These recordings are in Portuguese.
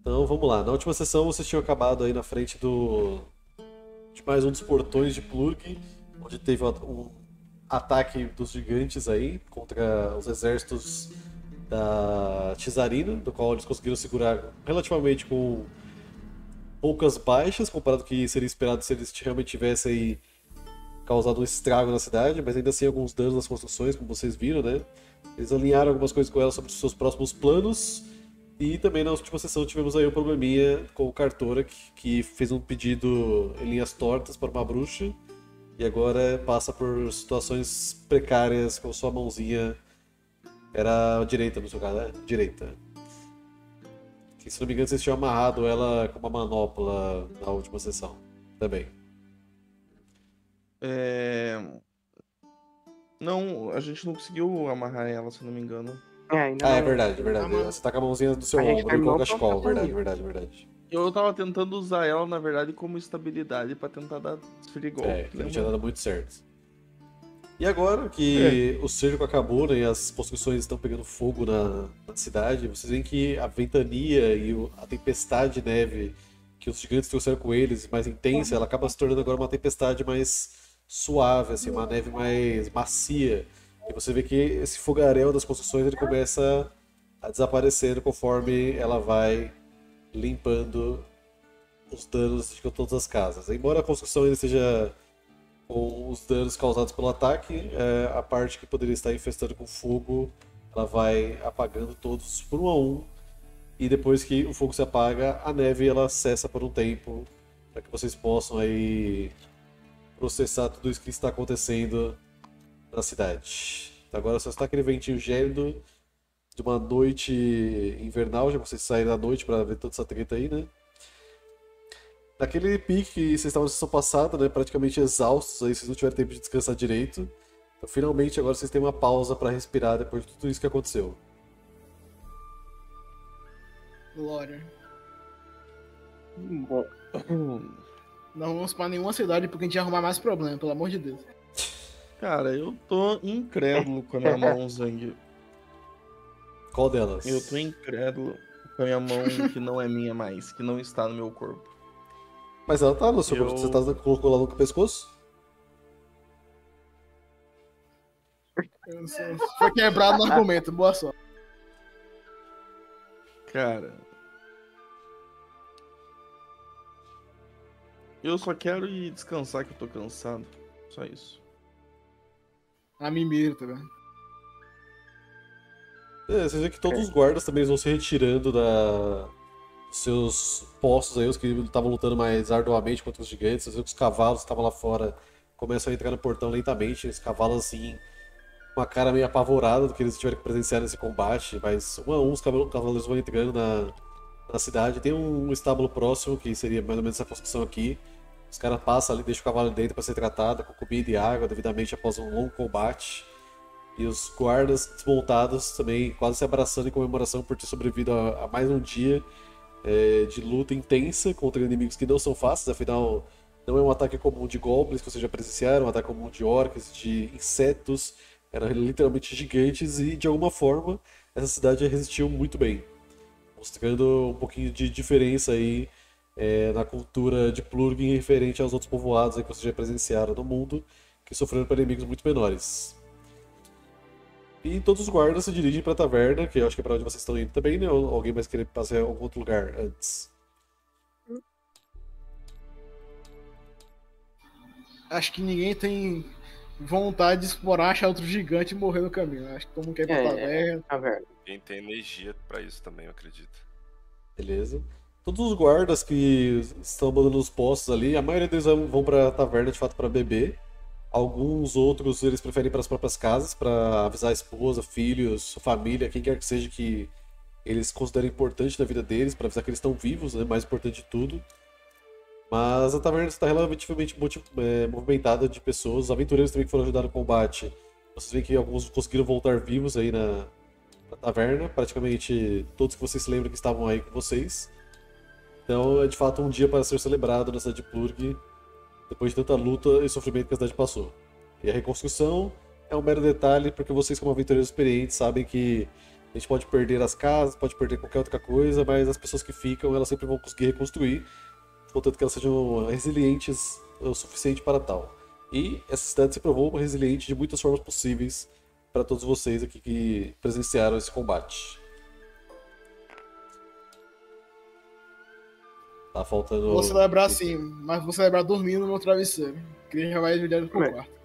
Então vamos lá. Na última sessão vocês tinham acabado aí na frente de mais um dos portões de Plurg, onde teve um ataque dos gigantes aí contra os exércitos da Tizarina, do qual eles conseguiram segurar relativamente com poucas baixas, comparado ao que seria esperado se eles realmente tivessem aí causado um estrago na cidade, mas ainda assim alguns danos nas construções, como vocês viram, né? Eles alinharam algumas coisas com ela sobre os seus próximos planos. E também na última sessão tivemos aí um probleminha com o Cartora, que fez um pedido em linhas tortas para uma bruxa. E agora passa por situações precárias com sua mãozinha. Era a direita no seu caso, né? Direita. Que, se não me engano, vocês tinham amarrado ela com uma manopla na última sessão. Também. É... Não, a gente não conseguiu amarrar ela, se eu não me engano. Ainda Ah, não. é verdade, é verdade. Você tá com a mãozinha do seu A gente ombro e com terminou o o cachecol. plano Verdade, da verdade, verdade. Eu tava tentando usar ela, na verdade, como estabilidade pra tentar dar desferir golpe. Não tinha dado muito certo. E agora que o cerco acabou, né, e as construções estão pegando fogo na cidade, vocês veem que a ventania e a tempestade de neve que os gigantes trouxeram com eles, mais intensa, ela acaba se tornando agora uma tempestade mais suave, assim, uma neve mais macia. E você vê que esse fogaréu das construções ele começa a desaparecer conforme ela vai limpando os danos de todas as casas. Embora a construção ainda esteja com os danos causados pelo ataque, a parte que poderia estar infestando com fogo, ela vai apagando todos por um a um. E depois que o fogo se apaga, a neve ela cessa por um tempo, para que vocês possam aí processar tudo isso que está acontecendo na cidade. Então agora só está aquele ventinho gélido de uma noite invernal, já que vocês saíram da noite para ver toda essa treta aí, né? Naquele pique que vocês estavam na sessão passada, né, praticamente exaustos, aí vocês não tiveram tempo de descansar direito. Então, finalmente, agora vocês têm uma pausa para respirar depois de tudo isso que aconteceu. Glória. Bom, Não vamos pra nenhuma cidade porque a gente ia arrumar mais problema, pelo amor de Deus. Cara, eu tô incrédulo com a minha mão, Zang. Qual delas? Eu tô incrédulo com a minha mão que não é minha mais, que não está no meu corpo. Mas ela tá no seu corpo, você colocou lá no pescoço? Eu não sei. Foi quebrado no argumento, boa sorte. Cara. Eu só quero ir descansar, que eu tô cansado. Só isso. A mimir, tá vendo? Vocês veem que todos os guardas também vão se retirando dos seus postos aí, os que estavam lutando mais arduamente contra os gigantes. Vocês veem que os cavalos que estavam lá fora começam a entrar no portão lentamente. Os cavalos assim, com uma cara meio apavorada do que eles tiveram que presenciar nesse combate. Mas um a um os cavaleiros vão entrando na cidade. Tem um estábulo próximo, que seria mais ou menos essa construção aqui. Os caras passam ali, deixam o cavalo dentro para ser tratado com comida e água, devidamente após um longo combate. E os guardas desmontados também quase se abraçando em comemoração por ter sobrevivido a mais um dia de luta intensa contra inimigos que não são fáceis, afinal não é um ataque comum de goblins que vocês já presenciaram, é um ataque comum de orcs, de insetos, eram literalmente gigantes e de alguma forma essa cidade resistiu muito bem, mostrando um pouquinho de diferença aí na cultura de Plurgin referente aos outros povoados aí que vocês já presenciaram no mundo, que sofreram por inimigos muito menores. E todos os guardas se dirigem para a taverna, que eu acho que é para onde vocês estão indo também, né? Ou alguém mais querer passar em algum outro lugar antes? Acho que ninguém tem vontade de explorar, achar outro gigante e morrer no caminho. Acho que todo mundo quer ir pra taverna. taverna. Quem tem energia pra isso também, eu acredito. Beleza. Todos os guardas que estão abandonando os postos ali, a maioria deles vão para a taverna de fato para beber. Alguns outros eles preferem ir para as próprias casas para avisar a esposa, filhos, família, quem quer que seja que eles considerem importante na vida deles, para avisar que eles estão vivos, né? Mais importante de tudo. Mas a taverna está relativamente movimentada de pessoas, os aventureiros também que foram ajudar no combate. Vocês veem que alguns conseguiram voltar vivos aí na taverna, praticamente todos que vocês se lembram que estavam aí com vocês. Então é de fato um dia para ser celebrado na cidade de Plurg, depois de tanta luta e sofrimento que a cidade passou. E a reconstrução é um mero detalhe, porque vocês, como aventureiros experientes, sabem que A gente pode perder as casas, pode perder qualquer outra coisa, mas as pessoas que ficam, elas sempre vão conseguir reconstruir, contanto que elas sejam resilientes o suficiente para tal. E essa cidade se provou resiliente de muitas formas possíveis para todos vocês aqui que presenciaram esse combate. Tá faltando... Vou celebrar sim, mas vou celebrar dormindo no meu travesseiro. Que ele já vai direto pro quarto.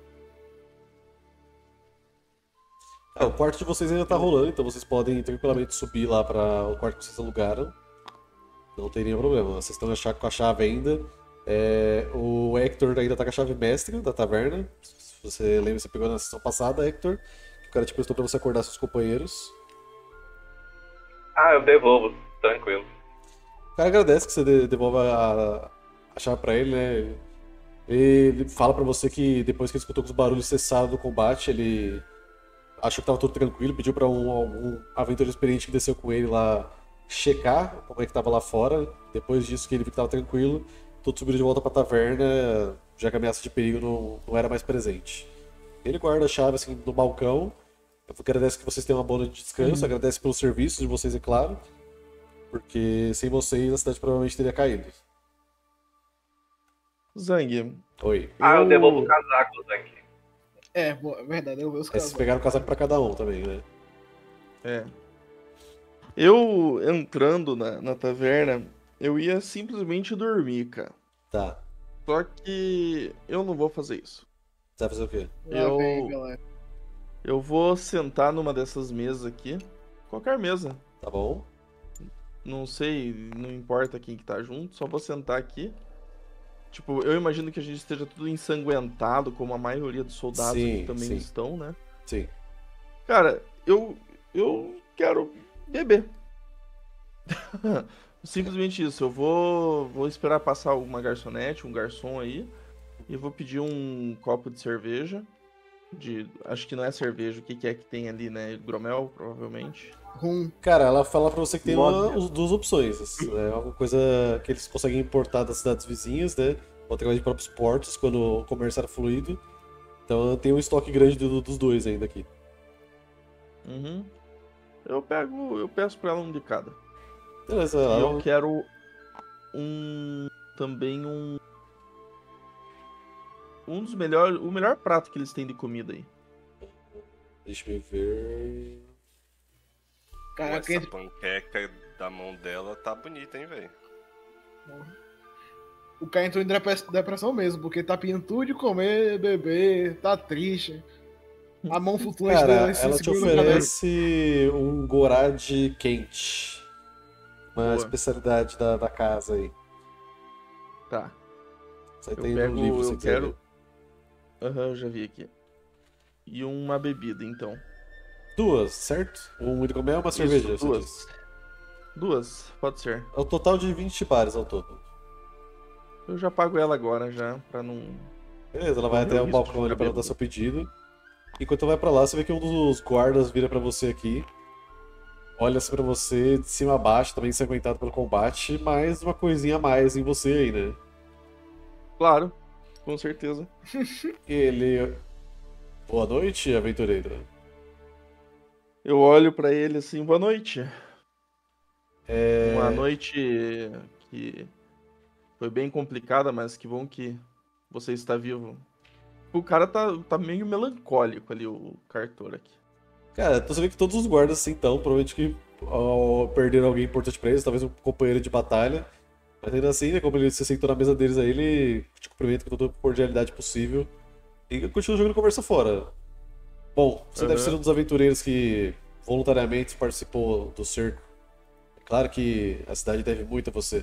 O quarto de vocês ainda tá rolando, então vocês podem tranquilamente subir lá para o quarto que vocês alugaram. Não tem nenhum problema. Vocês estão com a chave ainda. O Hector ainda tá com a chave mestre da taverna. Se você lembra, você pegou na sessão passada, Hector. Que o cara te prestou pra você acordar seus companheiros. Ah, eu devolvo, tranquilo. O cara agradece que você devolva a chave pra ele, né? Ele fala pra você que depois que ele escutou que os barulhos cessaram do combate, ele achou que tava tudo tranquilo, pediu pra algum aventureiro experiente que desceu com ele lá checar como é que tava lá fora. Depois disso que ele viu que tava tranquilo, todos subiram de volta pra taverna, já que a ameaça de perigo não era mais presente. Ele guarda a chave assim no balcão, agradece que vocês tenham uma boa noite de descanso, agradece pelos serviços de vocês, é claro, porque sem vocês a cidade provavelmente teria caído. Zang. Oi. Eu devolvo o casaco, Zang. É verdade, eu vi os Vocês caras. pegaram o casaco pra cada um também, né? Eu entrando na taverna, eu ia simplesmente dormir, cara. Tá. Só que eu não vou fazer isso. Você vai fazer o quê? Eu vou sentar numa dessas mesas aqui. Qualquer mesa. Tá bom. Não sei, não importa quem que tá junto, só vou sentar aqui. Tipo, eu imagino que a gente esteja tudo ensanguentado, como a maioria dos soldados Sim, aqui também sim. estão, né? Sim. Cara, eu quero beber. Simplesmente isso. Eu vou esperar passar uma garçonete, um garçom aí, e vou pedir um copo de cerveja. Acho que não é cerveja, o que é que tem ali, né? Hidromel, provavelmente. Cara, ela fala pra você que tem duas opções. É uma coisa que eles conseguem importar das cidades vizinhas, né? Ou através de próprios portos, quando o comércio era fluido. Então tem um estoque grande dos dois ainda aqui. Uhum. Eu peço pra ela um de cada. Beleza. E eu quero também um dos melhores, o melhor prato que eles têm de comida aí. Deixa eu ver... Caraca, Essa panqueca da mão dela tá bonita, hein, velho? o cara entrou em depressão mesmo, porque tá pedindo tudo de comer, beber, tá triste. A mão flutuante Cara, dele ela te oferece um gorade quente. Uma especialidade da casa aí. Tá. Você tem no livro, se quiser ver. Eu já vi aqui. E uma bebida, então. Duas, certo? Um hidromel e uma cerveja. Duas, pode ser. É o total de 20 bares ao todo. Eu já pago ela agora, já, pra não... Beleza, ela vai até o balcão ali pra anotar seu pedido. Enquanto vai pra lá, você vê que um dos guardas vira pra você aqui. Olha assim pra você, de cima a baixo, também ensanguentado pelo combate, mas uma coisinha a mais em você aí, né? Claro, com certeza. Ele... Boa noite, aventureiro. Eu olho pra ele assim, boa noite. Uma noite que foi bem complicada, mas que bom que você está vivo. O cara tá meio melancólico ali, o Cartor aqui. Cara, então você vê que todos os guardas assim estão, provavelmente que perderam alguém importante pra eles, talvez um companheiro de batalha. Mas ainda assim, né, como ele se sentou na mesa deles aí, ele te cumprimenta com toda a cordialidade possível. E continua jogando conversa fora. Bom, você deve ser um dos aventureiros que voluntariamente participou do cerco. É claro que a cidade deve muito a você.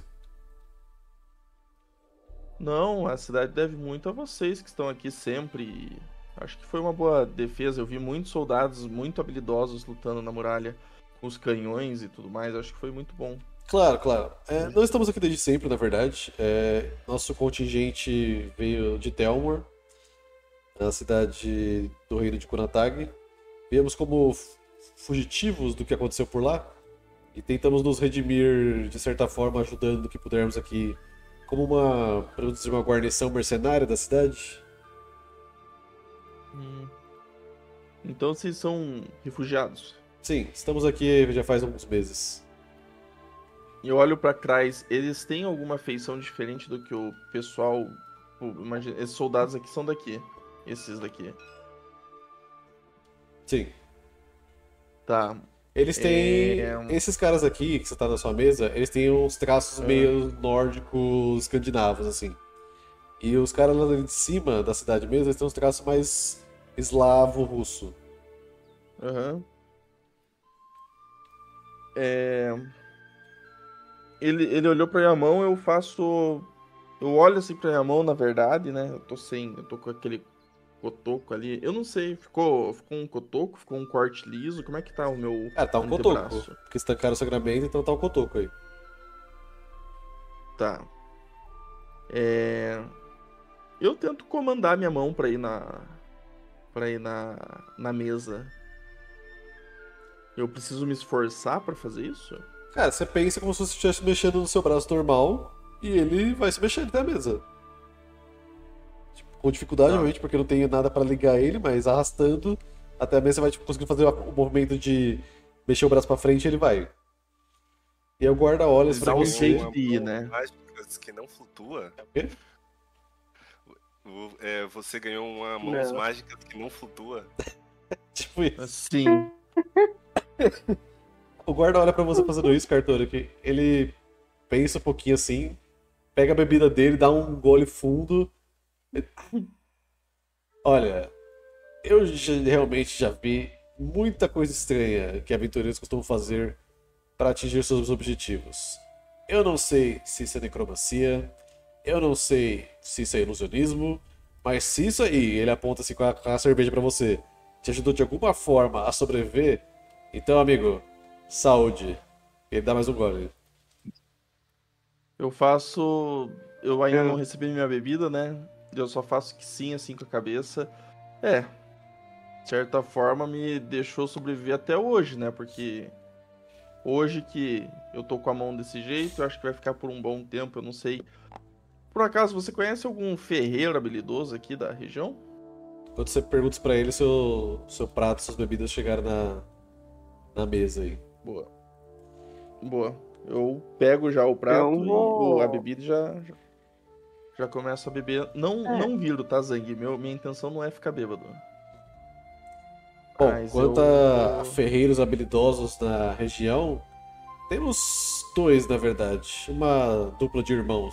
Não, a cidade deve muito a vocês que estão aqui sempre. Acho que foi uma boa defesa. Eu vi muitos soldados muito habilidosos lutando na muralha com os canhões e tudo mais. Acho que foi muito bom. Claro, claro. Não estamos aqui desde sempre, na verdade. Nosso contingente veio de Telmor, na cidade do reino de Kunatag. Viemos como fugitivos do que aconteceu por lá e tentamos nos redimir, de certa forma, ajudando o que pudermos aqui, como podemos dizer, uma guarnição mercenária da cidade. Então vocês são refugiados? Sim, estamos aqui já faz alguns meses. E eu olho pra trás, eles têm alguma feição diferente do que o pessoal. Imagina, esses soldados aqui são daqui. Esses daqui. Sim. Tá. Eles têm. Esses caras aqui, que você tá na sua mesa, eles têm uns traços meio nórdicos escandinavos, assim. E os caras lá de cima da cidade mesmo, eles têm uns traços mais eslavo-russo. Aham. Ele olhou pra minha mão, eu faço. Eu olho assim pra minha mão, na verdade, né? Eu tô com aquele cotoco ali. Eu não sei, ficou um cotoco, ficou um corte liso. Como é que tá o meu Cara, tá um cotoco. antebraço? Porque estancaram o sangramento, então tá um cotoco aí. Tá. Eu tento comandar minha mão pra ir na mesa. Eu preciso me esforçar pra fazer isso? Cara, você pensa como se você estivesse mexendo no seu braço normal e ele vai se mexendo até a mesa. Tipo, com dificuldade, Tá. obviamente, porque não tem nada pra ligar ele, mas arrastando até a mesa você vai tipo, conseguir fazer o movimento de mexer o braço pra frente e ele vai. E aí o guarda olha Ele pra dá um você. jeito de ir, né? Mágicas que não flutua. O quê? Você ganhou uma mãos mágicas que não flutua. Tipo isso. Assim. O guarda olha pra você fazendo isso, Cartola, que ele pensa um pouquinho assim, pega a bebida dele, dá um gole fundo. Olha, realmente já vi muita coisa estranha que aventureiros costumam fazer para atingir seus objetivos. Eu não sei se isso é necromancia, eu não sei se isso é ilusionismo, mas se isso aí, ele aponta assim com a cerveja pra você, te ajudou de alguma forma a sobreviver, então, amigo, saúde. Ele dá mais um gole. Eu faço. Eu ainda não recebi minha bebida, né? Eu só faço que sim, assim, com a cabeça. De certa forma me deixou sobreviver até hoje, né? Porque hoje que eu tô com a mão desse jeito, eu acho que vai ficar por um bom tempo, eu não sei. Por acaso, você conhece algum ferreiro habilidoso aqui da região? Quando você pergunta pra ele, seu prato, suas bebidas chegaram na mesa aí. Boa. Boa. Eu pego já o prato Eu vou- e a bebida e já começo a beber. Não viro, tá, Zang? Minha intenção não é ficar bêbado. Bom, Mas quanto a ferreiros habilidosos na região, temos dois, na verdade. Uma dupla de irmãos.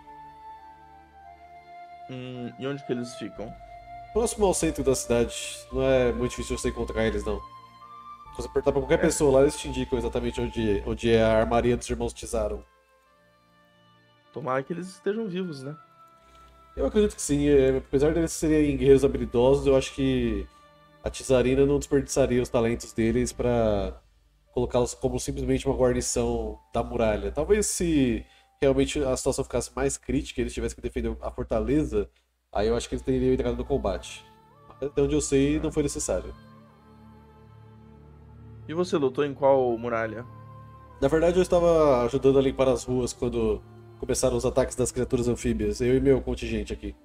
E onde que eles ficam? Próximo ao centro da cidade. Não é muito difícil você encontrar eles, não. Se você perguntar pra qualquer pessoa lá, eles te indicam exatamente onde é a armaria dos irmãos Tizaron. Tomara que eles estejam vivos, né? Eu acredito que sim. Apesar deles serem guerreiros habilidosos, eu acho que a Tizarina não desperdiçaria os talentos deles pra colocá-los como simplesmente uma guarnição da muralha. Talvez se realmente a situação ficasse mais crítica e eles tivessem que defender a fortaleza, aí eu acho que eles teriam entrado no combate. Até onde eu sei, não foi necessário. E você lutou em qual muralha? Na verdade, eu estava ajudando a limpar as ruas quando começaram os ataques das criaturas anfíbias, eu e meu contingente aqui.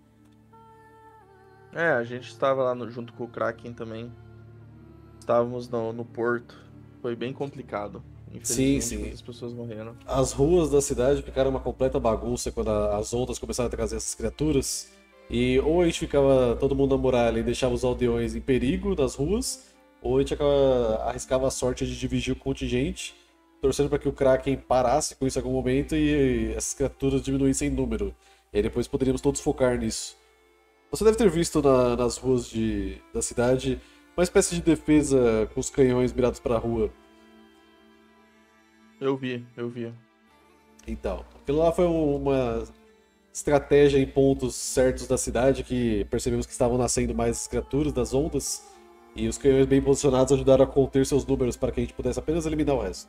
A gente estava lá junto com o Kraken também. Estávamos no porto. Foi bem complicado. Infelizmente, Sim. muitas pessoas morreram. As ruas da cidade ficaram uma completa bagunça quando as ondas começaram a trazer essas criaturas. E ou a gente ficava todo mundo na muralha e deixava os aldeões em perigo nas ruas, ou a gente arriscava a sorte de dividir o contingente, torcendo para que o Kraken parasse com isso em algum momento e essas criaturas diminuíssem em número. E aí depois poderíamos todos focar nisso. Você deve ter visto nas ruas da cidade uma espécie de defesa com os canhões mirados para a rua. Eu vi. Então, aquilo lá foi uma estratégia em pontos certos da cidade que percebemos que estavam nascendo mais criaturas das ondas e os canhões bem posicionados ajudaram a conter seus números para que a gente pudesse apenas eliminar o resto.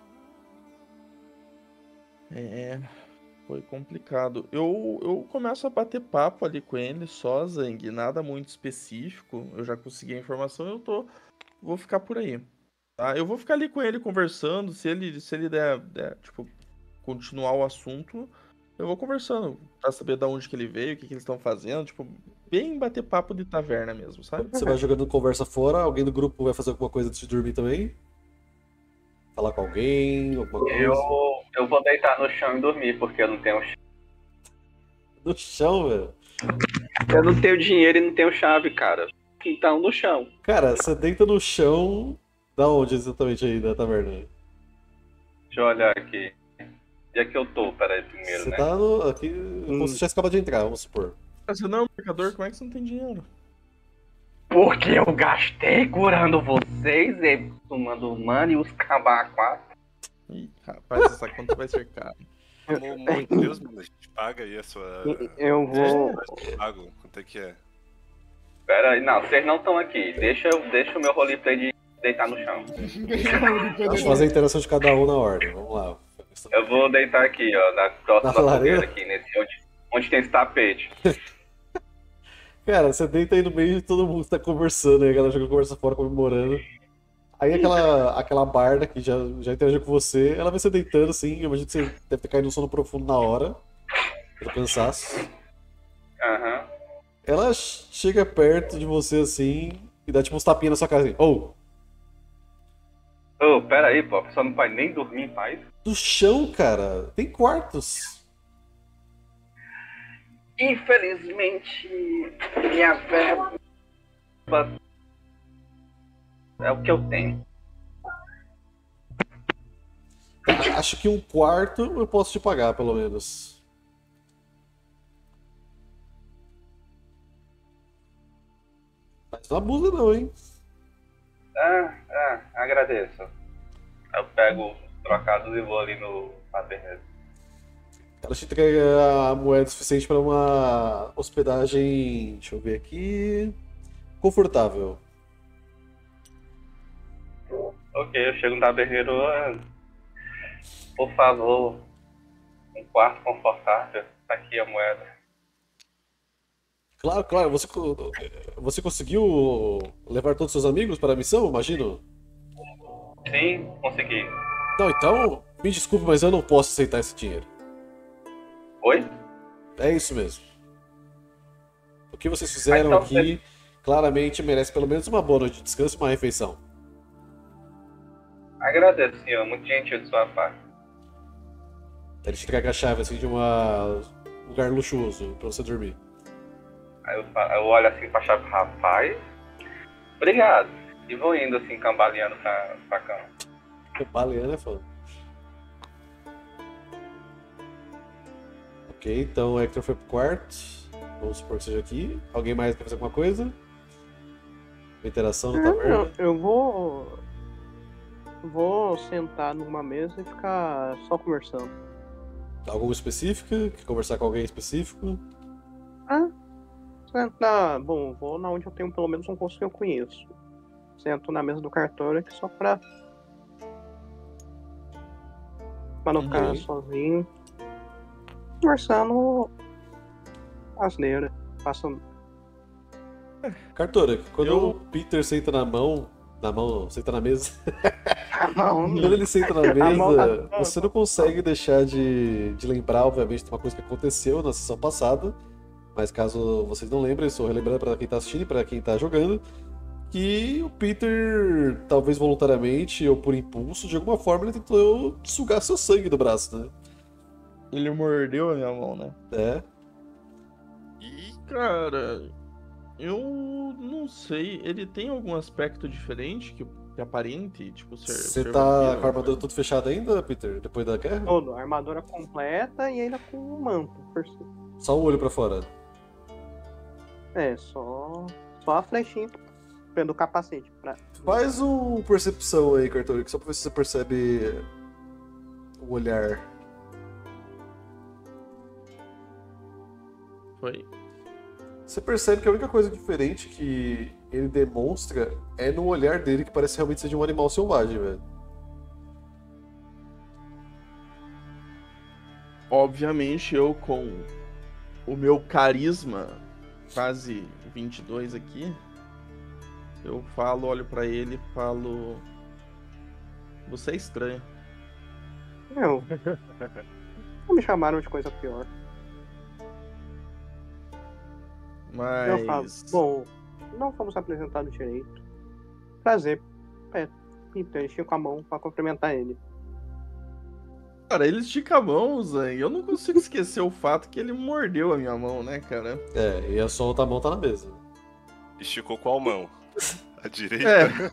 Foi complicado. Eu começo a bater papo ali com ele só, Zang, nada muito específico. Eu já consegui a informação, vou ficar por aí. Tá? Eu vou ficar ali com ele conversando, se ele der, tipo, continuar o assunto, Eu vou conversando pra saber de onde que ele veio, o que eles estão fazendo, tipo, bem bater papo de taverna mesmo, sabe? Você vai jogando conversa fora, alguém do grupo vai fazer alguma coisa antes de dormir também? Falar com alguém, alguma coisa? Eu vou deitar no chão e dormir, porque eu não tenho chave. No chão, velho. Eu não tenho dinheiro e não tenho chave, cara. Então, no chão. Cara, você deita no chão. Da onde exatamente aí da taverna? Deixa eu olhar aqui. Onde é que eu tô? Peraí, primeiro, Você né? tá aqui. Como se você tivesse acabado de entrar, vamos supor. Você não é um mercador, como é que você não tem dinheiro? Porque eu gastei curando vocês, e tomando mano e os cabacuá. Ih, rapaz, essa conta vai ser cara. Amor de Deus, mano, a gente paga aí a sua. Eu vou. Pago, quanto é que é? Pera aí, não, vocês não estão aqui. Deixa o meu roleplay de deitar no chão. Vamos fazer a interação de cada um na ordem. Vamos lá. Eu vou deitar aqui, ó, na próxima Na lareira? fogueira aqui, onde tem esse tapete. Cara, você deita aí no meio de todo mundo que tá conversando, aí a galera joga conversa fora comemorando. Aí aquela barda que já interagiu com você, ela vai se deitando assim, eu imagino que você deve ter caído no sono profundo na hora, pelo cansaço. Aham. Ela chega perto de você assim e dá tipo uns tapinhas na sua cara assim. Ô, Ô, pera aí, pô, a pessoa não pode nem dormir em paz. do chão, cara, tem quartos. Infelizmente, minha verba é o que eu tenho. Acho que um quarto eu posso te pagar, pelo menos. Mas não abusa não, hein? Agradeço. Eu pego os trocados e vou ali no taberneiro. Ela te entrega a moeda suficiente para uma hospedagem, deixa eu ver aqui, confortável. Ok, eu chego no taberneiro. Por favor, um quarto confortável. Tá aqui a moeda. Claro, claro. Você conseguiu levar todos os seus amigos para a missão, imagino? Sim, consegui. Não, então, me desculpe, mas eu não posso aceitar esse dinheiro. Oi? É isso mesmo. O que vocês fizeram Então, aqui claramente merece pelo menos uma boa noite de descanso e uma refeição. Agradeço, senhor. Muito gentil de sua parte. Ele te entrega a chave assim de um lugar luxuoso para você dormir. Aí eu olho assim pra chave, rapaz. Obrigado. E vou indo assim, cambaleando pra cama. Baleana é foda. Ok, então o Hector foi pro quarto. Vamos supor que seja aqui. Alguém mais quer fazer alguma coisa? Uma interação na taverna? Eu vou sentar numa mesa e ficar só conversando. Alguma específica? Quer conversar com alguém específico? Bom, vou na onde eu tenho pelo menos um rosto que eu conheço. Sento na mesa do cartório aqui só pra não ficar sozinho. Conversando asneira. Passando. Cartora, quando o Peter senta senta na mesa. Quando ele senta na mesa, você não consegue deixar de lembrar, obviamente, de uma coisa que aconteceu na sessão passada. Mas caso vocês não lembrem, estou relembrando para quem está assistindo e para quem está jogando, que o Peter, talvez voluntariamente ou por impulso, de alguma forma ele tentou sugar seu sangue do braço, né? Ele mordeu a minha mão, né? É. E Cara, eu não sei. Ele tem algum aspecto diferente que aparente, tipo, Você ser tá vampiro, com a armadura tudo fechada ainda, Peter? Depois da guerra? Todo, armadura completa e ainda com um manto por cima. Só o olho pra fora. É, só a flechinha do capacete. Faz um percepção aí, Cartório, só pra ver se você percebe o olhar. Foi. Você percebe que a única coisa diferente que ele demonstra é no olhar dele, que parece realmente ser de um animal selvagem, velho. Obviamente, eu com o meu carisma quase 22 aqui, eu olho pra ele e falo: você é estranho. Não me chamaram de coisa pior. Eu falo, Mas. bom, não fomos apresentados direito. Prazer. Então, eu com a mão pra cumprimentar ele. Cara, ele estica a mão, Zang. Eu não consigo esquecer o fato que ele mordeu a minha mão, né, cara? E a sua outra mão tá na mesa. Esticou qual mão? A direita? É.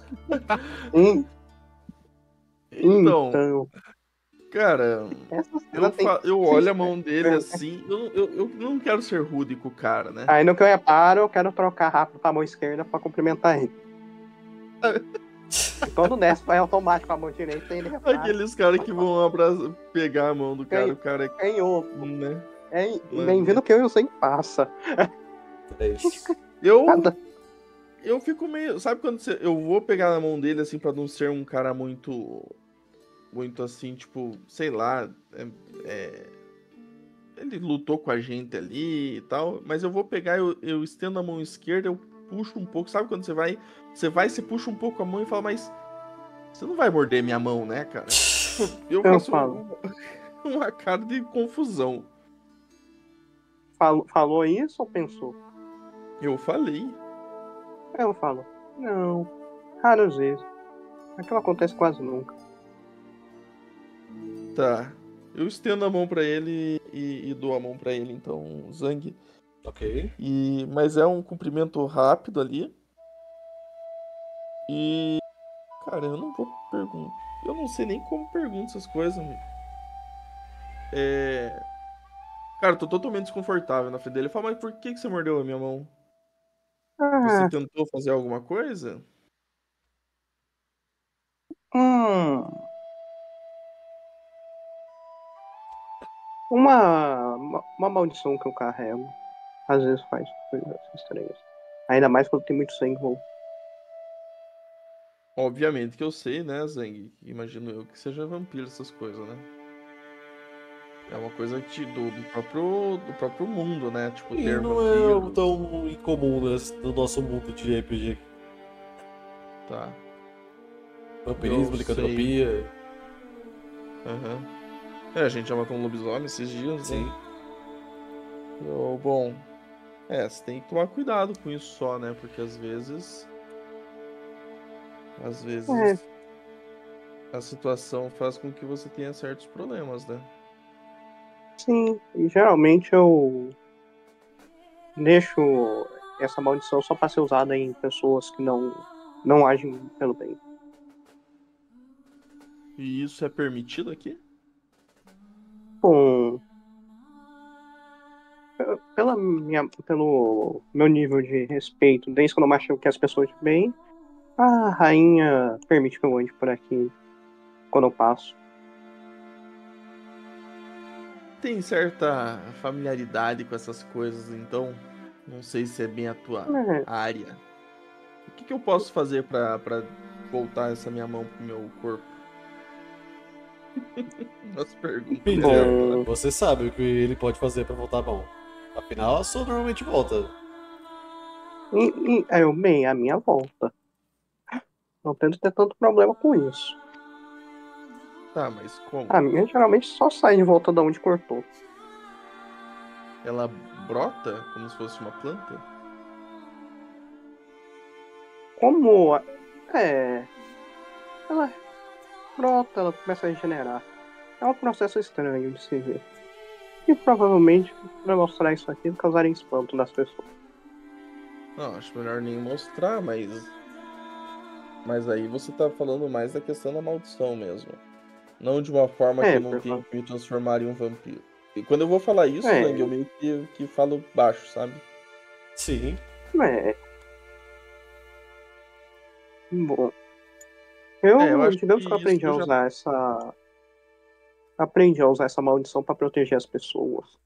Então, cara, essa cena eu olho a mão dele assim. Eu não quero ser rude com o cara, né? Aí no que eu reparo, eu quero trocar rápido pra mão esquerda pra cumprimentar ele. E quando desce, vai automático a mão direita e ele repara. Aqueles caras que vão pegar a mão do cara, o cara é Canhoto. né? Bem-vindo que eu e o Zen passa. É isso. Eu fico meio. Sabe quando eu vou pegar na mão dele assim pra não ser um cara muito. Muito assim, tipo, sei lá. Ele lutou com a gente ali e tal. Mas eu vou pegar, eu estendo a mão esquerda, eu puxo um pouco. Sabe quando você puxa um pouco a mão e fala, mas você não vai morder minha mão, né, cara? Eu faço uma cara de confusão. Falou isso ou pensou? Eu falei. Eu falo, não, raras vezes. Aquilo acontece quase nunca. Tá. Eu estendo a mão pra ele e dou a mão pra ele, então, Zang. Ok. Mas é um cumprimento rápido ali. E. Cara, eu não vou perguntar. Eu não sei nem como pergunto essas coisas. Cara, eu tô totalmente desconfortável na frente dele. Ele fala, mas por que você mordeu a minha mão? Você tentou fazer alguma coisa? Uma maldição que eu carrego às vezes faz coisas estranhas. Ainda mais quando tem muito sangue envolvido. Obviamente que eu sei, né, Zang? Imagino eu que seja vampiro essas coisas, né? É uma coisa do próprio mundo, né? Tipo, E ter não vampiro. é tão incomum no nosso mundo de RPG. Tá. Vampirismo, Eu licantropia. Aham. A gente já matou um lobisomem esses dias, Sim. né? Bom, você tem que tomar cuidado com isso só, né? Porque às vezes a situação faz com que você tenha certos problemas, né? Sim, e geralmente eu deixo essa maldição só pra ser usada em pessoas que não agem pelo bem. E isso é permitido aqui? Bom, pelo meu nível de respeito, desde quando eu machuco que as pessoas de bem, a rainha permite que eu ande por aqui quando eu passo. Tem certa familiaridade com essas coisas, então não sei se é bem a tua área. O que eu posso fazer pra voltar essa minha mão pro meu corpo? Nossa pergunta. Peter, você sabe o que ele pode fazer pra voltar bom. Afinal, a sua normalmente volta. A minha volta. Não tento ter tanto problema com isso. Tá, mas como? A minha geralmente só sai de volta de onde cortou. Ela brota como se fosse uma planta? Como ela brota, ela começa a regenerar. É um processo estranho de se ver. E provavelmente, para mostrar isso aqui, causaria espanto nas pessoas. Não, acho melhor nem mostrar, mas aí você tá falando mais da questão da maldição mesmo. Não de uma forma que eu não tenho que me transformar em um vampiro. E quando eu vou falar isso, Zang, eu meio que falo baixo, sabe? Sim. Bom. Digamos que eu aprendi a usar essa. Aprendi a usar essa maldição pra proteger as pessoas.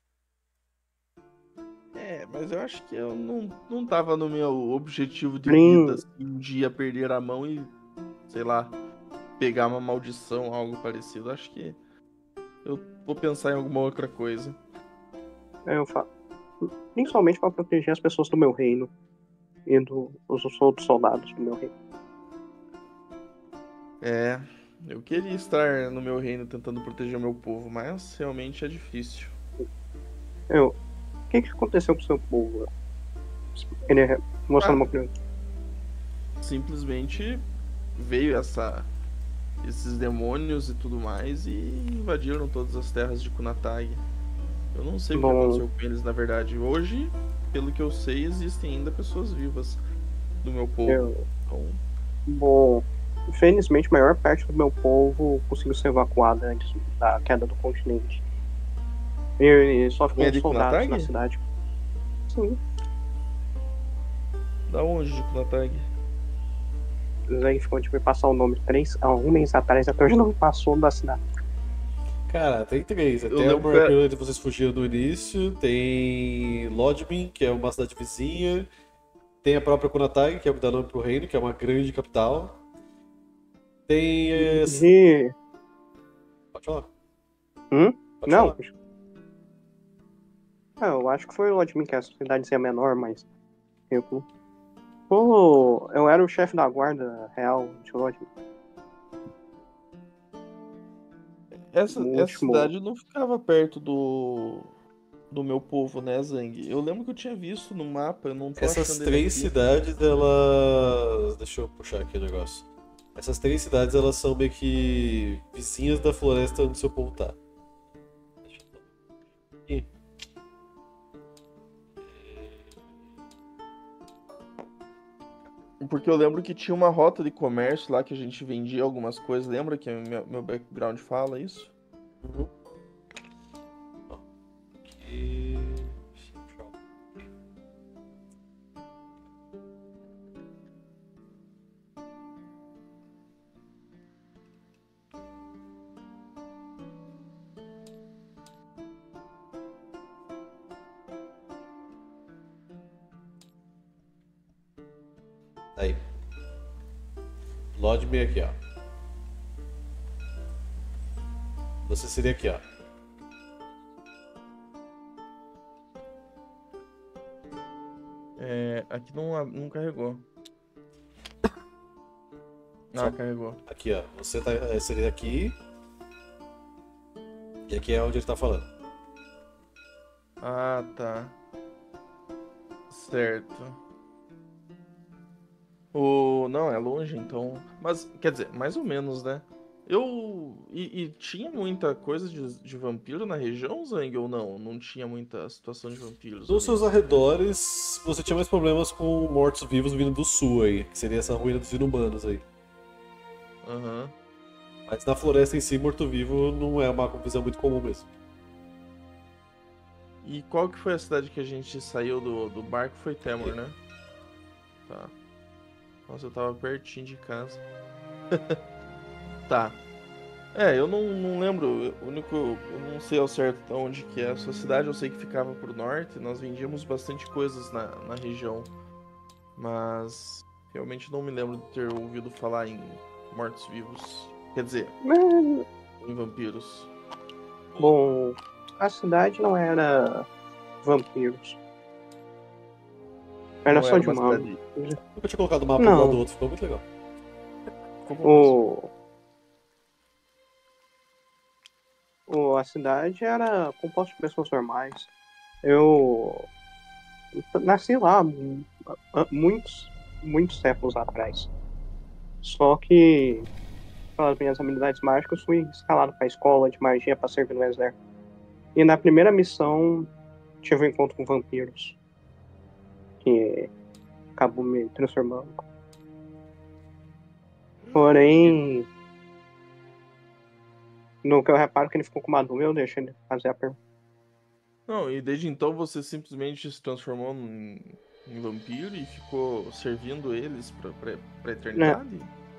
Mas eu acho que eu não tava no meu objetivo de vida, assim, um dia perder a mão e, sei lá, pegar uma maldição, algo parecido. Acho que eu vou pensar em alguma outra coisa. Eu falo. Principalmente pra proteger as pessoas do meu reino e dos outros soldados do meu reino. Eu queria estar no meu reino tentando proteger o meu povo, mas realmente é difícil. O que aconteceu com o seu povo? Ele mostrando uma opinião. Simplesmente veio esses demônios e tudo mais e invadiram todas as terras de Kunatag. Eu não sei o que aconteceu com eles, na verdade. Hoje, pelo que eu sei, existem ainda pessoas vivas do meu povo. Bom, infelizmente a maior parte do meu povo conseguiu ser evacuada antes da queda do continente. E só ficou de soldados Kunatag? na cidade. Sim. Da onde de Kunatag? Aí ficou de me passar o nome um mês atrás, até hoje não me passou da cidade. Cara, tem 3. Até o maior de vocês fugiram no início. Tem Lodmin, que é uma cidade vizinha. Tem a própria Kunatag, que é o que dá nome pro reino, que é uma grande capital. Tem. Pode falar. Pode não. Falar. Eu acho que foi o Lodmin, que a cidadezinha menor, mas. Eu era o chefe da guarda real de Lodmin. Essa cidade não ficava perto do meu povo, né, Zang? Eu lembro que eu tinha visto no mapa, eu não tô Essas achando 3 cidades, elas... Deixa eu puxar aqui o negócio. Essas 3 cidades, elas são meio que vizinhas da floresta onde seu povo tá. Aqui. Porque eu lembro que tinha uma rota de comércio lá que a gente vendia algumas coisas. Lembra que meu background fala isso? Uhum. Aqui... Aí. Lodmin aqui, ó. Você seria aqui, ó. Aqui não carregou. Carregou. Aqui, ó. Você seria aqui. E aqui é onde ele tá falando. Ah, tá. Certo. Não, é longe, então. Mas, quer dizer, mais ou menos, né? E tinha muita coisa de vampiro na região, Zang, ou não? Não tinha muita situação de vampiros? Nos seus arredores, você tinha mais problemas com mortos-vivos vindo do sul aí, que seria essa ruína dos inumanos aí. Aham. Mas na floresta em si, morto-vivo não é uma visão muito comum mesmo. E qual que foi a cidade que a gente saiu do barco? Foi Temor, né? Tá. Nossa, eu tava pertinho de casa. Tá. Eu não lembro. Eu não sei ao certo onde que é a sua cidade. Eu sei que ficava pro norte. Nós vendíamos bastante coisas na região. Mas realmente não me lembro de ter ouvido falar em mortos-vivos. Quer dizer, em vampiros. Bom, a cidade não era vampiros. Era só de humano. Nunca tinha colocado o mapa um lado do outro, ficou muito legal. A cidade era composta de pessoas normais. Eu nasci lá muitos séculos atrás. Só que, pelas minhas habilidades mágicas, fui escalado para a escola de magia para servir no exército. E na primeira missão, tive um encontro com vampiros, que acabou me transformando. Porém, no que eu reparo que ele ficou com uma dúvida, eu deixo ele fazer a pergunta. Não, e desde então você simplesmente se transformou em vampiro e ficou servindo eles pra eternidade?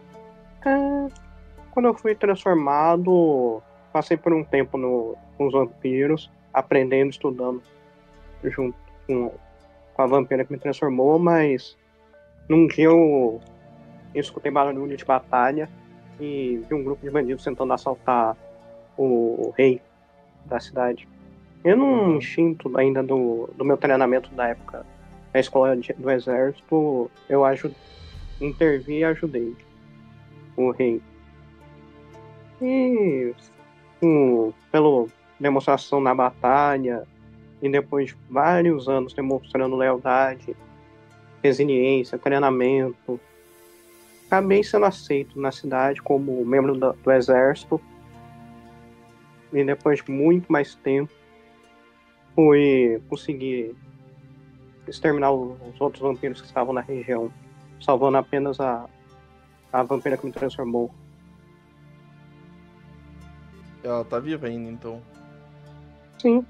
Quando eu fui transformado, passei por um tempo com os vampiros, aprendendo, estudando junto com a vampira que me transformou, mas num dia eu escutei barulho de batalha e vi um grupo de bandidos tentando assaltar o rei da cidade. Eu num instinto ainda do meu treinamento da época na escola do exército, eu intervi e ajudei o rei. E pela demonstração na batalha, e depois de vários anos demonstrando lealdade, resiliência, treinamento, acabei sendo aceito na cidade como membro do exército. E depois de muito mais tempo, fui conseguir exterminar os outros vampiros que estavam na região, salvando apenas a vampira que me transformou. Ela tá viva ainda, então. Sim,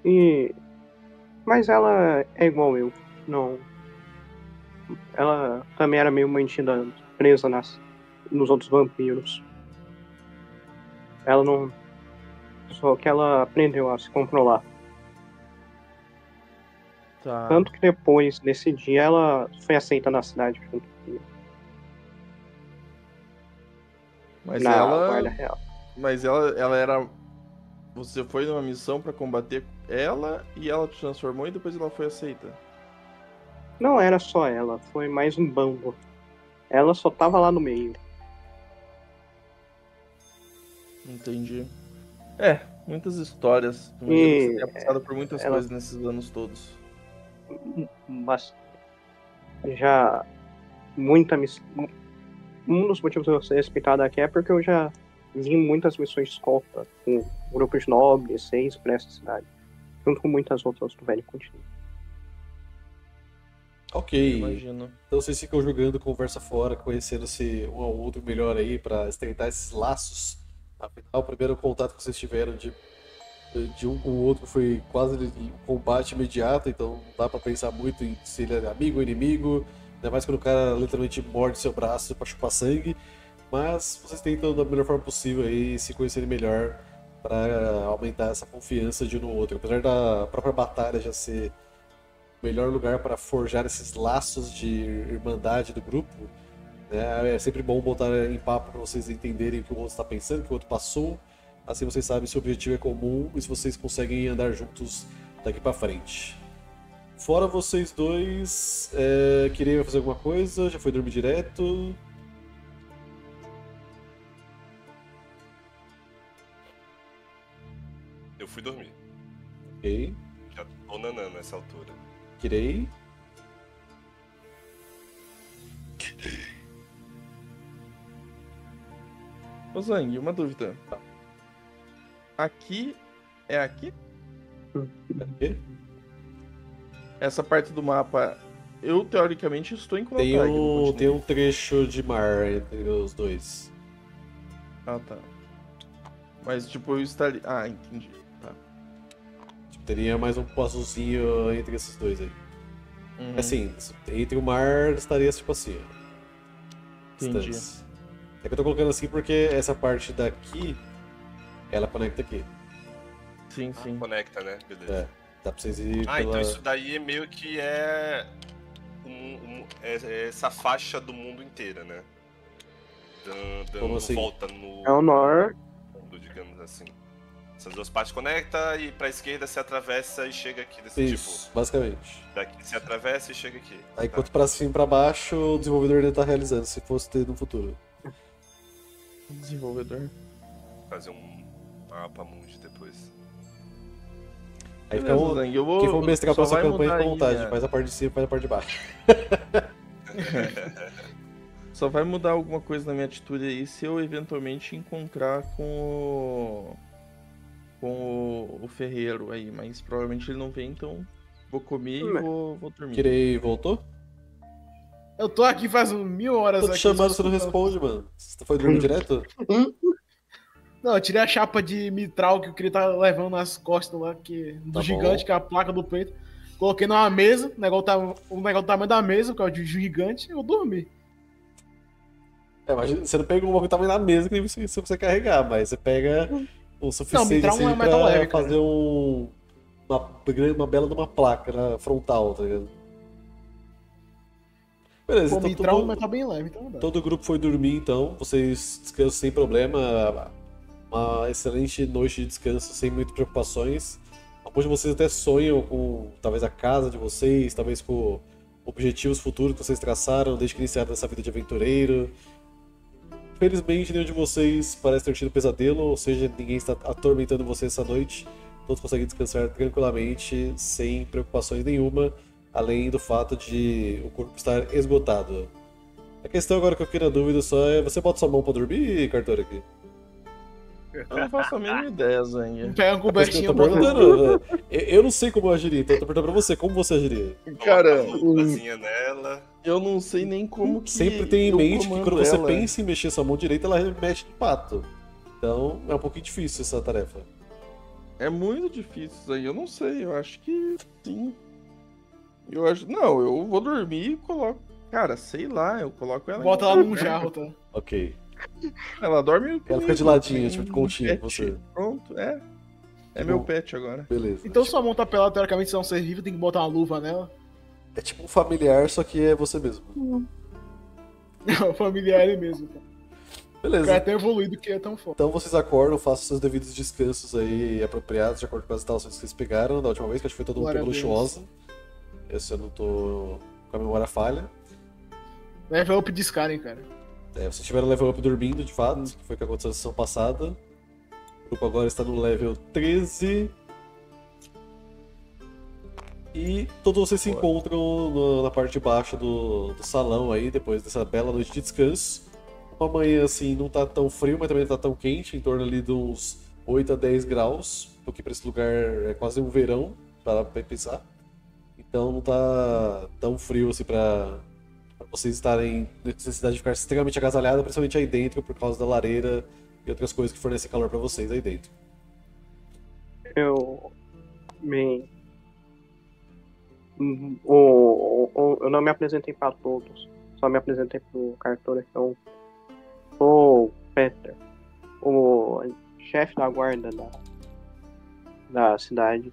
mas ela é igual eu. Não. Ela também era meio mantida presa nos outros vampiros. Ela não. Só que ela aprendeu a se controlar. Tá. Tanto que depois desse dia ela foi aceita na cidade junto comigo. Mas Na ela. Guarda Real. Mas ela era. Você foi numa missão pra combater ela e ela te transformou e depois ela foi aceita. Não era só ela, foi mais um bando. Ela só tava lá no meio. Entendi. Muitas histórias. Imagino que você tenha passado por muitas coisas nesses anos todos. Mas já muita missão. Um dos motivos de eu ser respeitado aqui é porque eu já vi muitas missões de escolta com grupos nobres, 6 para essa cidade, junto com muitas outras do Velho Continente. Ok. Imagino. Então vocês ficam jogando conversa fora, conhecendo-se um ao outro melhor aí pra estreitar esses laços. Afinal, o primeiro contato que vocês tiveram de um com o outro foi quase um combate imediato, então não dá pra pensar muito em se ele é amigo ou inimigo, ainda mais quando o cara literalmente morde seu braço pra chupar sangue. Mas vocês tentam da melhor forma possível aí se conhecerem melhor pra aumentar essa confiança de um no outro. Apesar da própria batalha já ser o melhor lugar para forjar esses laços de irmandade do grupo, né? É sempre bom botar em papo para vocês entenderem o que o outro está pensando, o que o outro passou. Assim vocês sabem se o objetivo é comum e se vocês conseguem andar juntos daqui para frente. Fora vocês dois, queriam fazer alguma coisa? Já foi dormir direto? Eu fui dormir. Ok. Já tô nanando nessa altura. Kirei? Ô Zang, uma dúvida. Aqui é aqui? Quê? Essa parte do mapa, eu teoricamente estou em Clotaig. Tem um trecho de mar entre os dois. Ah, tá. Mas tipo, eu estaria... Ah, entendi. Tá. Tipo, teria mais um azulzinho entre esses dois aí. Uhum. Assim, entre o mar estaria tipo assim, ó. Entendi. Distância. É que eu tô colocando assim porque essa parte daqui, ela conecta aqui. Sim, sim. Conecta, né? Beleza. É, dá pra vocês ir pela... Então isso daí é meio que é essa faixa do mundo inteira, né? Dando Como assim? volta no É o Nor. mundo, digamos assim. Essas duas partes conectam e pra esquerda se atravessa e chega aqui desse Isso, basicamente. tipo. Daqui se atravessa e chega aqui. Aí Tá. quanto pra cima e pra baixo, o desenvolvedor ainda tá realizando, se fosse ter no futuro. Desenvolvedor. Fazer um mapa mundi depois. Aí Beleza, fica Zang, eu vou... quem for mestrar só pra sua vai campanha, mudar fica à aí, vontade. né? Faz a parte de cima, faz a parte de baixo. Só vai mudar alguma coisa na minha atitude aí se eu eventualmente encontrar com o ferreiro aí, mas provavelmente ele não vem, então vou comer e vou dormir. Kirei voltou? Eu tô aqui faz 1000 horas Tô te aqui. chamando, só você não escutando. responde, mano. Você foi dormir direto? Não, eu tirei a chapa de mitral que eu queria estar levando nas costas lá, do Tá gigante, bom. que é a placa do peito. Coloquei numa mesa, o negócio do tamanho da mesa, que é o de gigante, e eu dormi. Mas você não pega um bagulho que tava na mesa que você consegue carregar, mas você pega o suficiente mitral assim, não é metal pra leve, cara. fazer uma bela de uma placa na frontal, tá ligado? Beleza, Pô, então mitral mas tá bem leve, então não dá. todo o grupo foi dormir então, vocês descansam sem problema, uma excelente noite de descanso sem muitas preocupações. Alguns de vocês até sonham com talvez a casa de vocês, talvez com objetivos futuros que vocês traçaram desde que iniciaram essa vida de aventureiro. Felizmente, nenhum de vocês parece ter tido pesadelo, ou seja, ninguém está atormentando você essa noite. Todos conseguem descansar tranquilamente, sem preocupações nenhuma, além do fato de o corpo estar esgotado. A questão agora que eu fiquei na dúvida só é: você bota sua mão pra dormir, Cartor, aqui? Eu não faço a mínima ideia, Zang. Pega uma cobertinha. Eu tô perguntando, eu não sei como eu agiria, então eu tô perguntando pra você, como você agiria? Cara, Coloca uma luvazinha nela. eu não sei nem como que Sempre tenha em eu mente que comando quando você ela. pensa em mexer sua mão direita, ela mexe no pato. Então é um pouquinho difícil essa tarefa. É muito difícil isso aí, eu não sei, eu acho que sim. Eu acho. Não, eu vou dormir e coloco. Cara, sei lá, eu coloco ela. Bota em ela qualquer num lugar. jarro, tá? Ok. Ela dorme Ela comigo, fica de ladinho, tem tipo, de continha, pet. você. Pronto, é. É Tipo, meu pet agora. Beleza. Então sua mão tá pelada, teoricamente, se é um ser vivo, tem que botar uma luva nela. É tipo um familiar, só que é você mesmo. Não, familiar ele mesmo. Tá? O Beleza. cara é tão evoluído que é tão forte. Então vocês acordam, façam seus devidos descansos aí apropriados, de acordo com as instalações que vocês pegaram da última vez, que acho que foi todo mundo Glória pegou a Deus. luxuosa. Esse eu não tô com a memória falha. Level up de Skyrim, cara. Vocês tiveram level up dormindo, de fato, que foi o que aconteceu na sessão passada. O grupo agora está no level 13. E todos vocês se encontram na parte de baixo do salão aí, depois dessa bela noite de descanso. Uma manhã assim não tá tão frio, mas também não tá tão quente, em torno ali de uns 8 a 10 graus, porque para esse lugar é quase um verão, para pensar. Então não tá tão frio assim pra vocês estarem na necessidade de ficar extremamente agasalhado, principalmente aí dentro, por causa da lareira e outras coisas que fornecem calor pra vocês aí dentro. Eu não me apresentei para todos, só me apresentei pro Cartor, então o Peter, o chefe da guarda da cidade.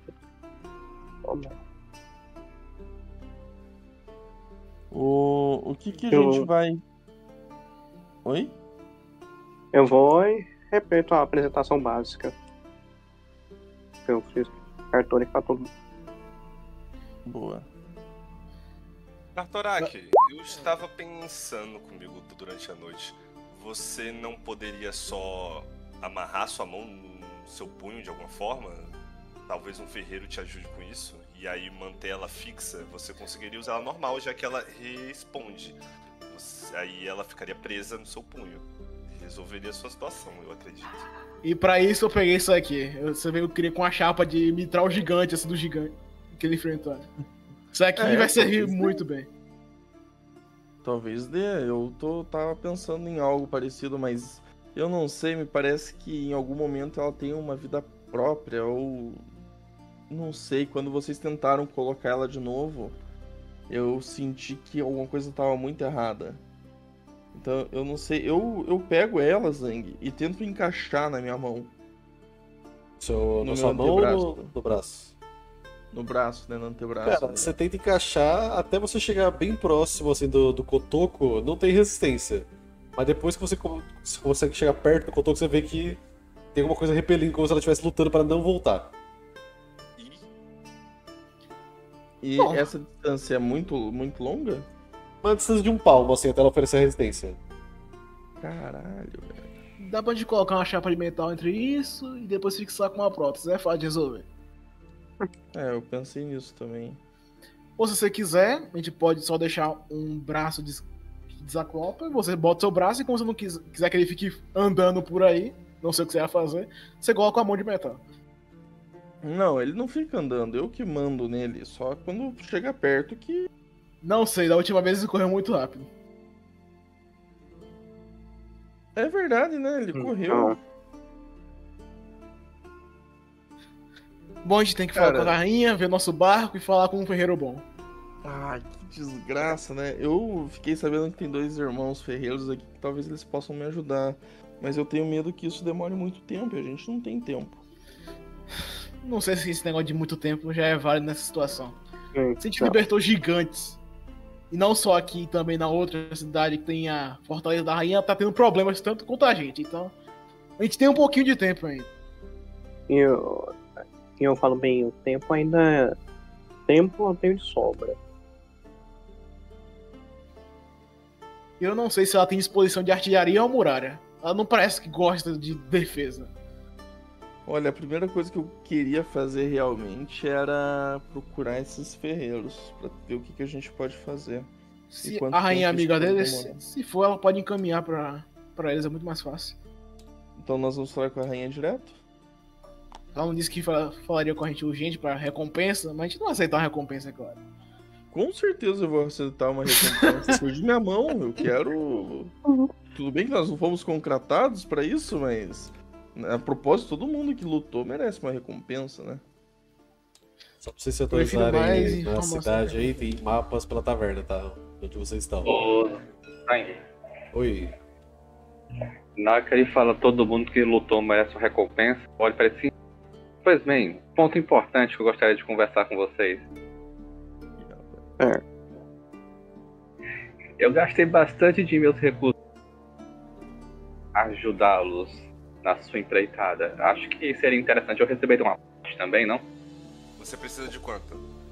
O que a Eu- gente vai. Oi? Eu vou e repito a apresentação básica que eu fiz Cartor para todo mundo. Boa. Cartorak, eu estava pensando comigo durante a noite. Você não poderia só amarrar sua mão no seu punho de alguma forma? Talvez um ferreiro te ajude com isso. E aí manter ela fixa, você conseguiria usar ela normal, já que ela responde. Aí ela ficaria presa no seu punho. Resolveria a sua situação, eu acredito. E pra isso eu peguei isso aqui. Você veio querer com a chapa de mitral gigante, assim, do gigante que ele enfrentou. Isso aqui vai servir talvez, né? muito bem. Talvez dê. Tava pensando em algo parecido, mas eu não sei, me parece que em algum momento ela tem uma vida própria, ou não sei, quando vocês tentaram colocar ela de novo, eu senti que alguma coisa tava muito errada. Então, eu não sei, eu pego ela, Zang, e tento encaixar na minha mão. Na meu sua mão antebraço. ou no braço? No braço, né? No antebraço. Cara, né? você tenta encaixar até você chegar bem próximo assim do cotoco, não tem resistência. Mas depois que você consegue chegar perto do cotoco, você vê que tem alguma coisa repelindo, como se ela estivesse lutando para não voltar. E Bom. essa distância é muito, muito longa? Uma distância de um palmo, assim, até ela oferecer resistência. Caralho, velho. Dá pra gente colocar uma chapa de metal entre isso e depois fixar com uma prótese. É fácil de resolver. É, eu pensei nisso também. Ou se você quiser, a gente pode só deixar um braço que desacopla, você bota seu braço e quando você não quiser que ele fique andando por aí, não sei o que você vai fazer, você coloca a mão de metal. Não, ele não fica andando, eu que mando nele. Só quando chega perto que. Não sei, da última vez ele correu muito rápido. É verdade, né? Ele correu. Não. Bom, a gente tem que falar Cara. com a rainha, ver nosso barco e falar com um ferreiro bom. Ah, que desgraça, né? Eu fiquei sabendo que tem 2 irmãos ferreiros aqui que talvez eles possam me ajudar. Mas eu tenho medo que isso demore muito tempo e a gente não tem tempo. Não sei se esse negócio de muito tempo já é válido nessa situação. Se a gente Não. libertou gigantes, e não só aqui, também na outra cidade que tem a Fortaleza da Rainha, tá tendo problemas tanto quanto a gente. Então, a gente tem um pouquinho de tempo ainda. E eu falo bem, o tempo ainda. Tempo eu tenho de sobra. Eu não sei se ela tem disposição de artilharia ou muralha. Ela não parece que gosta de defesa. Olha, a primeira coisa que eu queria fazer realmente era procurar esses ferreiros pra ver o que a gente pode fazer. Se E quanto a rainha tempo isso amiga pode dele, demorar? se for, ela pode encaminhar pra eles, é muito mais fácil. Então nós vamos falar com a rainha direto? Ela não disse que falaria com a gente urgente pra recompensa, mas a gente não aceita uma recompensa, é claro. Com certeza eu vou aceitar uma recompensa por de minha mão. Eu quero. Tudo bem que nós não fomos contratados pra isso, mas a propósito, todo mundo que lutou merece uma recompensa, né? Só pra vocês se Prefiro mais atualizarem na informação. cidade aí, tem mapas pela taverna, tá? Onde vocês estão. Ô, Sangue, Oi. na hora que ele fala todo mundo que lutou merece uma recompensa, olha para ele assim. Pois bem, ponto importante que eu gostaria de conversar com vocês. É. Eu gastei bastante de meus recursos a ajudá-los na sua empreitada. Acho que seria interessante eu receber uma parte também, não? Você precisa de quanto?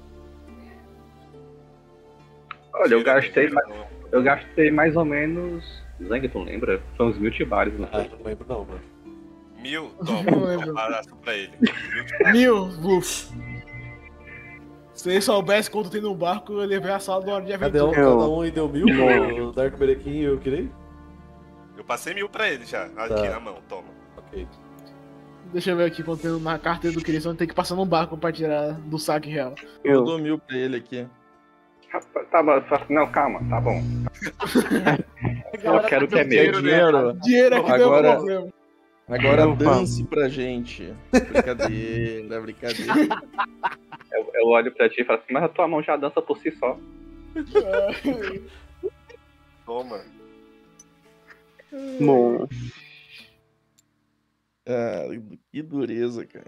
Olha, eu Dinheiro gastei mais ou menos. Zang, tu lembra? Foi uns 1000 tibares, não Ah, foi? não lembro não, mano. 1000? Não Toma, lembro. um barato pra ele. 1000, uf. Se ele soubesse quanto tem no barco, eu levei a sala do hora de Cada aventura. um aí deu 1000? O Dark Berequim e eu queria? Eu passei 1000 pra ele já, aqui Tá. na mão, toma. Ok. Deixa eu ver aqui quanto tem na carteira do Cristiano. Tem que passar no barco pra tirar do saque real. Eu Eu, dou 1000 pra ele aqui. Tá bom, não, calma, tá bom. Eu quero que é meu. Dinheiro. Dinheiro aqui deu Agora- problema. Agora Eu dance pra gente. Brincadeira, brincadeira. Eu olho pra ti e falo assim, mas a tua mão já dança por si só. Toma. bom, Ah, que dureza, cara.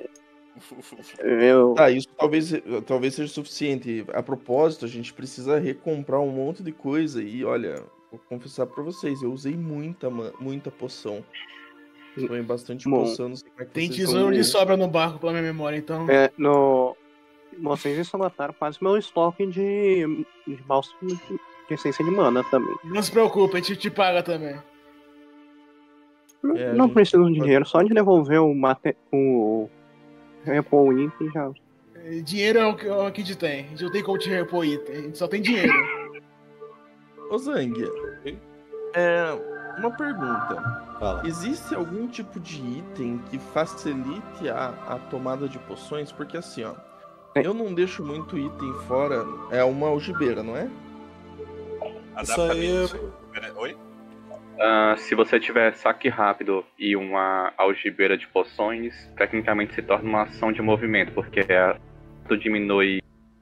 eu, Ah, isso talvez seja suficiente. A propósito, a gente precisa recomprar um monte de coisa. E olha, vou confessar pra vocês, eu usei muita poção. Tomei bastante Bom, poção, não sei como é que Tem vocês tesouro de estão. sobra no barco, pela minha memória, então. vocês só mataram quase meu estoque de bálsamo de essência de mana também. Não se preocupe, a gente te paga também. É, Não gente, preciso de dinheiro, só de devolver o repor o item já. Dinheiro é o que a gente tem. A gente não tem como te repor item. A gente só tem dinheiro. Ô Zang, uma pergunta. Fala. Existe algum tipo de item que facilite a tomada de poções? Porque assim, ó, eu não deixo muito item fora. É uma algibeira, não é? Isso aí é... Oi? Se você tiver saque rápido e uma algibeira de poções, tecnicamente se torna uma ação de movimento, porque tu diminui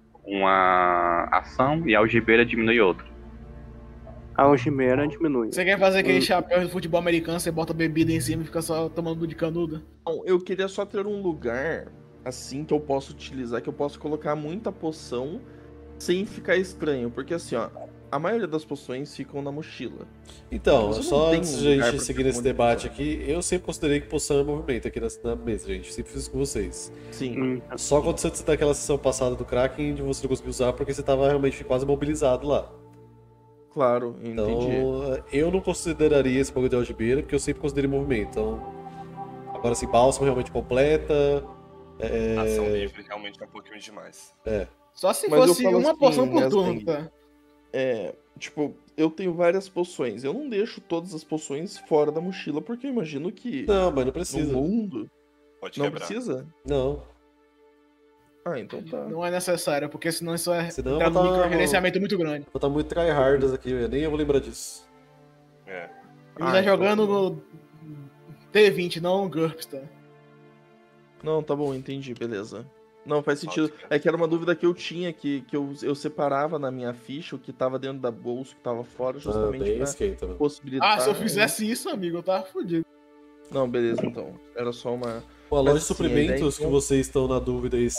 uma ação e a algibeira diminui outra. A algibeira diminui. Você quer fazer aquele chapéu de futebol americano, você bota bebida em cima e fica só tomando de canudo? Não, eu queria só ter um lugar assim que eu possa utilizar, que eu possa colocar muita poção sem ficar estranho. Porque assim, ó, a maioria das poções ficam na mochila. Então, Mas eu não só tenho antes um de a lugar gente pra seguir ter nesse um monte de debate poção. aqui, eu sempre considerei que poção é movimento aqui na mesa, gente. Sempre fiz com vocês. Sim. Só aconteceu daquela sessão passada do Kraken de você não conseguir usar porque você tava realmente quase mobilizado lá. Claro, entendi. Então, eu não consideraria esse bagulho de algibeira, porque eu sempre considerei movimento. Então, agora assim, bálsamo realmente completa. Ação livre realmente é um pouquinho demais. Só se Mas eu fosse falo uma assim, poção por né, turno, Zang? tá? Tipo, eu tenho várias poções. Eu não deixo todas as poções fora da mochila, porque eu imagino que Não, mas não no precisa. mundo Pode não quebrar. precisa. Não. Ah, então tá. Não é necessário, porque senão isso é Senão entrar eu vou num botar microgerenciamento muito grande. Vou estar muito tryhardas aqui, velho. Nem eu vou lembrar disso. É. Ele tá então- jogando no T20, não no GURPS, tá? Não, tá bom, entendi, beleza. Não, faz sentido. Ótimo. É que era uma dúvida que eu tinha, que eu separava na minha ficha o que tava dentro da bolsa, o que tava fora, Ah, justamente bem pra skate, mano. possibilitar. Ah, se eu fizesse isso, amigo, eu tava fudido. Não, beleza, então. Era só uma. Pô, a loja de assim, a suprimentos ideia, que então- vocês estão na dúvida aí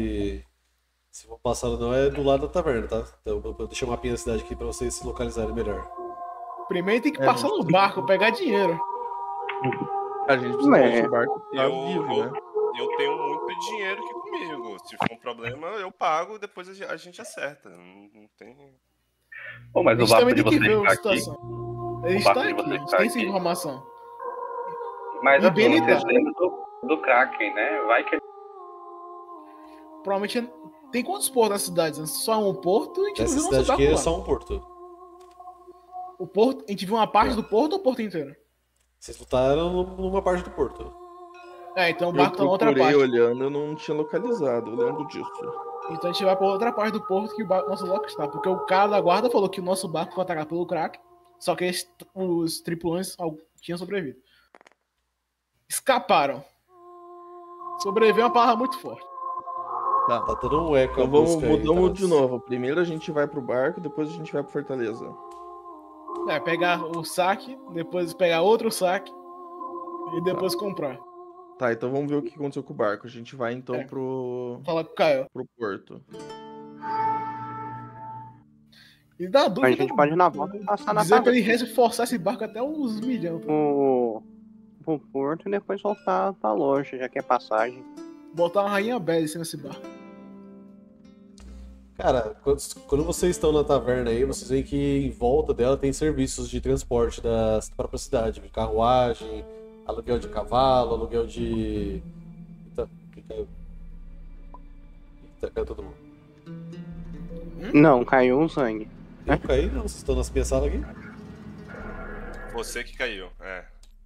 se vão passar ou não é do lado da taverna, tá? Então eu deixei um mapinha da cidade aqui pra vocês se localizarem melhor. Primeiro tem que É, passar gente. no barco, pegar dinheiro. A gente precisa É. do barco que tá vivo, né? Eu tenho muito dinheiro aqui comigo. Se for um problema, eu pago, depois a gente acerta. Não tem. Pô, mas A o gente fato também de tem que você ver estar a aqui. situação. Ele O está fato de aqui, você a gente estar tem essa aqui. informação. Mas E assim, bem vocês lidado. lembram do Kraken, né? Vai que Provavelmente tem quantos portos na cidade? Né? Só um porto e a gente não Nessa viu nosso cidade aqui barco é lá. só um porto. O porto, a gente viu uma parte do porto ou o porto inteiro? Vocês lutaram numa parte do porto. É, então o Eu barco tá na outra procurei parte. olhando, eu não tinha localizado, eu lembro disso. Então a gente vai pra outra parte do porto que o nosso barco está. Porque o cara da guarda falou que o nosso barco foi atacado pelo Kraken. Só que os tripulantes tinham sobrevivido. Escaparam. Sobreviver é uma palavra muito forte. Tá. Tá dando um eco a Então vamos, busca aí, mudamos Taras. de novo. Primeiro a gente vai pro barco, depois a gente vai pro Fortaleza. É, pegar o saque, depois pegar outro saque e depois comprar. Tá, então vamos ver o que aconteceu com o barco. A gente vai então É. pro Falar com o Caio. porto. E dá A dúvida. gente pode ir na volta e passar na Dizer pra taverna. ele reforçar esse barco até uns milhões. Pro porto e depois voltar pra longe, já que é passagem. Botar uma rainha Belle nesse barco. Cara, quando vocês estão na taverna aí, vocês veem que em volta dela tem serviços de transporte da própria cidade. Carruagem, aluguel de cavalo, aluguel de... Eita, que caiu? Eita, caiu todo mundo. Não, caiu um sangue. Eu caí? Não, vocês estão na minha sala aqui? Você que caiu, é.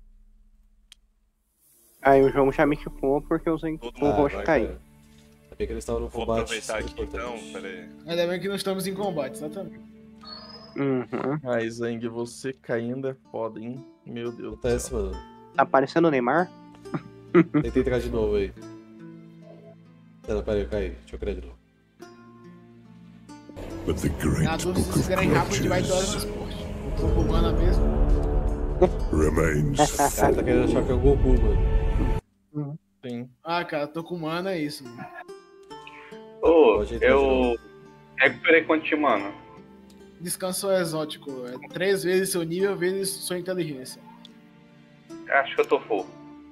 Aí o jogo já me chupou porque eu usei Todo o mundo roxo vai, cair. cara. Sabia que eles estavam no Vou combate. aproveitar aqui importante. então, peraí. Ainda bem que não estamos em combate, exatamente. Uhum. Ai, Zang, você caindo é foda, hein? Meu Deus do Acontece, céu. mano. Tá parecendo o Neymar? Tentei entrar de novo aí. Não, peraí, eu caí. Deixa eu criar de novo. But the Na great dúvida, se book vocês of querem rápido, a gente vai em grudges teletransporte. Eu tô bugando mesmo. remains Cara, tá querendo achar que é o Goku, mano. Sim. Ah, cara, tô com mana, é isso, mano. Ô, Pode entrar de eu novo. recuperei quanto de mana? Descanso exótico. É 3 vezes seu nível, vezes sua inteligência. Acho que eu tô full.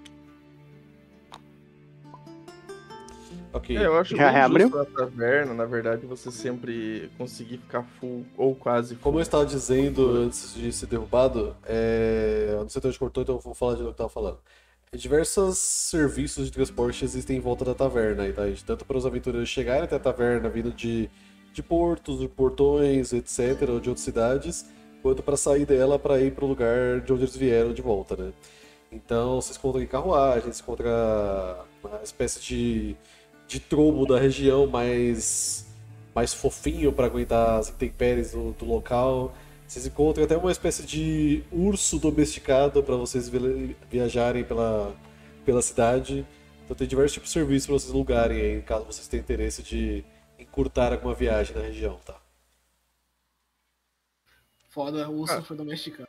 Ok. É, eu acho Já bem reabriu? justo na taverna, na verdade, você sempre conseguir ficar full ou quase full. Como eu estava dizendo antes de ser derrubado, não sei se te cortou, então eu vou falar de novo o que eu estava falando. Diversos serviços de transporte existem em volta da taverna, tá? Tanto para os aventureiros chegarem até a taverna vindo de portos, de portões, etc., ou de outras cidades, quanto para sair dela para ir para o lugar de onde eles vieram de volta, né? Então vocês encontram em carruagens, encontram uma espécie de trombo da região mais fofinho para aguentar as intempéries do local. Vocês encontram até uma espécie de urso domesticado para vocês viajarem pela cidade. Então tem diversos tipos de serviços para vocês alugarem aí, caso vocês tenham interesse de encurtar alguma viagem na região, tá? Foda, o urso foi domesticado.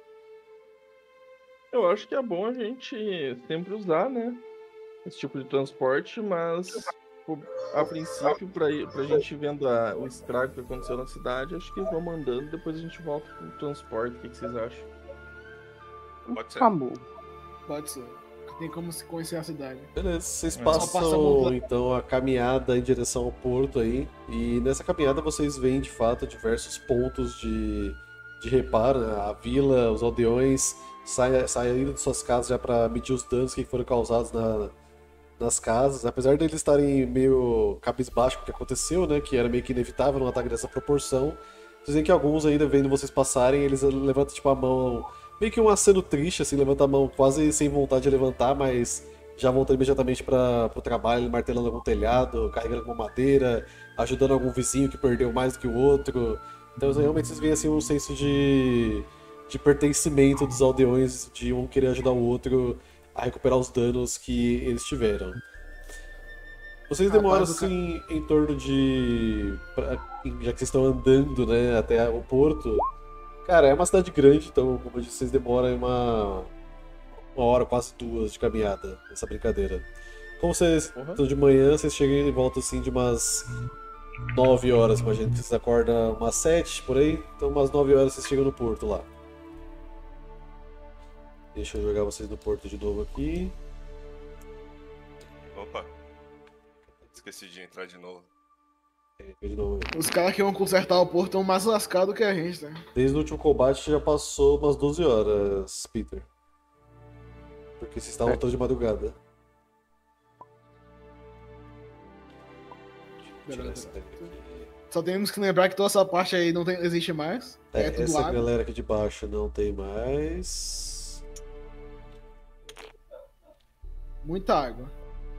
Eu acho que é bom a gente sempre usar, né? Esse tipo de transporte, mas pô, a princípio, pra gente vendo o estrago que aconteceu na cidade, acho que vamos andando, depois a gente volta pro transporte. O que vocês acham? Pode ser. Acabou. Pode ser. Tem como se conhecer a cidade. Beleza, vocês Só passa passam muito- então a caminhada em direção ao porto aí, e nessa caminhada vocês veem de fato diversos pontos de reparo, né? A vila, os aldeões saindo de suas casas já para medir os danos que foram causados nas casas, apesar deles estarem meio cabisbaixo com o que aconteceu, né, que era meio que inevitável um ataque dessa proporção. Vocês veem que alguns ainda vendo vocês passarem, eles levantam tipo a mão, meio que um aceno triste, assim, levanta a mão quase sem vontade de levantar, mas já voltando imediatamente para o trabalho, martelando algum telhado, carregando alguma madeira, ajudando algum vizinho que perdeu mais do que o outro. Então realmente vocês veem assim um senso de pertencimento dos aldeões, de um querer ajudar o outro a recuperar os danos que eles tiveram. Vocês demoram Rapaz, assim em torno de... já que vocês estão andando, né, até o porto. Cara, é uma cidade grande, então como eu disse, vocês demoram uma hora, quase 2 de caminhada nessa brincadeira. Como vocês estão de manhã, vocês chegam e voltam assim de umas 9 horas, imagina que vocês acordam umas 7 por aí, então umas 9 horas vocês chegam no porto lá. Deixa eu jogar vocês no porto de novo aqui. Opa. Esqueci de entrar de novo. De novo. Os caras que vão consertar o porto estão mais lascados que a gente, né? Desde o último combate já passou umas 12 horas, Peter. Porque vocês estavam todos de madrugada. Deixa eu tirar essa daqui. Só temos que lembrar que toda essa parte aí não existe mais. É tudo Essa água. galera aqui de baixo não tem mais. Muita água.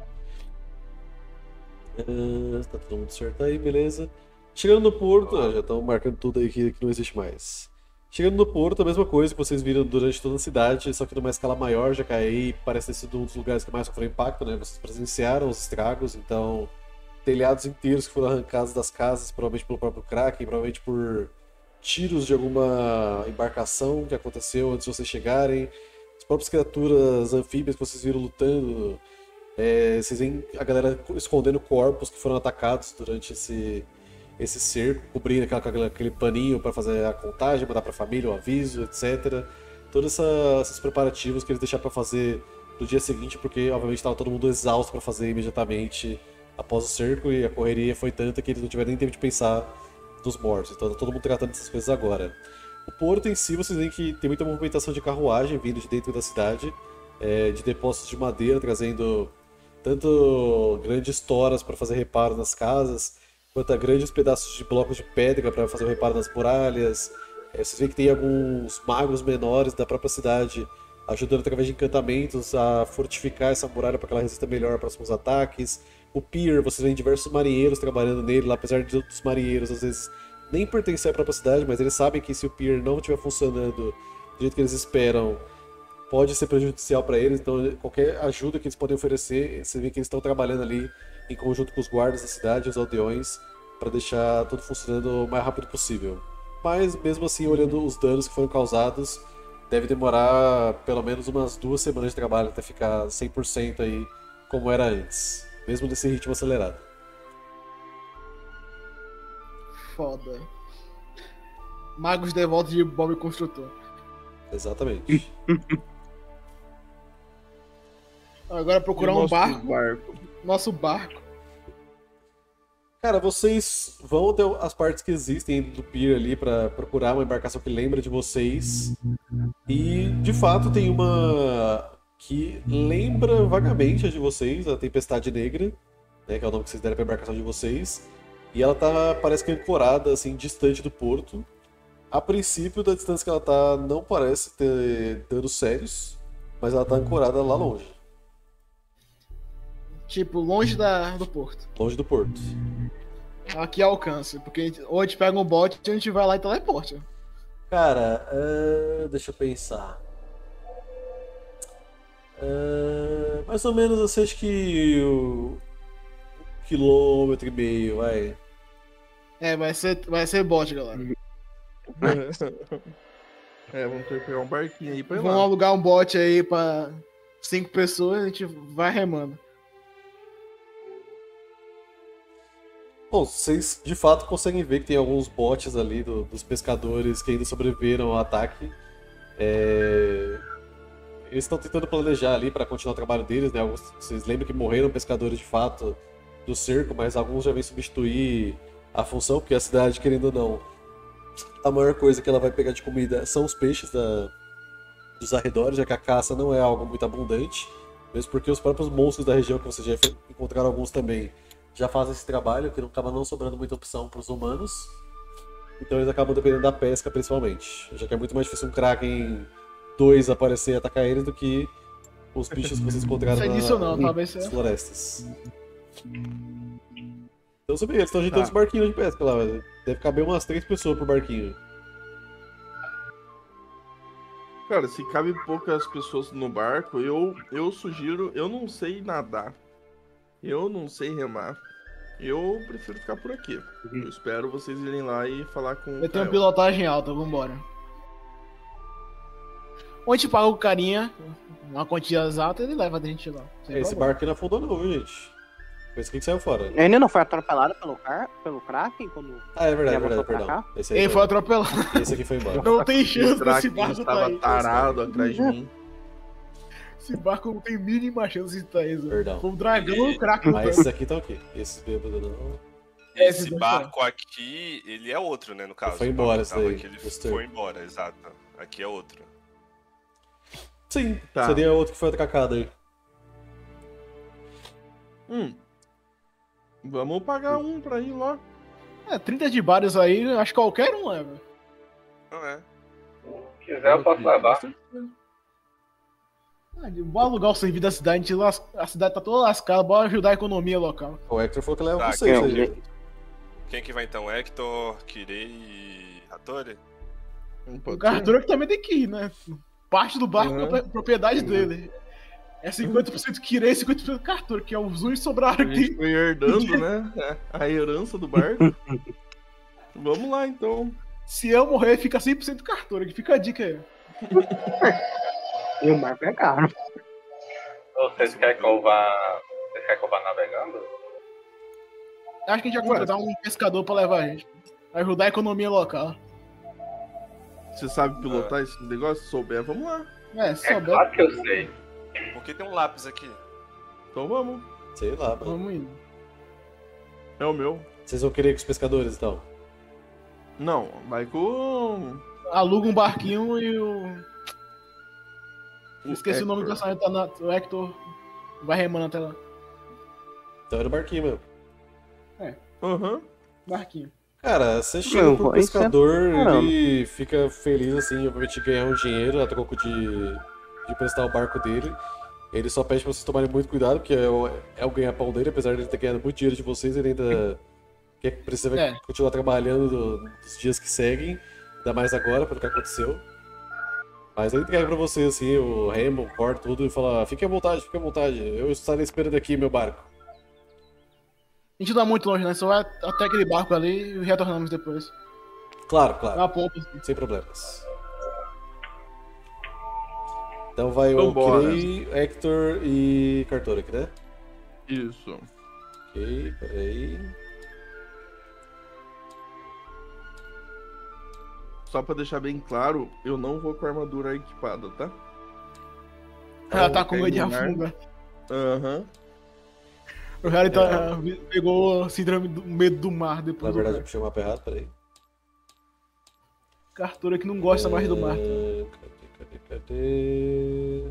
Tá todo mundo certo aí, beleza. Chegando no porto, já estão marcando tudo aí que não existe mais. Chegando no porto, a mesma coisa que vocês viram durante toda a cidade, só que numa escala maior, já que aí parece ter sido um dos lugares que mais sofreu impacto, né? Vocês presenciaram os estragos, então telhados inteiros que foram arrancados das casas, provavelmente pelo próprio Kraken, provavelmente por tiros de alguma embarcação que aconteceu antes de vocês chegarem, as próprias criaturas anfíbias que vocês viram lutando. Vocês veem a galera escondendo corpos que foram atacados durante esse cerco, cobrindo aquele paninho para fazer a contagem, mandar para a família o aviso, etc. Todos esses preparativos que eles deixaram para fazer no dia seguinte, porque obviamente estava todo mundo exausto para fazer imediatamente após o cerco e a correria foi tanta que eles não tiveram nem tempo de pensar nos mortos. Então tá todo mundo tratando dessas coisas agora. O porto em si, vocês veem que tem muita movimentação de carruagem vindo de dentro da cidade, de depósitos de madeira, trazendo tanto grandes toras para fazer reparo nas casas, quanto a grandes pedaços de blocos de pedra para fazer o reparo nas muralhas. Vocês veem que tem alguns magos menores da própria cidade ajudando através de encantamentos a fortificar essa muralha para que ela resista melhor a próximos ataques. O pier, vocês veem diversos marinheiros trabalhando nele, lá, apesar de outros marinheiros às vezes nem pertencer à própria cidade, mas eles sabem que se o pier não estiver funcionando do jeito que eles esperam, pode ser prejudicial para eles, então qualquer ajuda que eles podem oferecer, você vê que eles estão trabalhando ali em conjunto com os guardas da cidade, os aldeões, para deixar tudo funcionando o mais rápido possível. Mas mesmo assim, olhando os danos que foram causados, deve demorar pelo menos umas 2 semanas de trabalho até ficar 100% aí como era antes, mesmo nesse ritmo acelerado. Foda. Magos devotos de Bob Construtor. Exatamente. Agora procurar um barco. Nosso barco. Cara, vocês vão até as partes que existem do pier ali pra procurar uma embarcação que lembra de vocês. E, de fato, tem uma que lembra vagamente a de vocês, a Tempestade Negra, né, que é o nome que vocês deram pra embarcação de vocês. E ela tá, parece que ancorada, assim, distante do porto. A princípio, da distância que ela tá, não parece ter danos sérios, mas ela tá ancorada lá longe. Tipo, longe do porto. Longe do porto. Aqui alcance, porque ou a gente pega um bote e a gente vai lá e teleporta. Cara, deixa eu pensar. Mais ou menos, assim, acho que 1,5 km, vai. Vai ser bote, galera. Vamos ter que pegar um barquinho aí pra ir Vamos lá. alugar um bote aí pra 5 pessoas e a gente vai remando. Bom, vocês de fato conseguem ver que tem alguns botes ali dos pescadores que ainda sobreviveram ao ataque. Eles estão tentando planejar ali para continuar o trabalho deles, né? Vocês lembram que morreram pescadores de fato do cerco, mas alguns já vêm substituir a função, porque a cidade, querendo ou não, a maior coisa que ela vai pegar de comida são os peixes dos arredores, já que a caça não é algo muito abundante, mesmo porque os próprios monstros da região, que vocês já encontraram alguns também, já fazem esse trabalho, que não acaba não sobrando muita opção para os humanos. Então eles acabam dependendo da pesca, principalmente. Já que é muito mais difícil um Kraken 2 aparecer e atacar eles do que os bichos que vocês encontraram nas florestas. Então você vê, eles estão ajeitando os barquinhos de pesca lá. Deve caber umas 3 pessoas por barquinho. Cara, se cabe poucas pessoas no barco, eu sugiro... Eu não sei nadar. Eu não sei remar. Eu prefiro ficar por aqui. Eu espero vocês irem lá e falar com o Eu tenho Kael. pilotagem alta, vambora. Ou a gente paga o carinha uma quantia exata e ele leva a gente lá. Esse barco não afundou não, viu, gente? Foi esse aqui que saiu fora. Ele não foi atropelado pelo Kraken quando. É verdade, ele voltou pra perdão. cá? Esse aí Ele foi atropelado. Esse aqui foi embora. Não tem chance O Kraken desse barco tá estava aí. tarado atrás de mim. Esse barco não tem mínima chance de estar aí. Zé. Perdão. Foi o dragão e o Kraken. Mas esses aqui estão aqui. Esses bêbados não. esse barco aqui, ele é outro, né, no caso. Foi embora esse daí. Aqui, ele foi embora, exato. Aqui é outro. Sim, Tá. seria outro que foi atracado aí. Vamos pagar um pra ir lá. 30 de bares aí, acho que qualquer um leva. Não é? Se quiser, eu posso levar. Bora alugar o serviço da cidade, a cidade tá toda lascada, bora ajudar a economia local. O Hector falou que leva Tá, vocês eu- aí. Quem que vai então? Hector, Kirei e Hattori? O Cartura que também tem que ir, né? Parte do barco é propriedade dele. É 50% Kirei e 50% Cartura, que é os únicos que sobraram A gente aqui. foi herdando, né? A herança do barco. Vamos lá, então. Se eu morrer, fica 100% Cartura, que fica a dica aí. E o barco é caro. Vocês querem que eu vá navegando? Acho que a gente vai contratar um pescador pra levar a gente. Ajudar a economia local. Você sabe pilotar esse negócio? Se souber, vamos lá. Se É souber, claro que eu sei. Por que tem um lápis aqui? Então vamos. Sei lá, mano. vamos indo. É o meu. Vocês vão querer ir com os pescadores, então? Não, vai com. Aluga um barquinho e o. Esqueci o nome do Hector. personagem, o Hector vai remando até lá. Então era o barquinho mesmo. Aham. Barquinho. Cara, você chega Não, pro isso é- pescador, caramba. ele fica feliz, assim, obviamente ganhar um dinheiro a troco de prestar o barco dele. Ele só pede pra vocês tomarem muito cuidado, porque é o ganha-pão dele, apesar de ele ter ganhado muito dinheiro de vocês, ele ainda precisa continuar trabalhando nos dias que seguem, ainda mais agora, pelo que aconteceu. Mas ele entrega pra vocês, assim, o remo, o corte, tudo, e fala: fique à vontade, eu estarei esperando aqui meu barco. A gente não tá muito longe, né? Só vai até aquele barco ali e retornamos depois. Claro, Na claro, ponta. sem problemas. Então vai o Vambora. Kirei, Hector e Cartor aqui, né? Isso. Ok, peraí. Só pra deixar bem claro, eu não vou com a armadura equipada, tá? Ela tá com medo de terminar. afundar. Aham. O Harry pegou síndrome do medo do mar Na depois. verdade, eu puxei o mapa errado, peraí. Cartura que não gosta mais do mar. Cadê?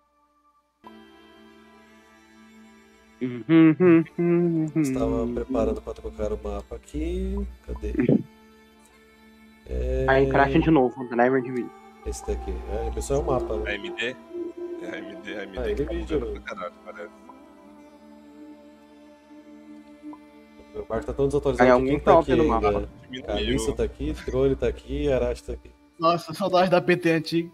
Estava preparando para trocar o mapa aqui. Cadê? Aí encaixa de novo, driver de vídeo. Esse daqui. É, pessoal, é o mapa, né? AMD? É AMD Ah, ele que tá vídeo, mudando né? pra caralho, parece. O barco tá tão desatualizado Aí que alguém quem tá tá aqui alternando o mapa. ainda. Diminuiu. Carissa tá aqui, Trone tá aqui, Arashi tá aqui. Nossa, saudade da PT antiga.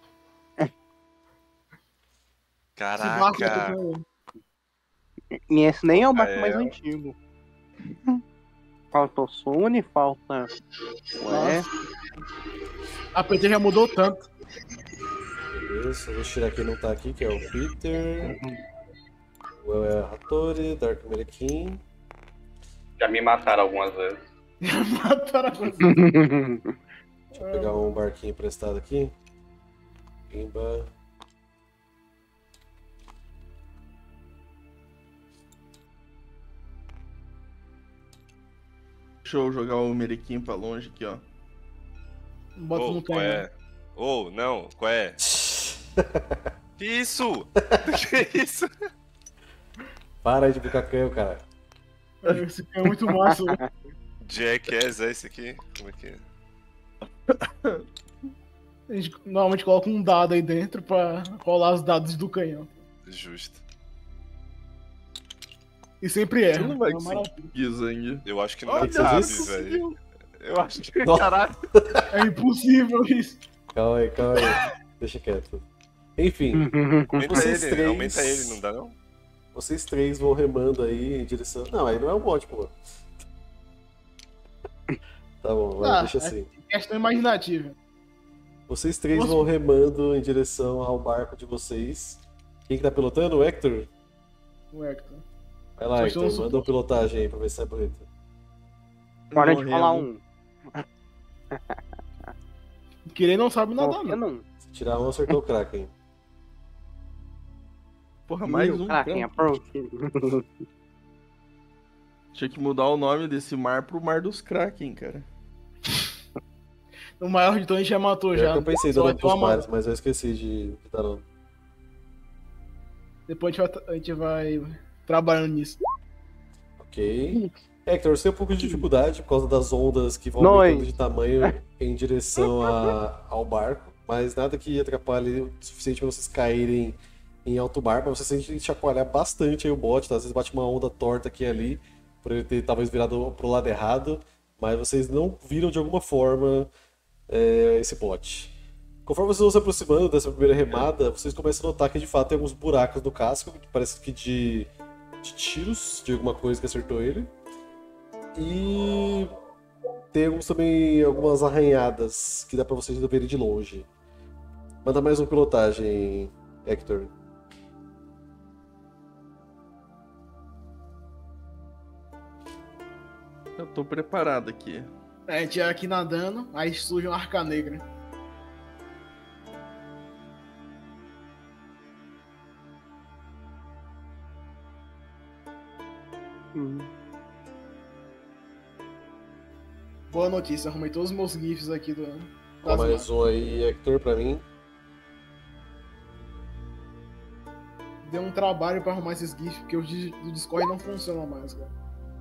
Esse barco já Caraca. tô- E esse nem é o barco mais é. antigo. Falta o Sune, falta Ué, A PT já mudou tanto. Beleza, deixa eu tirar quem não tá aqui, que é o Peter. O Hattori, Dark Merekin. Já me mataram algumas vezes. Mataram a você. Deixa eu pegar um barquinho emprestado aqui. Pimba. Deixa eu jogar o Meriquinho pra longe aqui, ó. Bota no Qual canhão. é? Ô, não, qual é? Que isso? Que isso? Para aí de brincar canhão, cara. Esse canhão é muito massa. né? Jackass é esse aqui? Como é que é? A gente normalmente coloca um dado aí dentro pra rolar os dados do canhão. Justo. E sempre Você erra. não vai É uma maravilha. conseguir, Zang. Eu acho que não Olha, cabe, isso, velho. Eu acho que. Nossa. Caralho. É impossível isso. Calma aí, calma aí. Deixa quieto. Enfim, Aumenta Vocês ele, três- aumenta ele, não dá não? vocês três vão remando aí em direção. Não, aí não é um bote, pô. Tá bom, vai, Ah, deixa assim. Questão imaginativa. Vocês três Nossa. vão remando em direção ao barco de vocês. Quem que tá pilotando? O Hector? O Hector. Vai lá, Só Hector, estamos manda uma pilotagem aí pra ver se sai bonito. Hora de Morrendo. falar um. Querer não sabe nadar, Qualquer não. um. Se tirar um, acertou o Kraken. Porra, mais um. Kraken, pronto. approach. Tinha que mudar o nome desse mar pro Mar dos Kraken, cara. O maior de todos a gente já matou já. Eu pensei em Só dar vai nome ter uma pros mares, mas eu esqueci de dar nome. Depois a gente vai trabalhando nisso. Ok. Hector, você tem um pouco de dificuldade por causa das ondas que vão Nós. aumentando de tamanho em direção ao barco, mas nada que atrapalhe o suficiente para vocês caírem em alto mar, mas você sente chacoalhar bastante aí o bote, tá? Às vezes bate uma onda torta aqui e ali, por ele ter talvez virado pro lado errado, mas vocês não viram de alguma forma esse bote. Conforme vocês vão se aproximando dessa primeira remada, vocês começam a notar que de fato tem alguns buracos no casco, que parece que de tiros, de alguma coisa que acertou ele. E tem algumas arranhadas que dá pra vocês verem de longe. Manda mais uma pilotagem, Hector. Eu tô preparado aqui. A gente é aqui nadando, aí surge uma arca negra. Boa notícia, arrumei todos os meus GIFs aqui do ano. Dá mais um aí, Hector, pra mim. Deu um trabalho pra arrumar esses GIFs, porque os do Discord não funcionam mais, cara.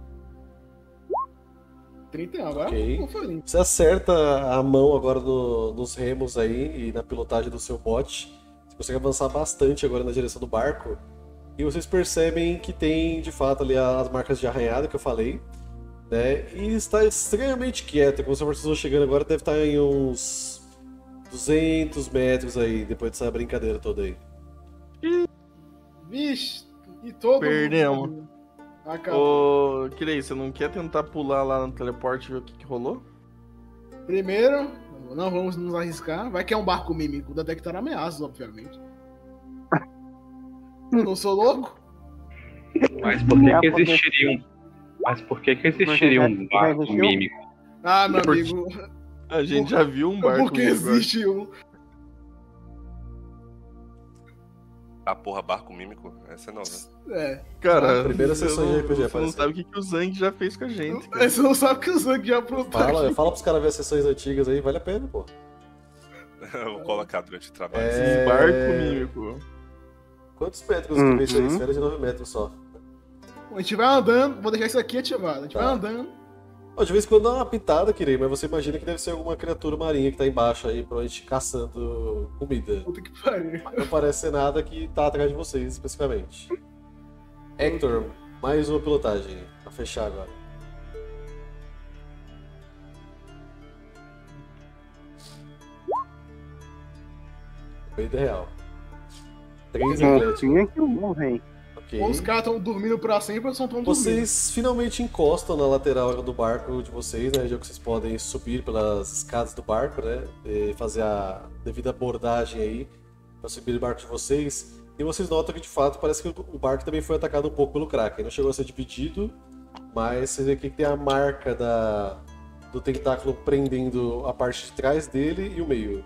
31, agora Ok. não foi limpo. Você acerta a mão agora nos remos aí e na pilotagem do seu bote. Você consegue avançar bastante agora na direção do barco. E vocês percebem que tem, de fato, ali as marcas de arranhada que eu falei. Né? E está extremamente quieto. Como vocês vão chegando agora, deve estar em uns 200 metros aí, depois dessa brincadeira toda aí. Vixe, e todo Perdemos. mundo acabou. Ô, Kirei, você não quer tentar pular lá no teleporte e ver o que rolou? Primeiro, não vamos nos arriscar. Vai que é um barco mímico, detectar ameaças, obviamente. Eu não sou louco? Mas por que existiria um barco mímico? Ah, meu Porque- amigo, A gente já viu um barco porque mímico, existe um. A porra, barco mímico? Essa é nova. É, Cara, Primeira sessão de RPG, você não parece. sabe o que o Zang já fez com a gente, cara. você não sabe que o Zang já aprontou aqui. Fala pros caras ver as sessões antigas aí, vale a pena, pô. Eu vou colocar durante o trabalho. É. Barco mímico. Quantos metros que fez isso aí? Esfera de 9 metros só. A gente vai andando, vou deixar isso aqui ativado. A gente vai andando. Ó, de vez em quando dá uma pitada, Kirei, mas você imagina que deve ser alguma criatura marinha que tá embaixo aí, provavelmente caçando comida. Puta que pariu. Não parece ser nada que tá atrás de vocês, especificamente. Hector, mais uma pilotagem, pra fechar agora. Corrida real. 3 em Atlético. Tinha que morrer. Ok. Ou os caras estão dormindo pra sempre ou só estão dormindo. Vocês finalmente encostam na lateral do barco de vocês, né? Já que vocês podem subir pelas escadas do barco, né? E fazer a devida abordagem aí para subir o barco de vocês. E vocês notam que de fato parece que o barco também foi atacado um pouco pelo Kraken. Não chegou a ser dividido, mas você vê aqui que tem a marca do tentáculo prendendo a parte de trás dele e o meio.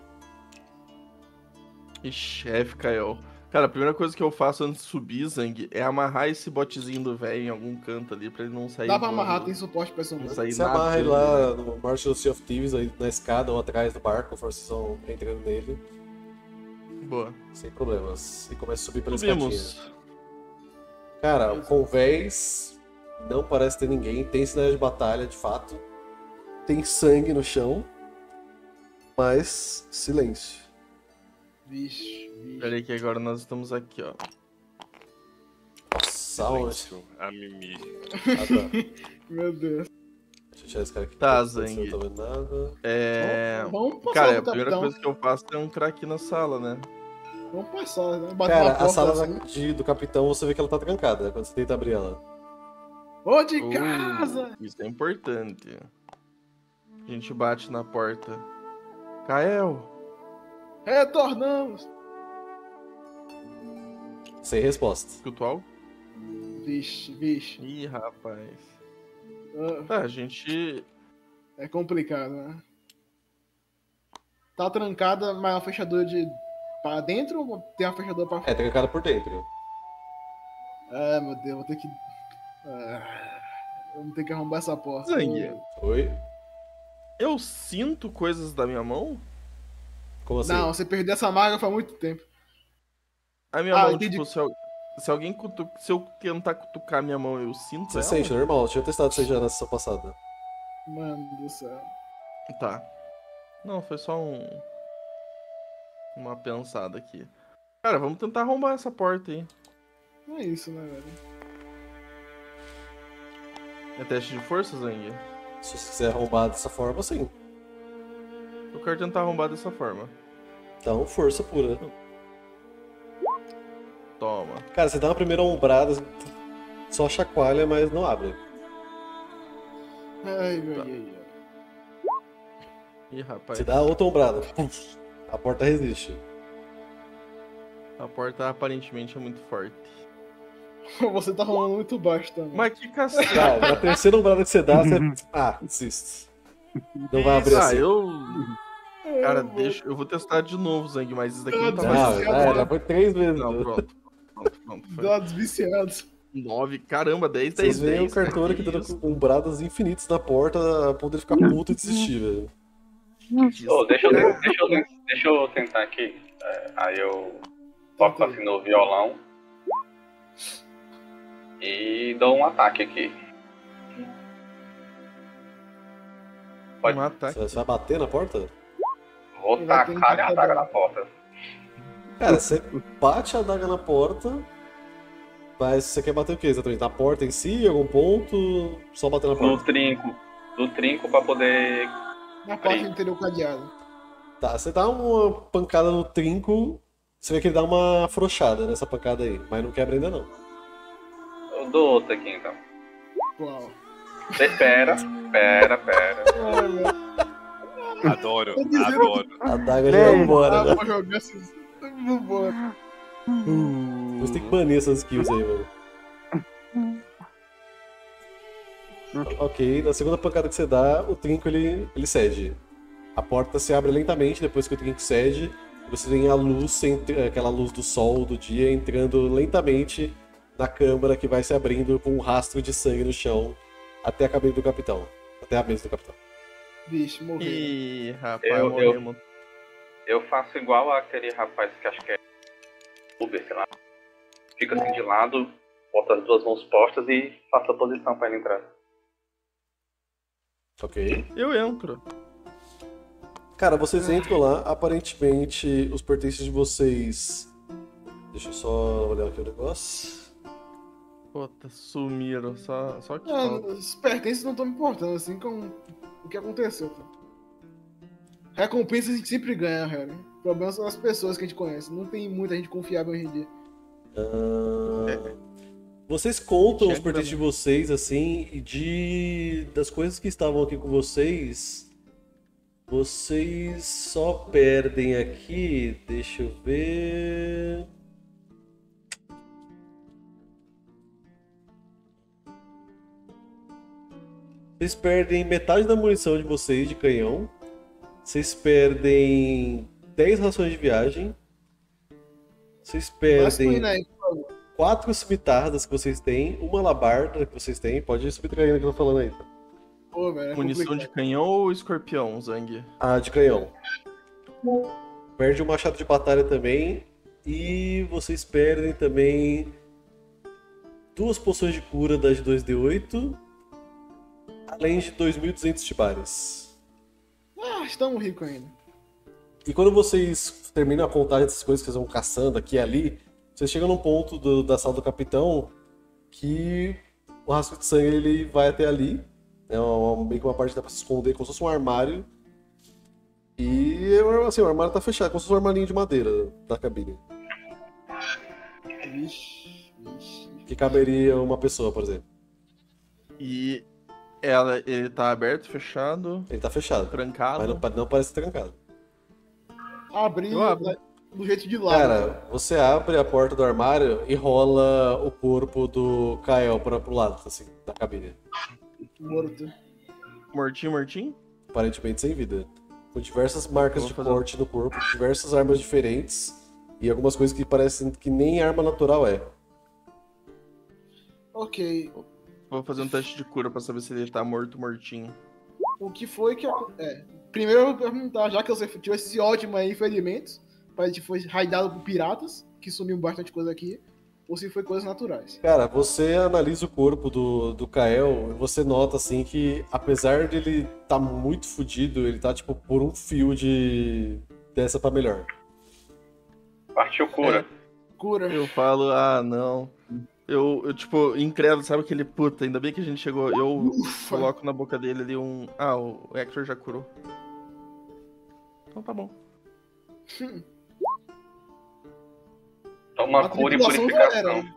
Ixi, Kael. Cara, a primeira coisa que eu faço antes de subir, Zang, é amarrar esse botezinho do velho em algum canto ali pra ele não sair. Dá pra voando. amarrar, tem suporte personal. Isso aí Você nada, amarra ele né? lá no Marshall Sea of Thieves, aí na escada ou atrás do barco, conforme vocês vão entrando nele. Boa. Sem problemas. E começa a subir pela escadinha. Subimos. Cara, o convés não parece ter ninguém. Tem sinais de batalha, de fato. Tem sangue no chão. Mas silêncio. Vixe, vixe. Pera aí que agora nós estamos aqui, ó. Sound. Silêncio, a Mimi. Ah, tá. Meu Deus. Deixa eu tirar esse cara aqui. Tá, Não Zang. tô vendo nada. Vamos passar Cara, do a primeira capitão. coisa que eu faço é um crack na sala, né? Vamos passar, né? Bater Cara, na a porta sala assim. do capitão, você vê que ela tá trancada, né, quando você tenta abrir ela. Ô, de casa! Isso é importante. A gente bate na porta. Kael! Retornamos! Sem resposta. Escutual? Vixe, vixe. Ih, rapaz. Ah, Tá, a gente. é complicado, né? Tá trancada, mas uma fechadura de pra dentro ou tem uma fechadura pra É, fora? trancada por dentro. Ah, meu Deus, vou ter que. Vamos ter que arrombar essa porta. Zangue, Oi? eu sinto coisas da minha mão? Como assim? Não, você perdeu essa maga faz muito tempo. A minha Ah, mão, entendi. tipo, se alguém se eu tentar cutucar minha mão, eu sinto Você ela? sente, normal. Eu tinha testado isso aí já na sessão passada. Mano do céu. Tá. Não, foi só uma pensada aqui. Cara, vamos tentar arrombar essa porta aí. Não é isso, né, velho? É teste de força, Zang? Se você quiser arrombar dessa forma, sim. Eu quero tentar arrombar dessa forma. Então, força pura. Toma. Cara, você dá uma primeira ombrada, só chacoalha, mas não abre. Ai, meu Deus. Ih, rapaz. Você dá outra ombrada, puf, a porta resiste. A porta aparentemente é muito forte. Você tá rolando muito baixo também. Mas que cacete. Cara, na terceira ombrada que você dá, você... Ah, desisto. Não vai abrir assim. Cara, deixa. Eu vou testar de novo, Zang, mas isso daqui não tá Não, mais. já foi 3 vezes. Não, pronto. Foi. Dados viciados. 9, caramba, 10, 10, Vocês veem 10. o cartório aqui dando ombradas infinitas na porta a ponto de ficar puto e desistir, velho. Ô, deixa eu tentar aqui. Aí eu toco assim no violão e dou um ataque aqui. Pode. Um ataque. Você vai bater na porta? Vou Ele vai tentar tacar a adaga quebrar. na porta. Cara, você bate a adaga na porta, mas você quer bater o quê exatamente? Na porta em si, em algum ponto? Só bater na No porta? trinco. No trinco pra poder. Na parte interior cadeado. Tá, você dá uma pancada no trinco, você vê que ele dá uma afrouxada nessa pancada aí, mas não quebra ainda não. Eu dou outra aqui então. Uau. Espera. Adoro, Tô dizendo- adoro. A adaga já vai embora, né? Vou jogar esses. Vambora. Você tem que banir essas kills aí, mano. Ok, na segunda pancada que você dá, o trinco ele cede. A porta se abre lentamente depois que o trinco cede. E você vê a luz, aquela luz do sol do dia, entrando lentamente na câmara que vai se abrindo com um rastro de sangue no chão até a cabine do capitão. Até a mesa do capitão. Vixe, morreu. Ih, rapaz, Eu- morremos. Eu faço igual aquele rapaz que acho que é Uber, sei lá. Fica assim de lado, bota as duas mãos postas e faço a posição pra ele entrar. Ok. Eu entro. Cara, vocês entram lá, aparentemente os pertences de vocês. Deixa eu só olhar aqui o negócio. Puta, sumiram. Só que Ah, falta. os pertences não estão me importando assim com o que aconteceu. Tá? Recompensa a gente sempre ganha, cara. O problema são as pessoas que a gente conhece. Não tem muita gente confiável hoje em dia. Vocês contam os Check pertences de vocês, assim, e das coisas que estavam aqui com vocês, vocês só perdem aqui, deixa eu ver... Vocês perdem metade da munição de vocês de canhão, vocês perdem 10 rações de viagem, vocês perdem... Masculina aí, por favor. 4 cimitarras que vocês têm, uma alabarda que vocês têm, pode subtrair o que eu tô falando aí. Pô, velho, é Munição de complicado. canhão ou escorpião, Zang? A de canhão. Perde um machado de batalha também. E vocês perdem também 2 poções de cura das de 2d8, além de 2.200 tibares. Ah, estamos ricos ainda. E quando vocês terminam a contagem dessas coisas que vocês vão caçando aqui e ali, vocês chegam num ponto da sala do capitão que o rastro de sangue ele vai até ali. É meio que uma parte que dá pra se esconder, como se fosse um armário. E assim, o armário tá fechado, como se fosse um armarinho de madeira da cabine. Vixe. Que caberia uma pessoa, por exemplo. E ele tá aberto, fechado, Ele tá fechado, trancado. mas não parece trancado. Abrir Eu abro. do jeito de lá. Cara, você abre a porta do armário e rola o corpo do Kael pro lado, assim, da cabine. Morto. Mortinho? Aparentemente sem vida. Com diversas marcas Vou de fazer- corte no corpo, diversas armas diferentes e algumas coisas que parecem que nem arma natural é. Ok. Vou fazer um teste de cura pra saber se ele tá mortinho. O que foi que... Primeiro eu vou perguntar, já que você tirou esse ótimo aí, ferimentos, parece que foi raidado por piratas, que sumiu bastante coisa aqui, ou se foi coisas naturais. Cara, você analisa o corpo do Kael e você nota, assim, que apesar de ele tá muito fudido, ele tá, tipo, por um fio dessa pra melhor. Partiu cura. Cura. Eu falo, não. Eu tipo, incrédulo, sabe aquele puta, ainda bem que a gente chegou. Eu coloco na boca dele ali um. O Hector já curou. Então tá bom. Toma A cura e tripulação já era. purificação.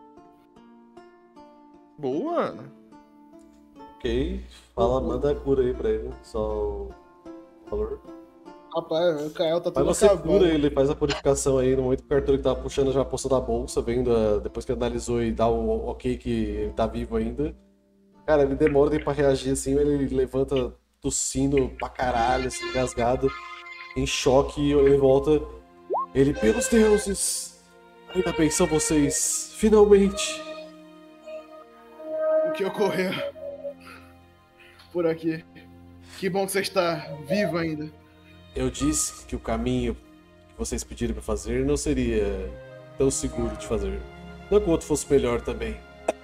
Boa! Ok, manda a cura aí pra ele, só o valor. Rapaz, o Kael tá Mas todo você acabado. cura ele, faz a purificação aí, no momento que o Arthur que tava puxando já a poção da bolsa, vendo, depois que analisou e dá o ok que ele tá vivo ainda. Cara, ele demora pra reagir assim, ele levanta tossindo pra caralho, assim, engasgado, em choque, e ele volta. Ele, pelos deuses, ainda bem que são vocês, finalmente. O que ocorreu por aqui? Que bom que você está vivo ainda. Eu disse que o caminho que vocês pediram pra fazer não seria tão seguro de fazer. Não que o outro fosse melhor também.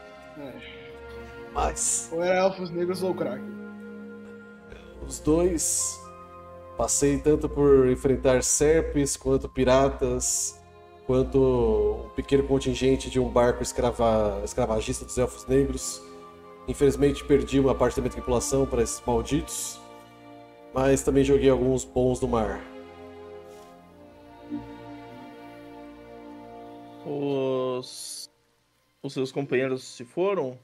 Mas Ou era elfos negros ou crack. os dois, passei tanto por enfrentar serpes, quanto piratas, quanto um pequeno contingente de um barco escravagista dos elfos negros. Infelizmente perdi uma parte da minha tripulação para esses malditos, mas também joguei alguns bons no mar. Os seus companheiros se foram?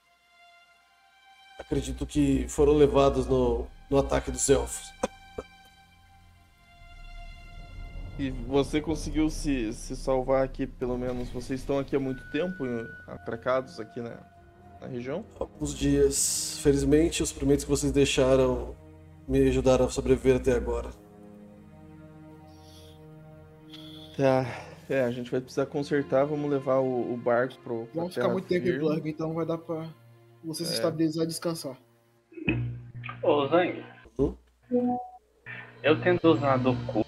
Acredito que foram levados no ataque dos elfos. E você conseguiu se salvar aqui, pelo menos? Vocês estão aqui há muito tempo, atracados aqui na região? Alguns dias. Felizmente, os primeiros que vocês deixaram me ajudaram a sobreviver até agora. Tá. A gente vai precisar consertar, vamos levar o barco pro Vamos ficar muito tempo em Plug, então vai dar pra você se estabilizar e descansar. Ô, Zang. Eu tento usar do cu.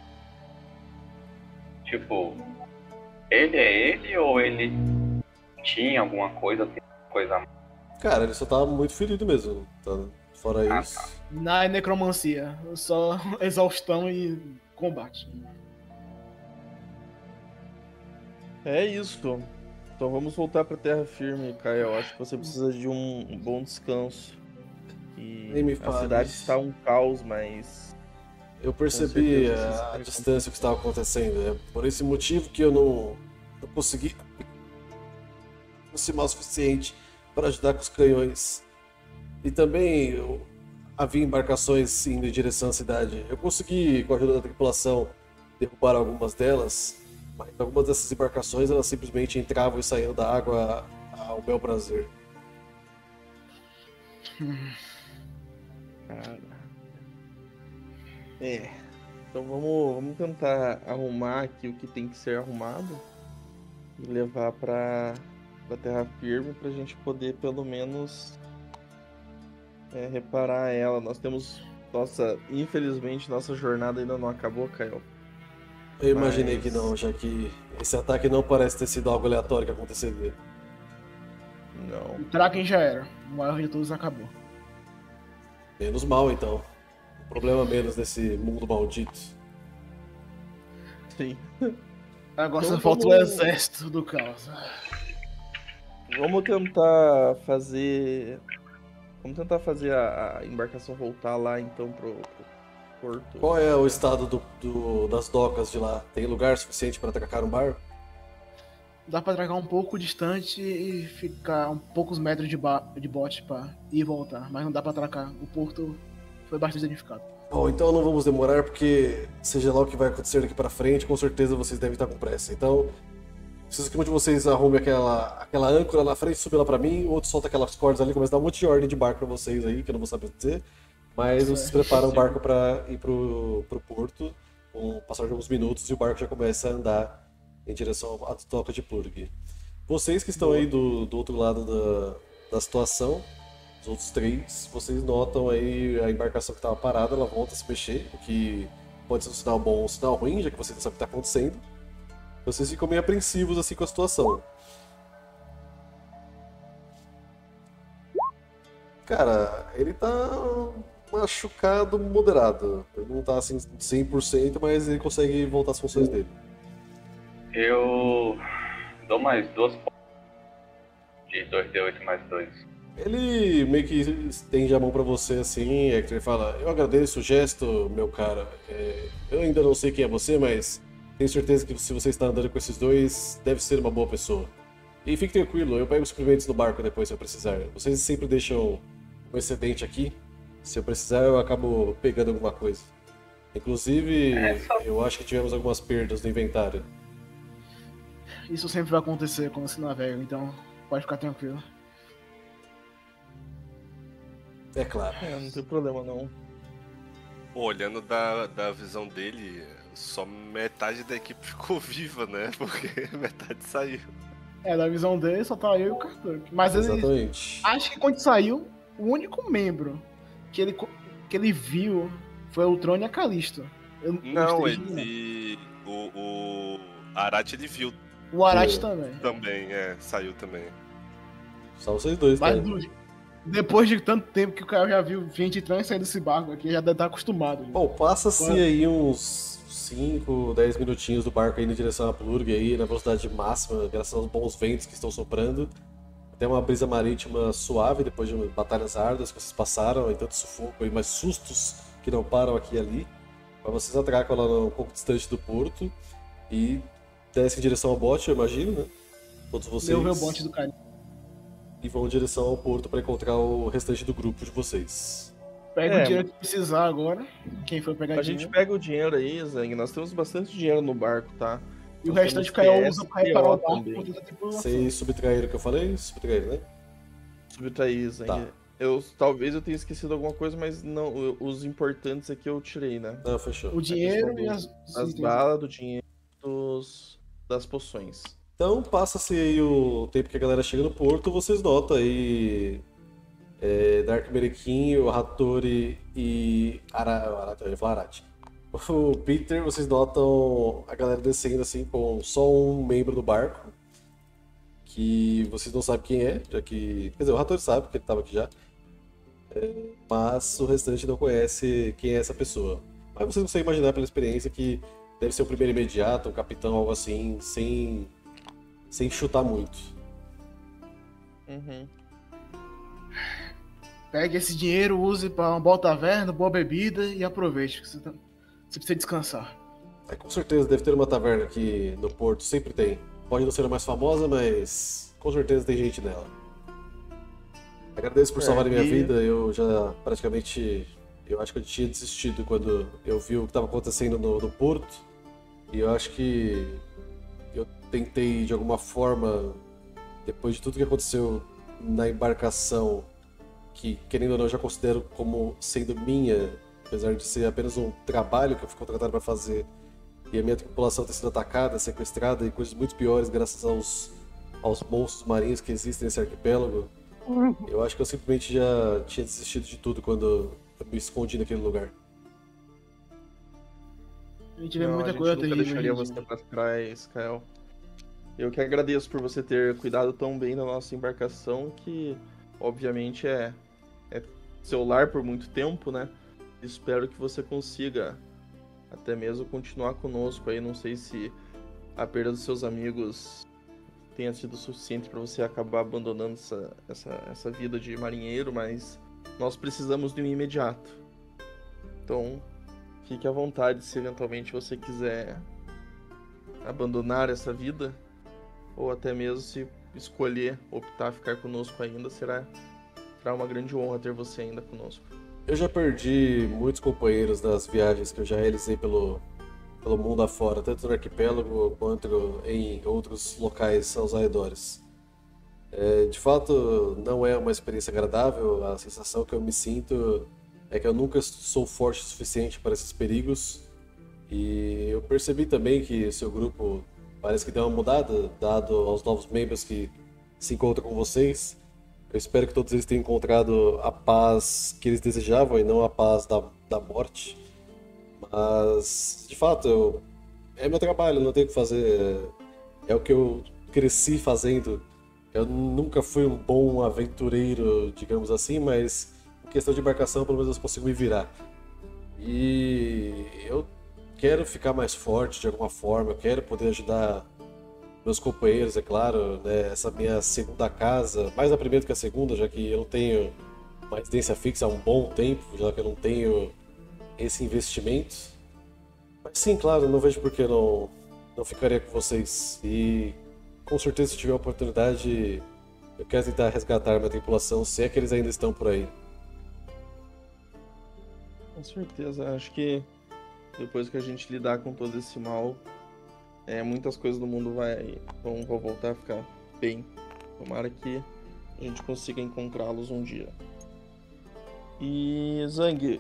Tipo, ele é ele ou ele tinha alguma coisa, tem coisa a mais? Cara, ele só tá muito ferido mesmo. Tá? Fora isso. Tá. Na necromancia, só exaustão e combate. É isso. Então vamos voltar pra terra firme, Kael. Acho que você precisa de um bom descanso. E Nem me a fale. cidade está um caos, mas Eu percebi certeza, a vocês distância que estava acontecendo. É por esse motivo que eu não consegui aproximar o suficiente para ajudar com os canhões. E também havia embarcações indo em direção à cidade. Eu consegui, com a ajuda da tripulação, derrubar algumas delas, mas algumas dessas embarcações elas simplesmente entravam e saíam da água ao bel prazer. cara. Então vamos tentar arrumar aqui o que tem que ser arrumado e levar pra terra firme pra gente poder pelo menos reparar ela. Nós temos. Infelizmente nossa jornada ainda não acabou, Kael. Eu imaginei Mas- que não, já que esse ataque não parece ter sido algo aleatório que aconteceria. Não. O Kraken já era. O maior de todos acabou. Menos mal, então. Um problema menos nesse mundo maldito. Sim. Agora Então só falta o vamos- exército do caos. Vamos tentar fazer. Vamos tentar fazer a embarcação voltar lá então pro porto. Qual é o estado das docas de lá? Tem lugar suficiente para atracar um barco? Dá pra atracar um pouco distante e ficar um poucos metros de bote pra ir e voltar. Mas não dá pra atracar. O porto foi bastante danificado. Bom, então não vamos demorar, porque seja lá o que vai acontecer daqui para frente, com certeza vocês devem estar com pressa. Então, preciso que um de vocês arrume aquela âncora na frente, suba lá para mim, o outro solta aquelas cordas ali, começa a dar um monte de ordem de barco para vocês aí, que eu não vou saber dizer. Mas vocês preparam o barco para ir pro porto, com o passar de alguns minutos, e o barco já começa a andar em direção à doca de Plurg. Vocês que estão aí do outro lado da situação. Os outros 3, vocês notam aí a embarcação que estava parada, ela volta a se mexer, o que pode ser um sinal bom ou um sinal ruim, já que você não sabe o que está acontecendo. Vocês ficam meio apreensivos assim com a situação. Cara, ele tá machucado moderado. Ele não tá assim 100%, mas ele consegue voltar às funções dele. Eu dou mais 2 de 2d8 mais 2. Ele meio que estende a mão pra você assim, Hector, e fala: eu agradeço o gesto, meu cara. Eu ainda não sei quem é você, mas tenho certeza que se você está andando com esses dois, deve ser uma boa pessoa. E fique tranquilo, eu pego os suprimentos no barco depois se eu precisar. Vocês sempre deixam um excedente aqui. Se eu precisar, eu acabo pegando alguma coisa. Inclusive, eu acho que tivemos algumas perdas no inventário. Isso sempre vai acontecer quando se navega, então pode ficar tranquilo. É claro. Não tem problema não. Pô, olhando da visão dele, só metade da equipe ficou viva, né? Porque metade saiu. Da visão dele só tá eu e o Kartuk. Mas ele, Exatamente. acho que quando saiu, o único membro que ele viu foi o Trone e a Calisto. Não, ele. O Arate ele viu O Arate também. também, saiu também. Só vocês dois, Mas né? depois de tanto tempo que o cara já viu gente entrando e saindo desse barco aqui, já deve estar acostumado. Bom, passa-se aí uns 5, 10 minutinhos do barco indo em direção à Plurg aí, na velocidade máxima, graças aos bons ventos que estão soprando. Tem uma brisa marítima suave depois de batalhas árduas que vocês passaram, e tanto sufoco e mais sustos que não param aqui e ali. Mas vocês atracam lá um pouco distante do porto e descem em direção ao bote, eu imagino, né? Todos vocês. Eu vi o bote do cara. E vão em direção ao porto para encontrar o restante do grupo de vocês. Pega o dinheiro que precisar agora. Quem for pegar A dinheiro. gente pega o dinheiro aí, Zang. Nós temos bastante dinheiro no barco, tá? E o Nós restante o temos Caio usa pra reparar o PO barco também. por toda a tripulação. Vocês subtraíram o que eu falei? Subtraíram, né? Subtrair, Zang. Tá. Talvez eu tenha esquecido alguma coisa, mas não. Os importantes aqui eu tirei, né? Não, fechou. O dinheiro e As as balas, do dinheiro, das poções. Então, passa-se aí o tempo que a galera chega no porto, vocês notam aí Dark Merequim, o Hattori e eu ia falar Arate. O Peter, vocês notam a galera descendo assim com só um membro do barco, que vocês não sabem quem é, já que... Quer dizer, o Hattori sabe, porque ele estava aqui já. Mas o restante não conhece quem é essa pessoa. Mas vocês conseguem imaginar pela experiência que deve ser o primeiro imediato, um capitão, algo assim, sem chutar muito. Uhum. Pegue esse dinheiro, use pra uma boa taverna, boa bebida e aproveite, que você precisa descansar. Com certeza deve ter uma taverna aqui no porto, sempre tem. Pode não ser a mais famosa, mas com certeza tem gente nela. Agradeço por salvarem minha vida, eu já praticamente... Eu acho que eu tinha desistido quando eu vi o que estava acontecendo no porto. E eu acho que eu tentei, de alguma forma, depois de tudo que aconteceu na embarcação, que, querendo ou não, eu já considero como sendo minha, apesar de ser apenas um trabalho que eu fui contratado para fazer, e a minha tripulação ter sido atacada, sequestrada e coisas muito piores graças aos monstros marinhos que existem nesse arquipélago, eu acho que eu simplesmente já tinha desistido de tudo quando eu me escondi naquele lugar. A gente vê muita coisa nunca terrível. deixaria gente. você pra trás, Kael. Eu que agradeço por você ter cuidado tão bem da nossa embarcação, que obviamente é seu lar por muito tempo, né? Espero que você consiga até mesmo continuar conosco aí. Não sei se a perda dos seus amigos tenha sido suficiente para você acabar abandonando essa vida de marinheiro, mas nós precisamos de um imediato. Então, fique à vontade se eventualmente você quiser abandonar essa vida, ou até mesmo se escolher optar ficar conosco ainda, será uma grande honra ter você ainda conosco. Eu já perdi muitos companheiros nas viagens que eu já realizei pelo mundo afora, tanto no arquipélago quanto em outros locais aos arredores. De fato, não é uma experiência agradável. A sensação que eu me sinto é que eu nunca sou forte o suficiente para esses perigos. E eu percebi também que seu grupo parece que deu uma mudada, dado aos novos membros que se encontram com vocês. Eu espero que todos eles tenham encontrado a paz que eles desejavam e não a paz da morte. Mas, de fato, é meu trabalho, não tenho o que fazer. É o que eu cresci fazendo. Eu nunca fui um bom aventureiro, digamos assim, mas em questão de embarcação, pelo menos eu consigo me virar. E eu quero ficar mais forte de alguma forma, eu quero poder ajudar meus companheiros, é claro, né? Essa minha segunda casa, mais a primeira do que a segunda, já que eu não tenho uma residência fixa há um bom tempo, já que eu não tenho esse investimento. Mas sim, claro, não vejo por que não ficaria com vocês. E com certeza, se tiver a oportunidade, eu quero tentar resgatar minha tripulação, se é que eles ainda estão por aí. Com certeza, acho que depois que a gente lidar com todo esse mal, muitas coisas do mundo vão voltar a ficar bem. Tomara que a gente consiga encontrá-los um dia. E Zang,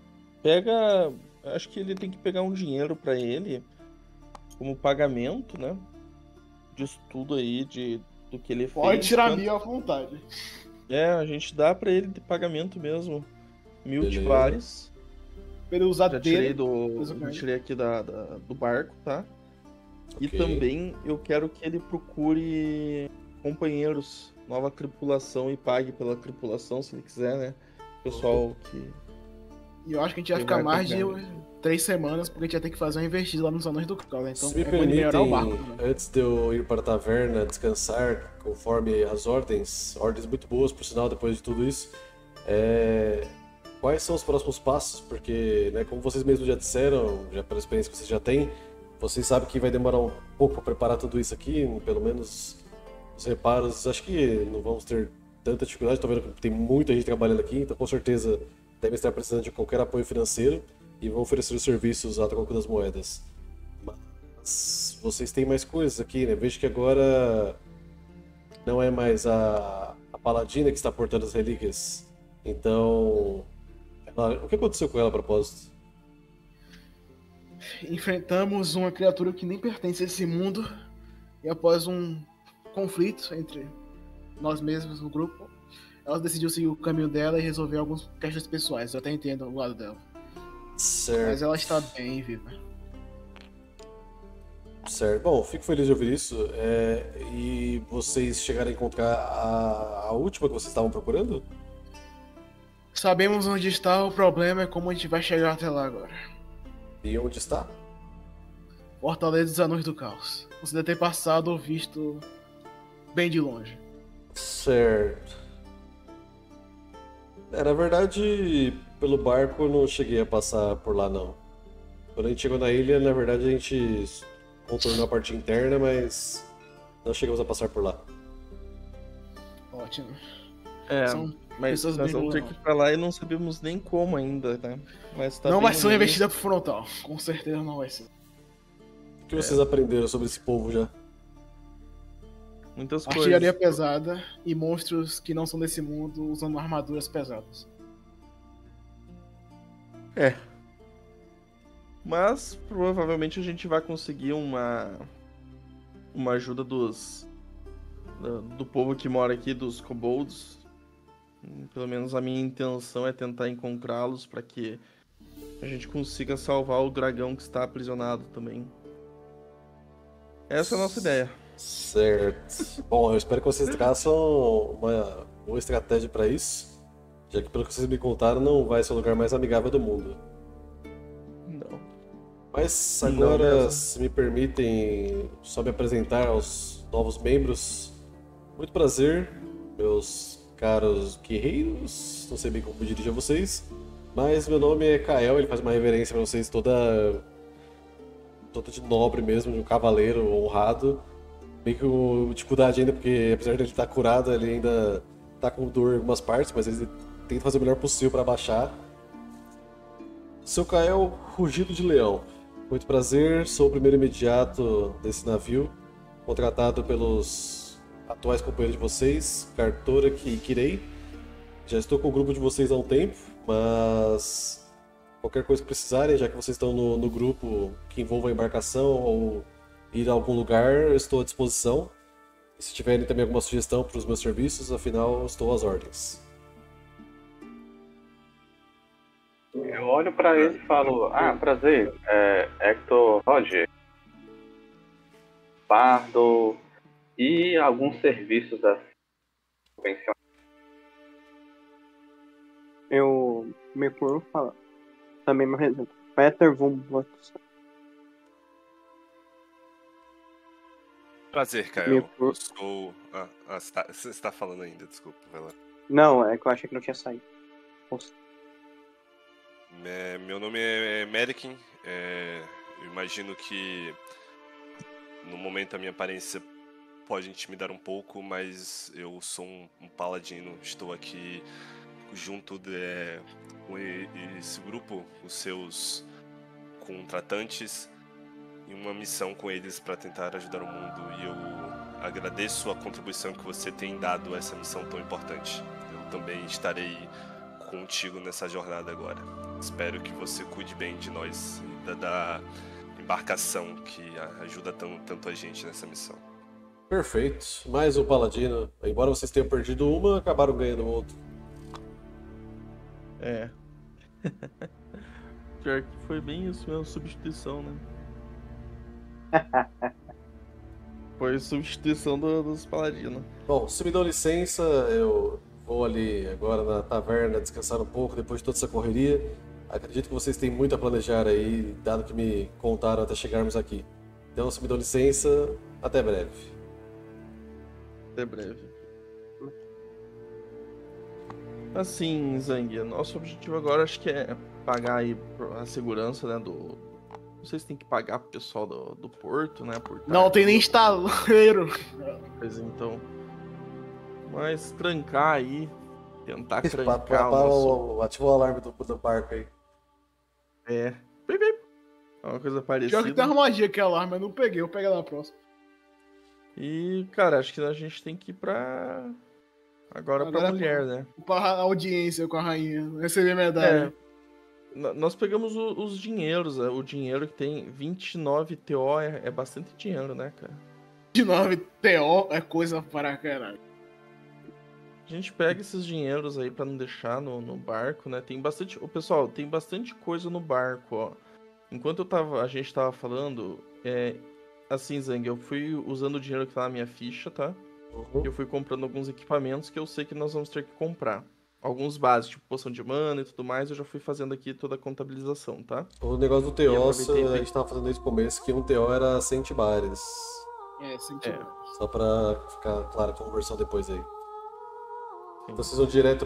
acho que ele tem que pegar um dinheiro pra ele como pagamento, né? Disso tudo aí, do que ele Pode fez. tirar mil à vontade. A gente dá pra ele de pagamento mesmo. 1000 Beleza. tibares. Pra ele usar Já dele. tirei aqui do barco, tá? E Ok. também eu quero que ele procure companheiros, nova tripulação e pague pela tripulação, se ele quiser, né? Pessoal que... E eu acho que a gente vai Quem ficar vai mais de pegar? 3 semanas, porque a gente vai ter que fazer uma investida lá nos Anões do Caos, né? Então Se me é bom ele melhorar o barco permitem, também. antes de eu ir para a taverna descansar, conforme as ordens muito boas, por sinal, depois de tudo isso, quais são os próximos passos? Porque, né, como vocês mesmos já disseram, já pela experiência que vocês já têm, vocês sabem que vai demorar um pouco para preparar tudo isso aqui, pelo menos os reparos, acho que não vamos ter tanta dificuldade, estou vendo que tem muita gente trabalhando aqui, então com certeza devem estar precisando de qualquer apoio financeiro e vão oferecer os serviços à troca das moedas. Mas vocês têm mais coisas aqui, né? Vejo que agora não é mais a Paladina que está portando as relíquias. Então, o que aconteceu com ela a propósito? Enfrentamos uma criatura que nem pertence a esse mundo, e após um conflito entre nós mesmos, o grupo, ela decidiu seguir o caminho dela e resolver algumas questões pessoais. Eu até entendo o lado dela. Mas Certo, ela está bem viva. certo. Bom, fico feliz de ouvir isso. E vocês chegaram a encontrar a última que vocês estavam procurando? Sabemos onde está, o problema é como a gente vai chegar até lá agora. E onde está? Fortaleza dos Anões do Caos. Você deve ter passado ou visto bem de longe. Certo. Na verdade, pelo barco eu não cheguei a passar por lá, não. Quando a gente chegou na ilha, na verdade a gente contornou a parte interna, mas não chegamos a passar por lá. Ótimo. mas pessoas nós bem vamos ter boas. que ir pra lá e não sabemos nem como ainda, né? Mas tá Não bem vai ser uma no meio. investida pro frontal. Com certeza não vai ser. O que vocês aprenderam sobre esse povo já? Muitas Artilharia coisas. pesada e monstros que não são desse mundo usando armaduras pesadas. Mas provavelmente a gente vai conseguir uma ajuda do povo que mora aqui, dos kobolds. Pelo menos a minha intenção é tentar encontrá-los para que a gente consiga salvar o dragão que está aprisionado também. Essa é a nossa ideia. Certo. Bom, eu espero que vocês traçam uma boa estratégia para isso, já que pelo que vocês me contaram não vai ser o lugar mais amigável do mundo. Não. Mas Não agora, mesmo. se me permitem só me apresentar aos novos membros. Muito prazer, meus caros guerreiros. Não sei bem como me dirigir a vocês, mas meu nome é Kael, ele faz uma reverência para vocês toda de nobre mesmo, de um cavaleiro honrado. Bem com dificuldade ainda, porque apesar de ele estar curado, ele ainda tá com dor em algumas partes, mas ele tenta fazer o melhor possível para baixar. Seu Kael, Rugido de Leão. Muito prazer, sou o primeiro imediato desse navio, contratado pelos atuais companheiros de vocês, Kartorak e Kirei. Já estou com o grupo de vocês há um tempo, mas qualquer coisa que precisarem, já que vocês estão no grupo que envolva a embarcação ou ir a algum lugar, eu estou à disposição. E se tiverem também alguma sugestão para os meus serviços, afinal, estou às ordens. Eu olho pra ele e falo, prazer, Hector Roger, Pardo e alguns serviços assim, convencionais. Eu me curvo e falo. Também me apresento. Peter von Watson. Prazer, Kael. Eu sou... você está falando ainda, desculpa, vai lá. Não, é que eu achei que não tinha saído. Nossa. Meu nome é Merikin. Eu imagino que no momento a minha aparência pode intimidar um pouco, mas eu sou um paladino. Estou aqui junto com esse grupo, os seus contratantes, em uma missão com eles para tentar ajudar o mundo. E eu agradeço a contribuição que você tem dado a essa missão tão importante. Eu também estarei contigo nessa jornada agora. Espero que você cuide bem de nós e da embarcação que ajuda tanto a gente nessa missão. Perfeito. Mais um paladino. Embora vocês tenham perdido uma, acabaram ganhando outro. É. Pior que foi bem isso mesmo, substituição, né? Foi substituição dos paladinos. Bom, se me dão licença, eu vou ali agora na taverna descansar um pouco depois de toda essa correria. Acredito que vocês têm muito a planejar aí, dado que me contaram até chegarmos aqui. Então, se me dão licença, até breve. Até breve. Assim, Zang, nosso objetivo agora acho que é pagar aí a segurança, né, do... Não sei se tem que pagar pro pessoal do porto, né? Não tem nem estaleiro. Pois então. Mas trancar aí, tentar trancar o nosso... Ativou o alarme do barco aí. É. Bip, bip. É uma coisa parecida. Pior que tem uma magia que é alarme, eu não peguei, eu peguei na próxima. E, cara, acho que a gente tem que ir pra... Agora pra mulher, né? Pra audiência com a rainha, receber medalha. Nós pegamos os dinheiros, o dinheiro que tem 29 TO é bastante dinheiro, né, cara? 29 TO é coisa para caralho. A gente pega esses dinheiros aí pra não deixar no barco, né? Tem bastante... Pessoal, tem bastante coisa no barco, ó. Enquanto a gente tava falando, assim, Zang, eu fui usando o dinheiro que tá na minha ficha, tá? Uhum. Eu fui comprando alguns equipamentos que eu sei que nós vamos ter que comprar. Alguns básicos, tipo poção de mana e tudo mais, eu já fui fazendo aqui toda a contabilização, tá? O negócio do TO, a gente tava falando desde o começo que um TO era 100 bares. 100 bares. Só pra ficar clara a conversão depois aí. Então vocês vão direto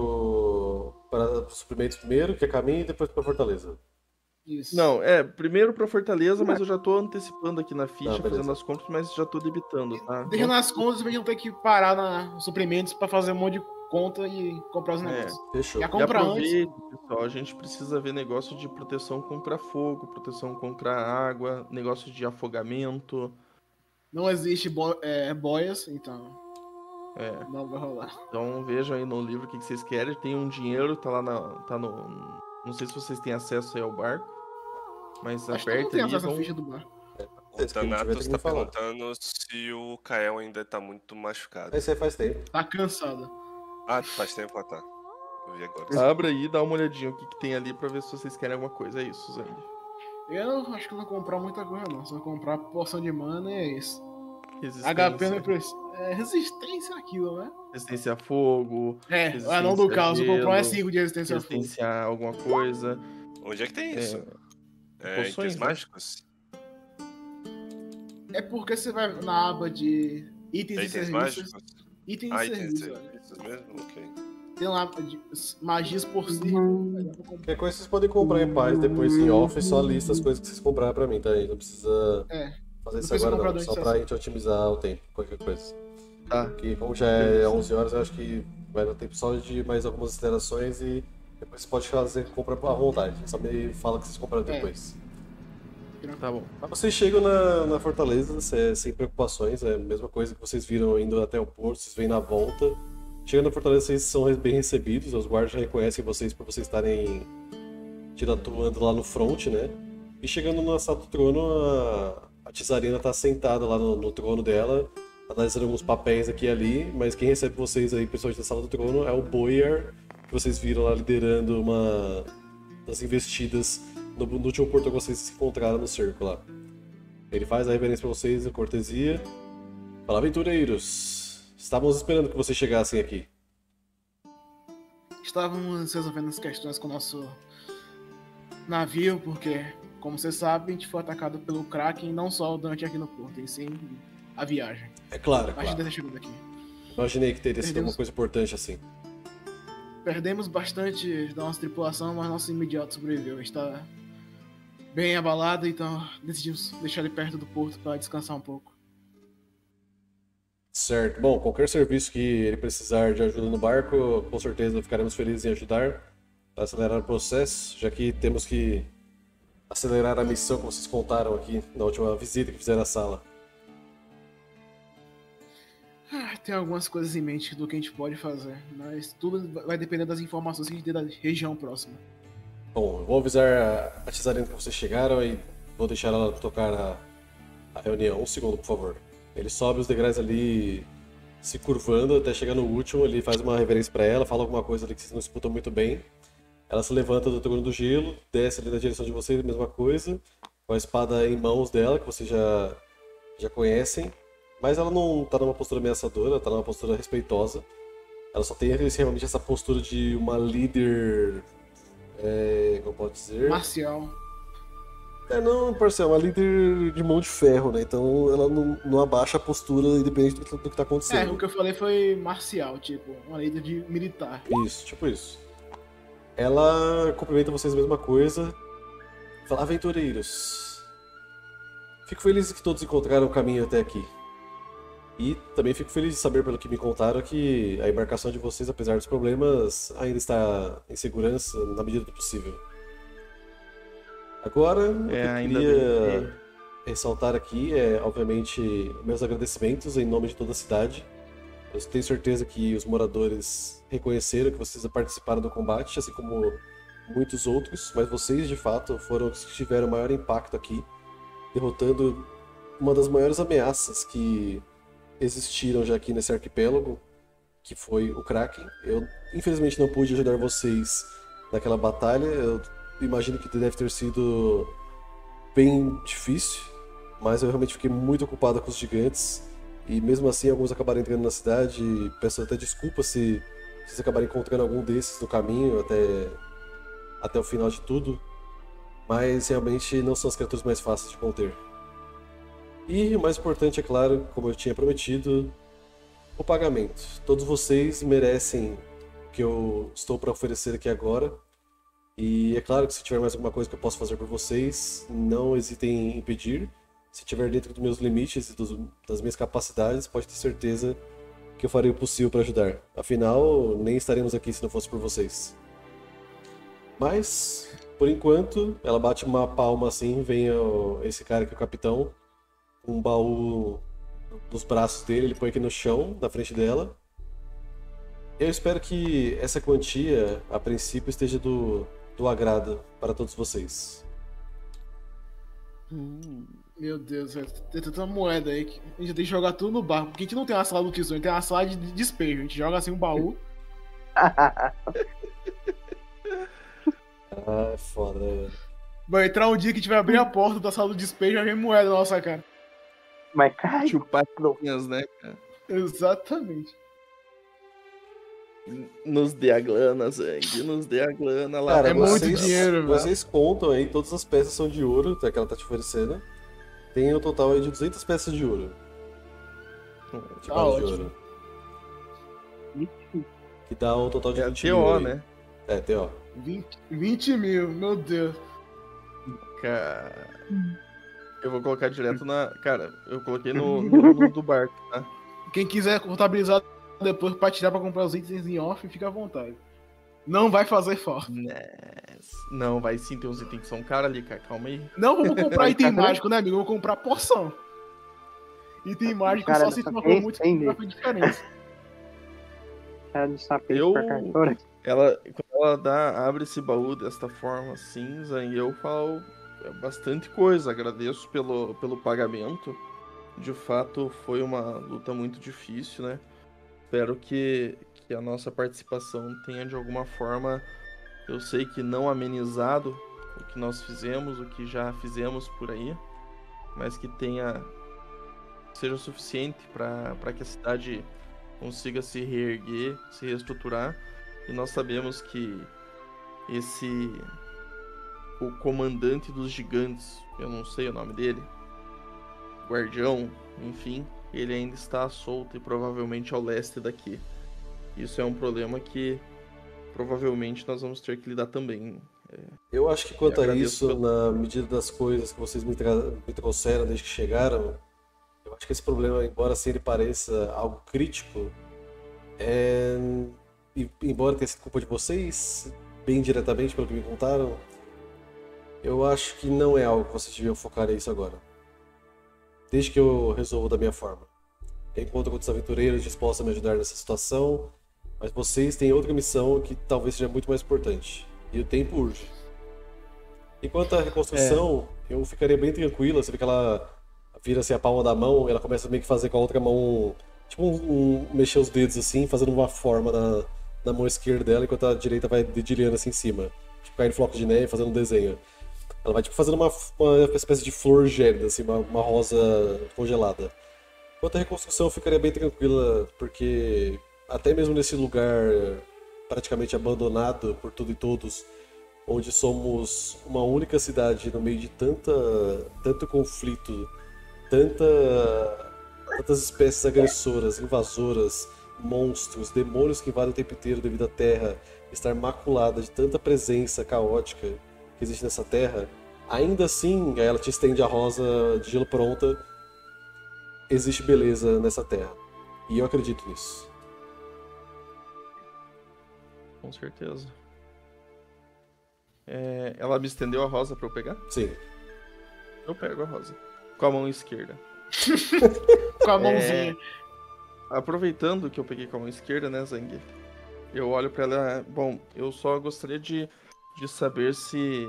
para suprimentos primeiro, que é caminho, e depois pra Fortaleza. Isso. Não, primeiro pra Fortaleza, mas eu já tô antecipando aqui na ficha, fazendo as compras, mas já tô debitando, tá? Deixa nas contas, a gente não tem que parar nos suprimentos pra fazer um monte de conta e comprar os negócios. Fechou. Já compra antes. Pessoal, a gente precisa ver negócio de proteção contra fogo, proteção contra água, negócio de afogamento. Não existe boias, então não vai rolar. Então vejam aí no livro o que vocês querem. Tem um dinheiro, tá lá no... Não sei se vocês têm acesso aí ao barco, mas Acho que aperta não tem ali. acesso à ficha do barco. O Thanatos tá perguntando se o Kael ainda tá muito machucado. Esse aí faz tempo. Tá cansado. Faz tempo, tá. Eu vi agora. Abre aí e dá uma olhadinha o que tem ali pra ver se vocês querem alguma coisa. É isso, Zang. Eu acho que não vou comprar muita coisa, não. Se eu comprar poção de mana, é isso. Resistência. HP não precisa. Resistência aquilo, né? Resistência a fogo. Não do caos. Eu comprar 5 de resistência a fogo. Resistência a alguma coisa. Onde é que tem isso? Poções, itens né? mágicos? É porque você vai na aba de itens e serviços. Mágicos? Itens e serviços. Mesmo? Ok. Tem lá magias por si. Qualquer coisa vocês podem comprar em paz, depois em off só lista as coisas que vocês compraram pra mim, tá? Aí não precisa fazer isso agora não, só pra gente otimizar o tempo, qualquer coisa. Tá. Porque como já é 11 horas, eu acho que vai dar tempo só de mais algumas interações e depois você pode fazer compra à vontade. Só me fala que vocês compraram depois. Tá bom. Mas vocês chegam na Fortaleza sem preocupações, é a mesma coisa que vocês viram indo até o porto, vocês vêm na volta. Chegando na Fortaleza, vocês são bem recebidos, os guardas já reconhecem vocês por vocês estarem atuando lá no front, né? E chegando na sala do trono, a Tizarina tá sentada lá no trono dela, analisando alguns papéis aqui e ali, mas quem recebe vocês aí, principalmente na Sala do Trono, é o Boyar, que vocês viram lá liderando uma das investidas no último portão que vocês se encontraram no cerco lá. Ele faz a reverência pra vocês, a cortesia. Fala, aventureiros! Estávamos esperando que vocês chegassem aqui. Estávamos resolvendo as questões com o nosso navio, porque, como você sabe, a gente foi atacado pelo Kraken, não só durante aqui no porto, e sim a viagem. É claro, A gente claro. chegando aqui. Imaginei que teria sido Perdemos- alguma coisa importante assim. Perdemos bastante da nossa tripulação, mas nosso imediato sobreviveu. Está bem abalado, então decidimos deixar ele perto do porto para descansar um pouco. Certo. Bom, qualquer serviço que ele precisar de ajuda no barco, com certeza ficaremos felizes em ajudar para acelerar o processo, já que temos que acelerar a missão que vocês contaram aqui na última visita que fizeram à sala. Tem algumas coisas em mente do que a gente pode fazer, mas tudo vai depender das informações que a gente tem da região próxima. Bom, eu vou avisar a Tizarina que vocês chegaram e vou deixar ela tocar a reunião. Um segundo, por favor. Ele sobe os degraus ali, se curvando até chegar no último. Ele faz uma reverência pra ela, fala alguma coisa ali que vocês não escutam muito bem. Ela se levanta do trono do gelo, desce ali na direção de vocês, mesma coisa, com a espada em mãos dela, que vocês já conhecem. Mas ela não tá numa postura ameaçadora, ela tá numa postura respeitosa. Ela só tem realmente essa postura de uma líder. Como eu posso dizer? Marcial. Não, parceiro, é uma líder de mão de ferro, né? Então ela não abaixa a postura independente do que tá O acontecendo. que eu falei foi marcial, tipo, uma líder de militar. Isso, tipo isso. Ela cumprimenta vocês a mesma coisa. Fala, aventureiros. Fico feliz que todos encontraram o caminho até aqui. E também fico feliz de saber, pelo que me contaram, que a embarcação de vocês, apesar dos problemas, ainda está em segurança na medida do possível. Agora, o que eu Ainda queria bem ressaltar aqui é, obviamente, meus agradecimentos em nome de toda a cidade. Eu tenho certeza que os moradores reconheceram que vocês participaram do combate, assim como muitos outros, mas vocês, de fato, foram os que tiveram o maior impacto aqui, derrotando uma das maiores ameaças que existiram já aqui nesse arquipélago, que foi o Kraken. Eu, infelizmente, não pude ajudar vocês naquela batalha. Eu imagino que deve ter sido bem difícil, mas eu realmente fiquei muito ocupado com os gigantes. E mesmo assim, alguns acabaram entrando na cidade. E peço até desculpa se vocês acabarem encontrando algum desses no caminho até o final de tudo. Mas realmente não são as criaturas mais fáceis de conter. E o mais importante, é claro, como eu tinha prometido, o pagamento. Todos vocês merecem o que eu estou para oferecer aqui agora. E é claro que se tiver mais alguma coisa que eu possa fazer por vocês, não hesitem em pedir. Se tiver dentro dos meus limites e das minhas capacidades, pode ter certeza que eu farei o possível para ajudar. Afinal, nem estaremos aqui se não fosse por vocês. Mas, por enquanto, ela bate uma palma assim, vem esse cara aqui, o capitão, com um baú nos braços dele, ele põe aqui no chão, na frente dela. Eu espero que essa quantia, a princípio, esteja do agrado para todos vocês. Meu Deus, tem tanta moeda aí que a gente tem que jogar tudo no barco. Porque a gente não tem uma sala do tesouro, a gente tem uma sala de despejo. A gente joga assim um baú. Ah, é foda, né? Vai entrar um dia que a gente vai abrir a porta da sala do despejo e vai ver moeda na nossa cara. Mas cai. chupadinhas, né, cara? Exatamente. Nos dê a glana, Zang. Nos dê a glana lá. Cara, é muito dinheiro, velho. Vocês contam aí, todas as peças são de ouro, até que ela tá te oferecendo. Tem um total aí de 200 peças de ouro. De Tá barras de ótimo. ouro. Que dá um total de É a 20 mil TO, aí. né? É, TO. 20 mil, meu Deus. Cara. Eu vou colocar direto na. Cara, eu coloquei no do barco, tá? Quem quiser contabilizar depois pra tirar pra comprar os itens em off, fica à vontade. Não vai fazer falta. Não, vai sim, tem uns itens que são caros ali, cara. Calma aí. Não vamos comprar item mágico, né, amigo? Vamos comprar poção. Item mágico Cara, só se só for tem muito 100 pra fazer diferença. Cara de sapete Eu- pra cartório. Quando ela abre esse baú desta forma cinza, e eu falo bastante coisa. Agradeço pelo pagamento. de fato foi uma luta muito difícil, né? Espero que a nossa participação tenha de alguma forma, eu sei que não amenizado o que nós fizemos, o que já fizemos por aí, mas que seja suficiente para que a cidade consiga se reerguer, se reestruturar. E nós sabemos que o comandante dos gigantes, eu não sei o nome dele, guardião, enfim, ele ainda está solto e provavelmente ao leste daqui. Isso é um problema que provavelmente nós vamos ter que lidar também. Eu acho que quanto a agradeço isso, na medida das coisas que vocês me trouxeram desde que chegaram, eu acho que esse problema, embora assim ele pareça algo crítico, embora tenha sido culpa de vocês, bem diretamente pelo que me contaram, eu acho que não é algo que vocês deviam focar nisso agora. Desde que eu resolvo da minha forma. Eu encontro com outros aventureiros dispostos a me ajudar nessa situação, mas vocês têm outra missão que talvez seja muito mais importante. E o tempo urge. Enquanto a reconstrução, eu ficaria bem tranquila. Você vê que ela vira assim a palma da mão, ela começa meio que fazer com a outra mão, tipo mexer os dedos assim, fazendo uma forma na mão esquerda dela, enquanto a direita vai dedilhando assim em cima. Tipo, caindo flocos de neve, fazendo um desenho. Ela vai tipo fazendo uma espécie de flor gélida, assim, uma rosa congelada. Enquanto a reconstrução, eu ficaria bem tranquila, porque até mesmo nesse lugar praticamente abandonado por tudo e todos, onde somos uma única cidade no meio de tanto conflito, tantas espécies agressoras, invasoras, monstros, demônios que invadem o tempo inteiro devido à Terra estar maculada de tanta presença caótica que existe nessa terra, ainda assim, aí ela te estende a rosa de gelo pronta, existe beleza nessa terra. E eu acredito nisso. Com certeza. Ela me estendeu a rosa pra eu pegar? Sim. Eu pego a rosa. Com a mão esquerda. Com a mãozinha. Aproveitando que eu peguei com a mão esquerda, né, Zang? Eu olho pra ela... Bom, eu só gostaria de saber se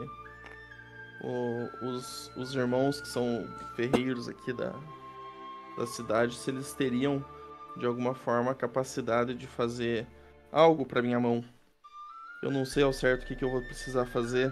os irmãos que são ferreiros aqui da cidade, se eles teriam, de alguma forma, a capacidade de fazer algo pra minha mão. Eu não sei ao certo o que eu vou precisar fazer.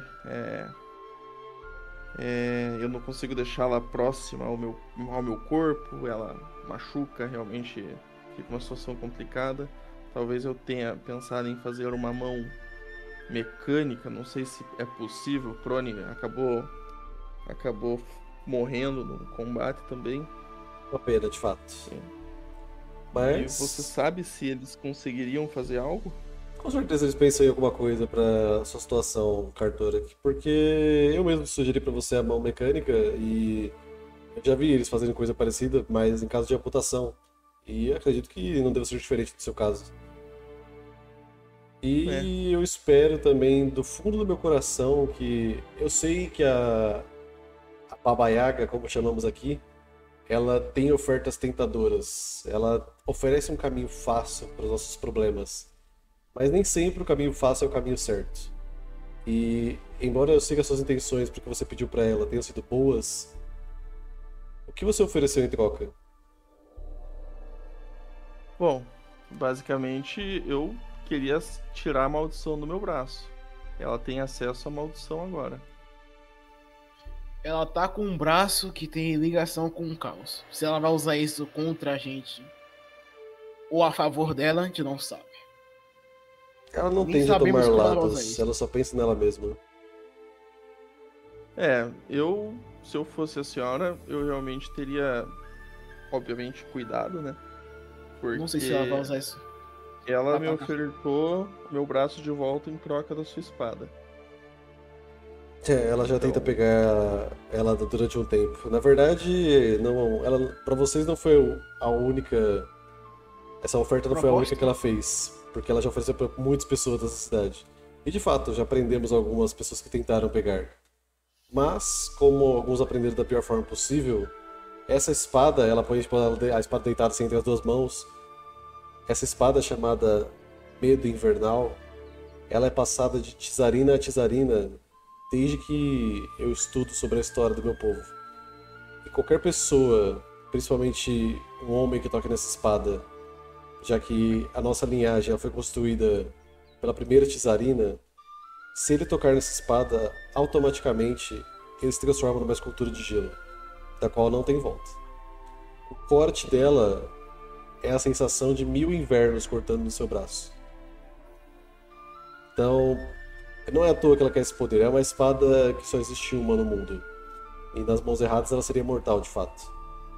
Eu não consigo deixá-la próxima ao meu corpo. Ela machuca, realmente fica uma situação complicada. Talvez eu tenha pensado em fazer uma mão mecânica, não sei se é possível. O Prone acabou morrendo no combate também. Uma pena, de fato. Sim. Mas... E você sabe se eles conseguiriam fazer algo? Com certeza eles pensam em alguma coisa pra sua situação, Kartorak, porque eu mesmo sugeri pra você a mão mecânica e eu já vi eles fazendo coisa parecida, mas em caso de amputação. E acredito que não deve ser diferente do seu caso. E eu espero também, do fundo do meu coração, que eu sei que a Baba Yaga, como chamamos aqui, ela tem ofertas tentadoras. Ela oferece um caminho fácil para os nossos problemas. Mas nem sempre o caminho fácil é o caminho certo. E, embora eu siga as suas intenções porque você pediu para ela tenham sido boas, o que você ofereceu em troca? Bom, basicamente eu queria tirar a maldição do meu braço. Ela tem acesso à maldição agora. Ela tá com um braço que tem ligação com o caos. Se ela vai usar isso contra a gente ou a favor dela, a gente não sabe. Ela não Nem tende a sabemos tomar como ela vai usar lados, isso. ela só pensa nela mesma. Se eu fosse a senhora, eu realmente teria, obviamente, cuidado, né? Porque Não sei se ela vai usar isso. ela me ofertou meu braço de volta em troca da sua espada. Ela já tenta pegar ela durante um tempo. Na verdade, não, ela, para vocês não foi a única. Essa oferta não foi a única que ela fez, porque ela já ofereceu para muitas pessoas dessa cidade. E de fato, já prendemos algumas pessoas que tentaram pegar. Mas, como alguns aprenderam da pior forma possível, essa espada, ela põe tipo, a espada deitada assim, entre as duas mãos. Essa espada chamada Medo Invernal, ela é passada de tizarina a tizarina desde que eu estudo sobre a história do meu povo. E qualquer pessoa, principalmente um homem que toque nessa espada, já que a nossa linhagem ela foi construída pela primeira Tizarina, se ele tocar nessa espada, automaticamente ele se transforma numa escultura de gelo, da qual não tem volta. O corte dela é a sensação de 1000 invernos cortando no seu braço. Então, não é à toa que ela quer esse poder, é uma espada que só existe uma no mundo. E nas mãos erradas ela seria mortal, de fato.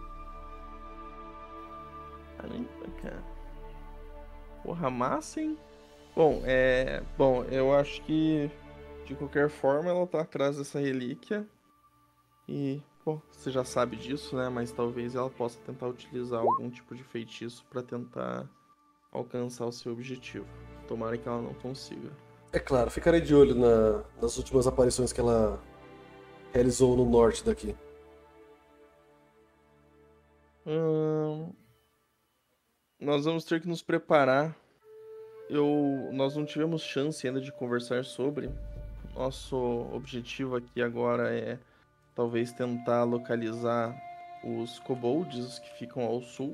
Caramba, cara. Porra, massa, hein? Bom, eu acho que de qualquer forma ela tá atrás dessa relíquia. E, bom, você já sabe disso, né? Mas talvez ela possa tentar utilizar algum tipo de feitiço pra tentar alcançar o seu objetivo. Tomara que ela não consiga. É claro, ficarei de olho nas últimas aparições que ela realizou no norte daqui. Nós vamos ter que nos preparar. Nós não tivemos chance ainda de conversar sobre. Nosso objetivo aqui agora é talvez tentar localizar os kobolds que ficam ao sul.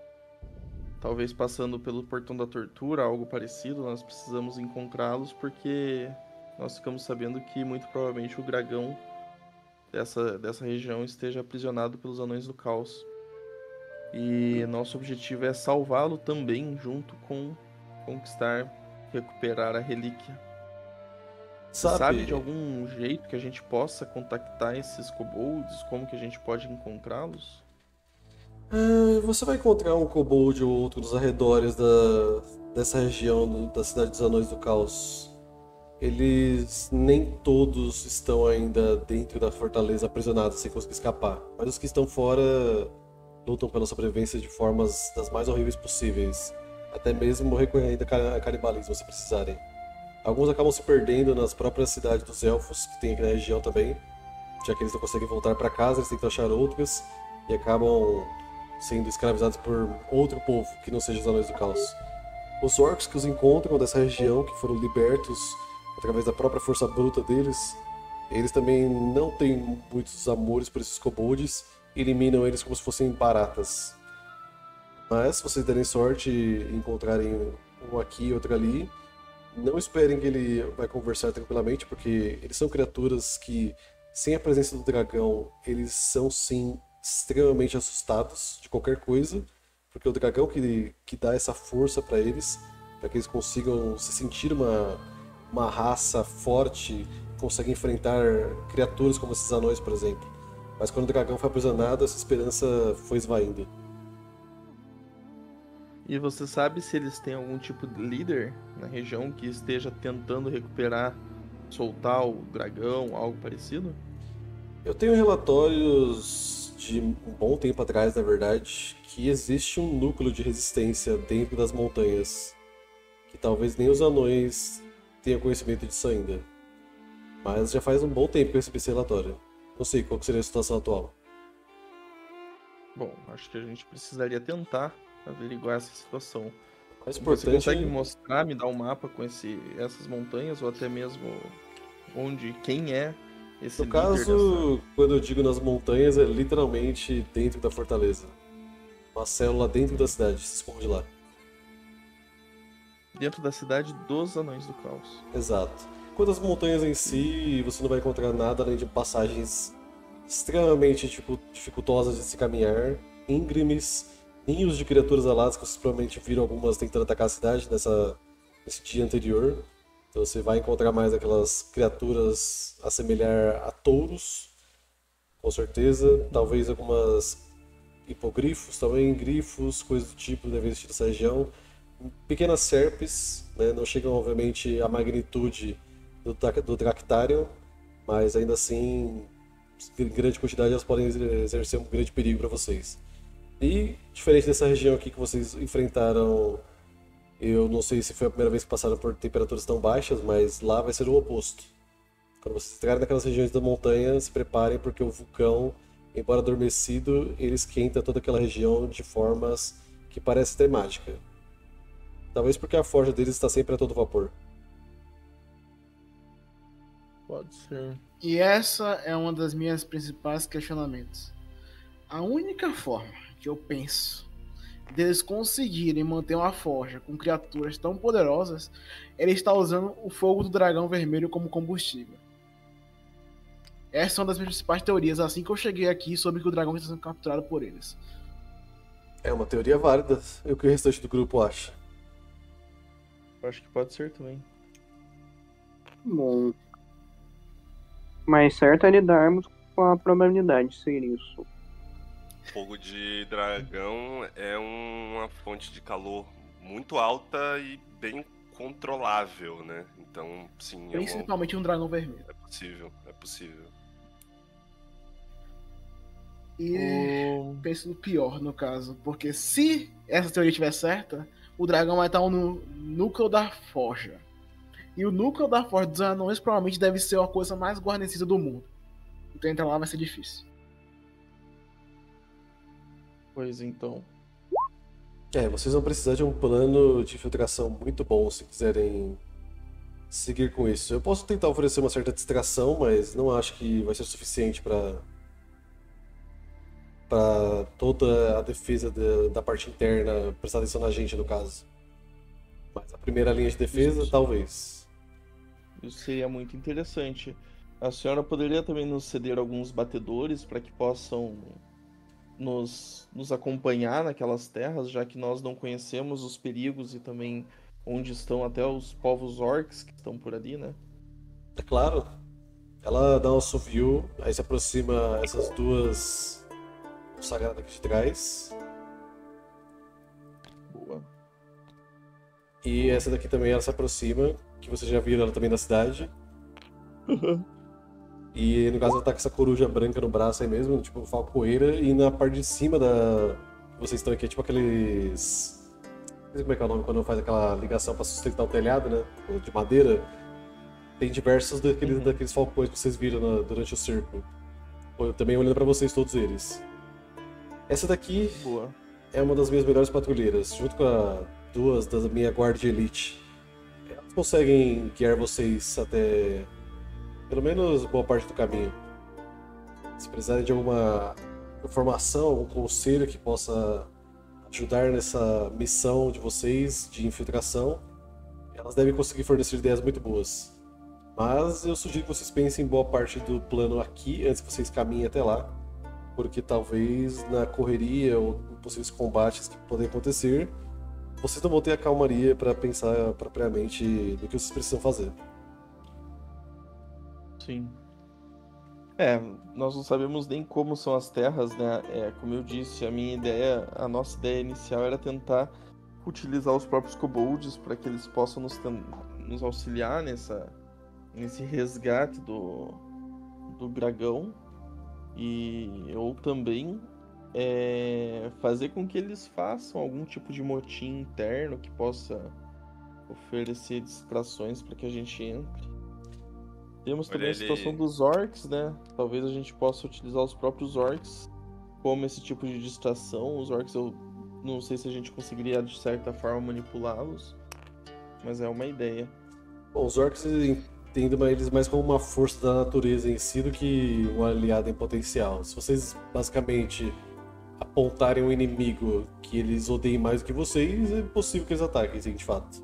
Talvez passando pelo Portão da Tortura, algo parecido. Nós precisamos encontrá-los porque nós ficamos sabendo que muito provavelmente o dragão dessa região esteja aprisionado pelos Anões do Caos. E nosso objetivo é salvá-lo também, junto com recuperar a relíquia. Sabe de algum jeito que a gente possa contactar esses kobolds? Como que a gente pode encontrá-los? Você vai encontrar um kobold ou outro nos arredores dessa região da Cidade dos Anões do Caos. Eles nem todos estão ainda dentro da fortaleza aprisionados sem conseguir escapar. Mas os que estão fora lutam pela sobrevivência de formas das mais horríveis possíveis. Até mesmo recorrendo a canibalismo se precisarem. Alguns acabam se perdendo nas próprias cidades dos elfos que tem aqui na região também. Já que eles não conseguem voltar para casa, eles tentam achar outras e acabam sendo escravizados por outro povo que não seja os Anões do Caos. Os orcs que os encontram dessa região, que foram libertos através da própria força bruta deles, eles também não têm muitos amores por esses kobolds e eliminam eles como se fossem baratas. Mas se vocês derem sorte e encontrarem um aqui e outro ali, não esperem que ele vai conversar tranquilamente, porque eles são criaturas que, sem a presença do dragão, eles são sim extremamente assustados de qualquer coisa, porque o dragão que dá essa força para eles, para que eles consigam se sentir uma raça forte, conseguem enfrentar criaturas como esses anões, por exemplo. Mas quando o dragão foi aprisionado, essa esperança foi esvaindo. E você sabe se eles têm algum tipo de líder na região que esteja tentando recuperar, soltar o dragão, algo parecido? Eu tenho relatórios de um bom tempo atrás, na verdade, que existe um núcleo de resistência dentro das montanhas, que talvez nem os anões tenham conhecimento disso ainda. Mas já faz um bom tempo que eu recebi esse relatório. Não sei qual seria a situação atual. Bom, acho que a gente precisaria tentar averiguar essa situação. Mais Você importante consegue me dar um mapa com essas montanhas, ou até mesmo quem é esse no líder caso, quando eu digo nas montanhas, é literalmente dentro da fortaleza. Uma célula dentro da cidade, se esconde lá. dentro da cidade dos Anões do Caos? Exato. Quanto às montanhas em si, você não vai encontrar nada além de passagens extremamente dificultosas de se caminhar, íngremes, ninhos de criaturas aladas, que vocês provavelmente viram algumas tentando atacar a cidade nesse dia anterior. Então você vai encontrar mais aquelas criaturas a semelhar a touros, com certeza. Talvez algumas hipogrifos também, grifos, coisas do tipo devem existir nessa região. Pequenas serpes, né? Não chegam obviamente à magnitude do Dractarion, mas ainda assim, em grande quantidade, elas podem exercer um grande perigo para vocês. E, diferente dessa região aqui que vocês enfrentaram, eu não sei se foi a primeira vez que passaram por temperaturas tão baixas, mas lá vai ser o oposto. Quando vocês entrarem naquelas regiões da montanha, se preparem, porque o vulcão, embora adormecido, ele esquenta toda aquela região de formas que parecem ter mágica. Talvez porque a forja deles está sempre a todo vapor. Pode ser. E essa é uma das minhas principais questionamentos. A única forma que eu penso deles conseguirem manter uma forja com criaturas tão poderosas, ele está usando o fogo do dragão vermelho como combustível. Essa é uma das minhas principais teorias assim que eu cheguei aqui sobre que o dragão está sendo capturado por eles. É uma teoria válida. E o que o restante do grupo acha? Eu acho que pode ser também. Bom. Mas certo é lidarmos com a probabilidade de ser isso. Fogo de dragão é uma fonte de calor muito alta e bem controlável, né? Então, sim, Principalmente um dragão vermelho. é possível, é possível. E penso no pior, no caso. Porque se essa teoria estiver certa, o dragão vai estar no núcleo da forja. E o núcleo da forja dos anões provavelmente deve ser a coisa mais guarnecida do mundo. Então entrar lá vai ser difícil. Pois então. Vocês vão precisar de um plano de infiltração muito bom se quiserem seguir com isso. Eu posso tentar oferecer uma certa distração, mas não acho que vai ser suficiente para toda a defesa da parte interna prestar atenção na gente, no caso. Mas a primeira linha de defesa, talvez. Isso seria muito interessante. A senhora poderia também nos ceder alguns batedores para que possam nos acompanhar naquelas terras, já que nós não conhecemos os perigos e também onde estão até os povos orcs que estão por ali, né? É claro. Ela dá um assovio, aí se aproxima essas duas sagradas aqui de trás. Boa. E essa daqui também ela se aproxima, que vocês já viram ela também na cidade. E no caso ela tá com essa coruja branca no braço aí mesmo, tipo falcoeira, e na parte de cima da. Vocês estão aqui, é tipo aqueles. Não sei como é que é o nome quando faz aquela ligação pra sustentar o telhado, né? De madeira. Tem diversos daqueles falcões que vocês viram durante o cerco. Eu também olhando pra vocês todos eles. Essa daqui Boa. é uma das minhas melhores patrulheiras, junto com duas da minha guarda de elite. Elas conseguem guiar vocês até pelo menos boa parte do caminho. Se precisarem de alguma informação, algum conselho que possa ajudar nessa missão de vocês de infiltração, elas devem conseguir fornecer ideias muito boas. Mas eu sugiro que vocês pensem em boa parte do plano aqui antes que vocês caminhem até lá, porque talvez na correria ou em possíveis combates que podem acontecer, vocês não vão ter a calmaria para pensar propriamente no que vocês precisam fazer. Sim. Nós não sabemos nem como são as terras, né? Como eu disse, a nossa ideia inicial era tentar utilizar os próprios kobolds para que eles possam nos auxiliar nesse resgate do dragão ou também fazer com que eles façam algum tipo de motim interno que possa oferecer distrações para que a gente entre. Temos também a situação dos orcs, né? Talvez a gente possa utilizar os próprios orcs como esse tipo de distração. Os orcs eu não sei se a gente conseguiria de certa forma manipulá-los, mas é uma ideia. Bom, os orcs entendem eles mais como uma força da natureza em si do que um aliado em potencial. Se vocês basicamente apontarem um inimigo que eles odeiem mais do que vocês, é possível que eles ataquem, sim, de fato.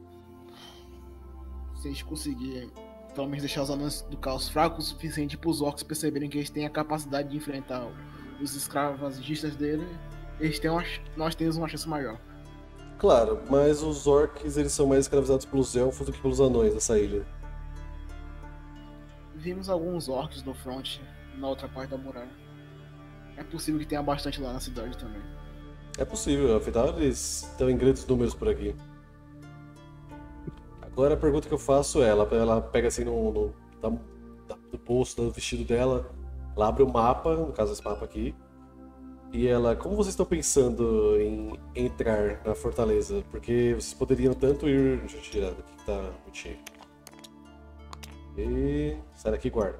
Se a gente conseguir pelo menos deixar os anões do caos fracos o suficiente para os orcs perceberem que eles têm a capacidade de enfrentar os escravagistas dele, nós temos uma chance maior. Claro, mas os orcs eles são mais escravizados pelos elfos do que pelos anões dessa ilha. Vimos alguns orcs no front, na outra parte da muralha. É possível que tenha bastante lá na cidade também. É possível, afinal eles estão em grandes números por aqui. Agora a pergunta que eu faço é, ela pega assim no bolso do vestido dela, ela abre o mapa, no caso esse mapa aqui, e ela, como vocês estão pensando em entrar na fortaleza? Porque vocês poderiam tanto ir... Deixa eu tirar daqui que tá muito cheio. E... sai daqui, guarda.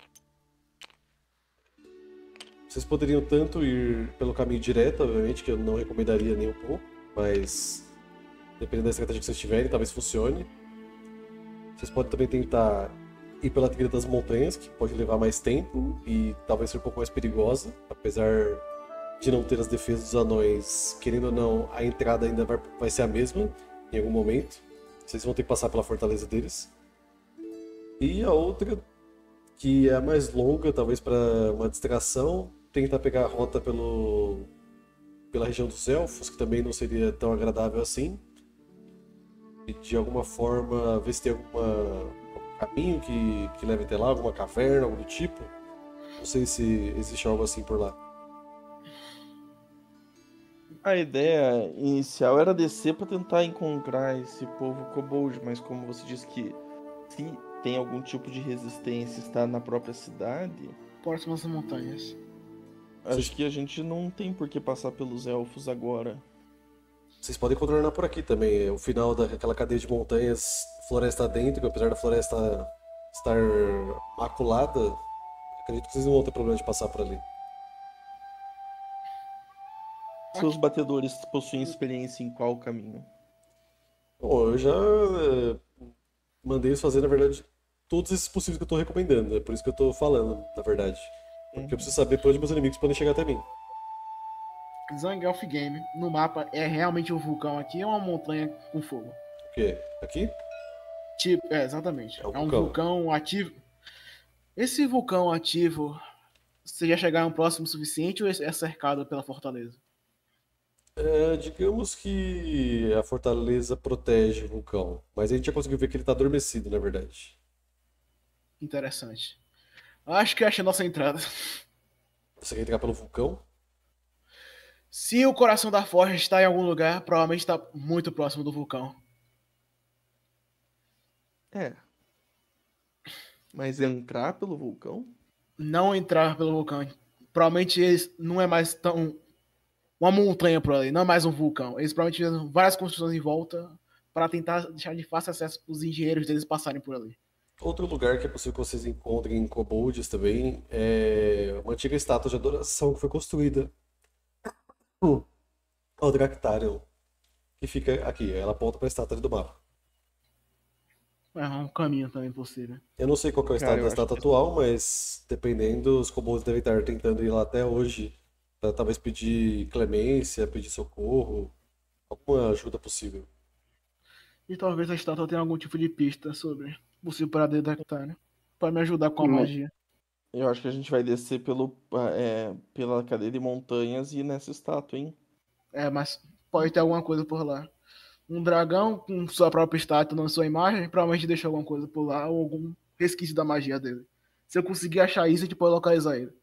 Vocês poderiam tanto ir pelo caminho direto, obviamente, que eu não recomendaria nem um pouco, mas dependendo da estratégia que vocês tiverem, talvez funcione. Vocês podem também tentar ir pela trilha das montanhas, que pode levar mais tempo e talvez ser um pouco mais perigosa, apesar de não ter as defesas dos anões, querendo ou não, a entrada ainda vai ser a mesma em algum momento. Vocês vão ter que passar pela fortaleza deles. E a outra, que é a mais longa, talvez para uma distração, tentar pegar a rota pela região dos elfos, que também não seria tão agradável assim. E de alguma forma ver se tem algum caminho que leve até lá, alguma caverna, algo do tipo. Não sei se existe algo assim por lá. A ideia inicial era descer pra tentar encontrar esse povo kobold, mas como você disse que se tem algum tipo de resistência está na própria cidade, Próximas às montanhas. acho que a gente não tem por que passar pelos elfos agora. Vocês podem contornar por aqui também. O final daquela cadeia de montanhas, floresta dentro, que apesar da floresta estar maculada, acredito que vocês não vão ter problema de passar por ali. Seus batedores possuem experiência em qual caminho? Bom, eu já mandei eles fazer, na verdade, todos esses possíveis que eu tô recomendando. É por isso que eu tô falando, na verdade. Porque eu preciso saber para onde meus inimigos podem chegar até mim. Zangelf Game, no mapa, é realmente um vulcão aqui ou uma montanha com fogo? O quê? Aqui? Tipo, exatamente. É um É um vulcão. vulcão ativo. Esse vulcão ativo, você já chegar próximo o suficiente ou é cercado pela fortaleza? Digamos que a fortaleza protege o vulcão, mas a gente já conseguiu ver que ele tá adormecido, na verdade. Interessante. Acho que achei a nossa entrada. Você quer entrar pelo vulcão? Se o coração da forja está em algum lugar, provavelmente está muito próximo do vulcão. É. Mas entrar pelo vulcão? Não entrar pelo vulcão. Provavelmente eles não é mais tão uma montanha por ali, não é mais um vulcão. Eles provavelmente fizeram várias construções em volta para tentar deixar de fácil acesso para os engenheiros deles passarem por ali. Outro lugar que é possível que vocês encontrem em kobolds também é uma antiga estátua de adoração que foi construída ao Dractarion, que fica aqui. Ela aponta para a estátua ali do mapa. É um caminho também possível. Eu não sei qual que é o Cara, estado eu da acho estátua que- atual, mas dependendo, os kobolds devem estar tentando ir lá até hoje para talvez pedir clemência, pedir socorro, alguma ajuda possível. E talvez a estátua tenha algum tipo de pista sobre o possível paradeiro da Ctara. Pode me ajudar com a magia. Eu acho que a gente vai descer pela cadeia de montanhas e ir nessa estátua, hein? É, mas pode ter alguma coisa por lá. Um dragão com sua própria estátua na sua imagem, provavelmente deixou alguma coisa por lá ou algum resquício da magia dele. Se eu conseguir achar isso, a gente pode localizar ele.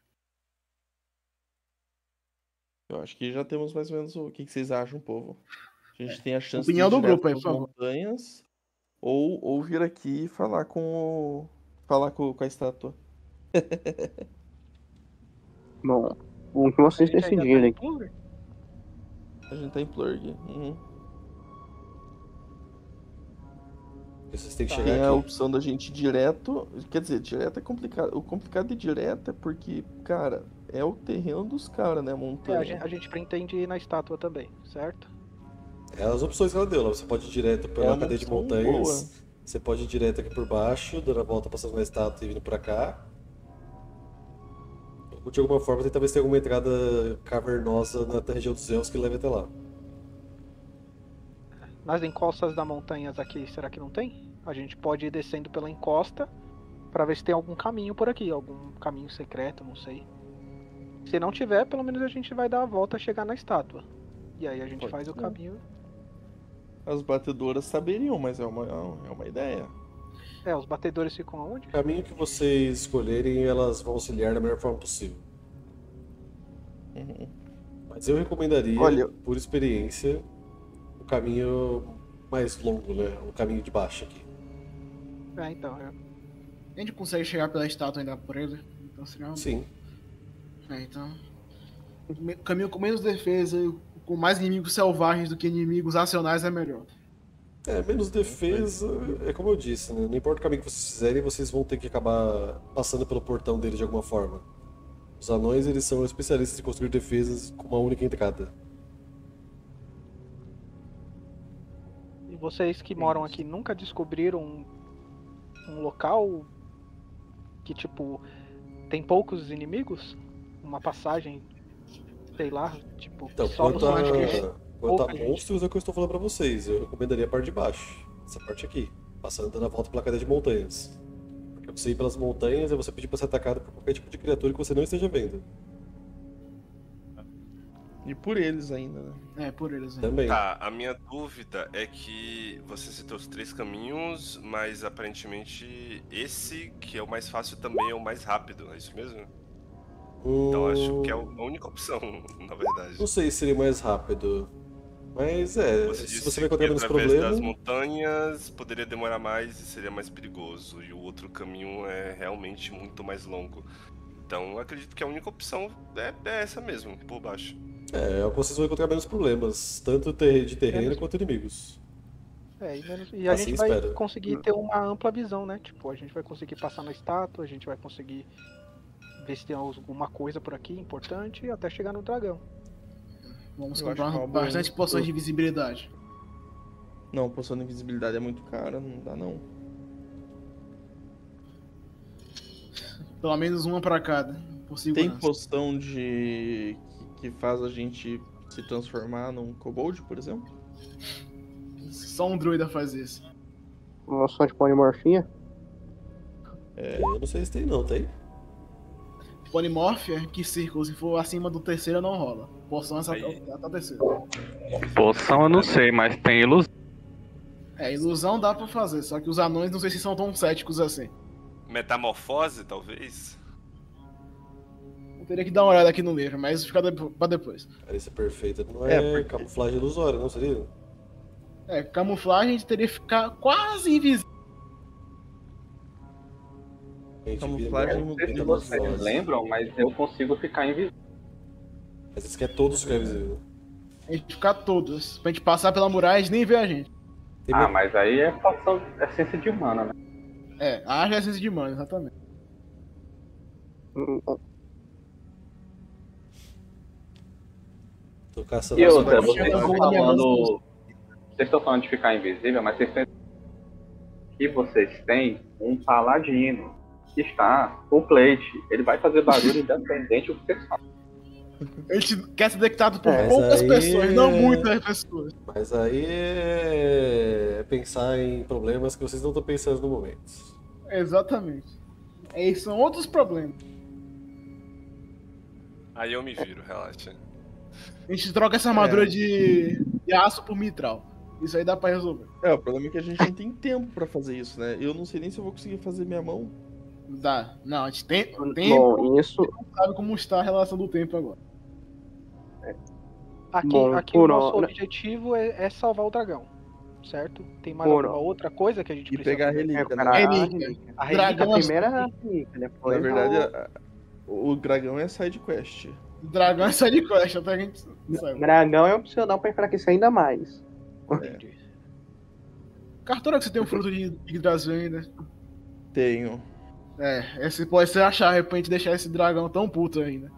Eu acho que já temos mais ou menos o que vocês acham, povo. A gente tem a chance Opinião de ir do direto grupo aí, nas por favor. montanhas ou vir aqui e falar com a estátua. Bom, o que vocês A gente ainda tá decidirem. em Plur? A gente tá em Plurg. Uhum. Vocês têm que Tem chegar a aqui. opção da gente ir direto. Quer dizer, direto é complicado. O complicado de direto é porque, cara, é o terreno dos caras, né? A É, montanha. a gente pretende ir na estátua também, certo? É as opções que ela deu lá. Você pode ir direto pela uma cadeia de opção montanhas. Você pode ir direto aqui por baixo, dando a volta, passando na estátua e vindo pra cá. Ou de alguma forma, tem talvez ter alguma entrada cavernosa na região dos Elfos que leve até lá. Nas encostas da montanhas aqui, será que não tem? A gente pode ir descendo pela encosta pra ver se tem algum caminho por aqui, algum caminho secreto, não sei. Se não tiver, pelo menos a gente vai dar a volta e chegar na estátua. E aí a gente Pode faz o ser. caminho. As batedoras saberiam, mas é uma ideia. É, os batedores ficam aonde? O caminho que vocês escolherem, elas vão auxiliar da melhor forma possível. Uhum. Mas eu recomendaria, Olha- por experiência, o caminho mais longo, né? O caminho de baixo aqui. É, então. A gente consegue chegar pela estátua ainda por ele? Então seria uma... Sim. Então. Caminho com menos defesa, com mais inimigos selvagens do que inimigos acionais é melhor. Menos defesa, é como eu disse, né? Não importa o caminho que vocês fizerem, vocês vão ter que acabar passando pelo portão deles de alguma forma. Os anões, eles são especialistas em construir defesas com uma única entrada. E vocês que moram aqui nunca descobriram um local que, tipo, tem poucos inimigos? Uma passagem sei lá, tipo, Então, só no som de quanto a pouca gente. monstros é o que eu estou falando pra vocês. Eu recomendaria a parte de baixo. Essa parte aqui. Passando dando a volta pela cadeia de montanhas. Porque você ir pelas montanhas é você pedir pra ser atacado por qualquer tipo de criatura que você não esteja vendo. E por eles ainda, né? É, por eles. Né? Também. Tá, a minha dúvida é que você citou os 3 caminhos, mas aparentemente esse, que é o mais fácil, também é o mais rápido, é isso mesmo? Então acho que é a única opção, na verdade. Não sei se seria mais rápido. Mas Você se disse você vai que encontrar menos através problema. das montanhas poderia demorar mais e seria mais perigoso. E o outro caminho é realmente muito mais longo. Então eu acredito que a única opção é essa mesmo, por baixo. É o que vocês vão encontrar menos problemas. Tanto de terreno quanto inimigos. E a Assim gente vai espero. conseguir ter uma ampla visão, né? Tipo, a gente vai conseguir passar na estátua, a gente vai conseguir ver se tem alguma coisa por aqui importante até chegar no dragão. Vamos Eu acho comprar uma boa, bastante hein? poções de visibilidade. Não, poção de invisibilidade é muito cara, não dá não. Pelo menos uma pra cada. Por Tem segurança. poção que faz a gente se transformar num kobold, por exemplo? Só um druida faz isso. Moção de polimorfia. Eu não sei se tem não, tem? Polymorphia, que círculo, se for acima do terceiro não rola. Poção é só Aí. até o terceiro. Poção eu não sei, mas tem ilusão. É, ilusão dá pra fazer, só que os anões não sei se são tão céticos assim. Metamorfose, talvez? Eu teria que dar uma olhada aqui no livro, mas fica pra depois. Carícia perfeita não É, é, porque- camuflagem ilusória, não seria? É, camuflagem a gente teria que ficar quase invisível. A gente Camuflagem vira- não Não sei se vira vocês camuflagem. lembram, mas eu consigo ficar invisível. Mas isso que é todos ficar invisível. A gente ficar todos. Pra gente passar pela muralha e nem ver a gente. Tem Ah, me- mas aí é falta essência de humana, né? É, haja essência de mana, exatamente. Tô caçando E as outra, coisas. vocês estão falando de ficar invisível, mas vocês pensam que vocês têm um paladino que está full plate. Ele vai fazer barulho independente do que vocês façam. A gente quer ser detectado por Mas poucas aí pessoas, não é- muitas pessoas. Mas aí é pensar em problemas que vocês não estão pensando no momento. Exatamente. Esses são outros problemas. Aí eu me viro, relaxa. A gente troca essa armadura de aço por mitral. Isso aí dá pra resolver. É, o problema é que a gente não tem tempo pra fazer isso, né? Eu não sei nem se eu vou conseguir fazer minha mão. Dá. Não, a gente tem tempo, Bom, isso. não sabe como está a relação do tempo agora. Aqui, Bom, aqui o por nosso hora- objetivo é salvar o dragão, certo? Tem mais Por alguma outra coisa que a gente E precisa pegar a fazer? relíquia, né? Recuperar a Relíquia. relíquia. A relíquia Dragão A primeira é a relíquia, Na depois verdade, o dragão é side quest. Dragão é side quest, até a gente o sabe. dragão é opcional pra enfraquecer ainda mais. Cartura que você tem um fruto de Yggdrasil ainda. Tenho. Esse pode ser a chave pra gente deixar esse dragão tão puto ainda.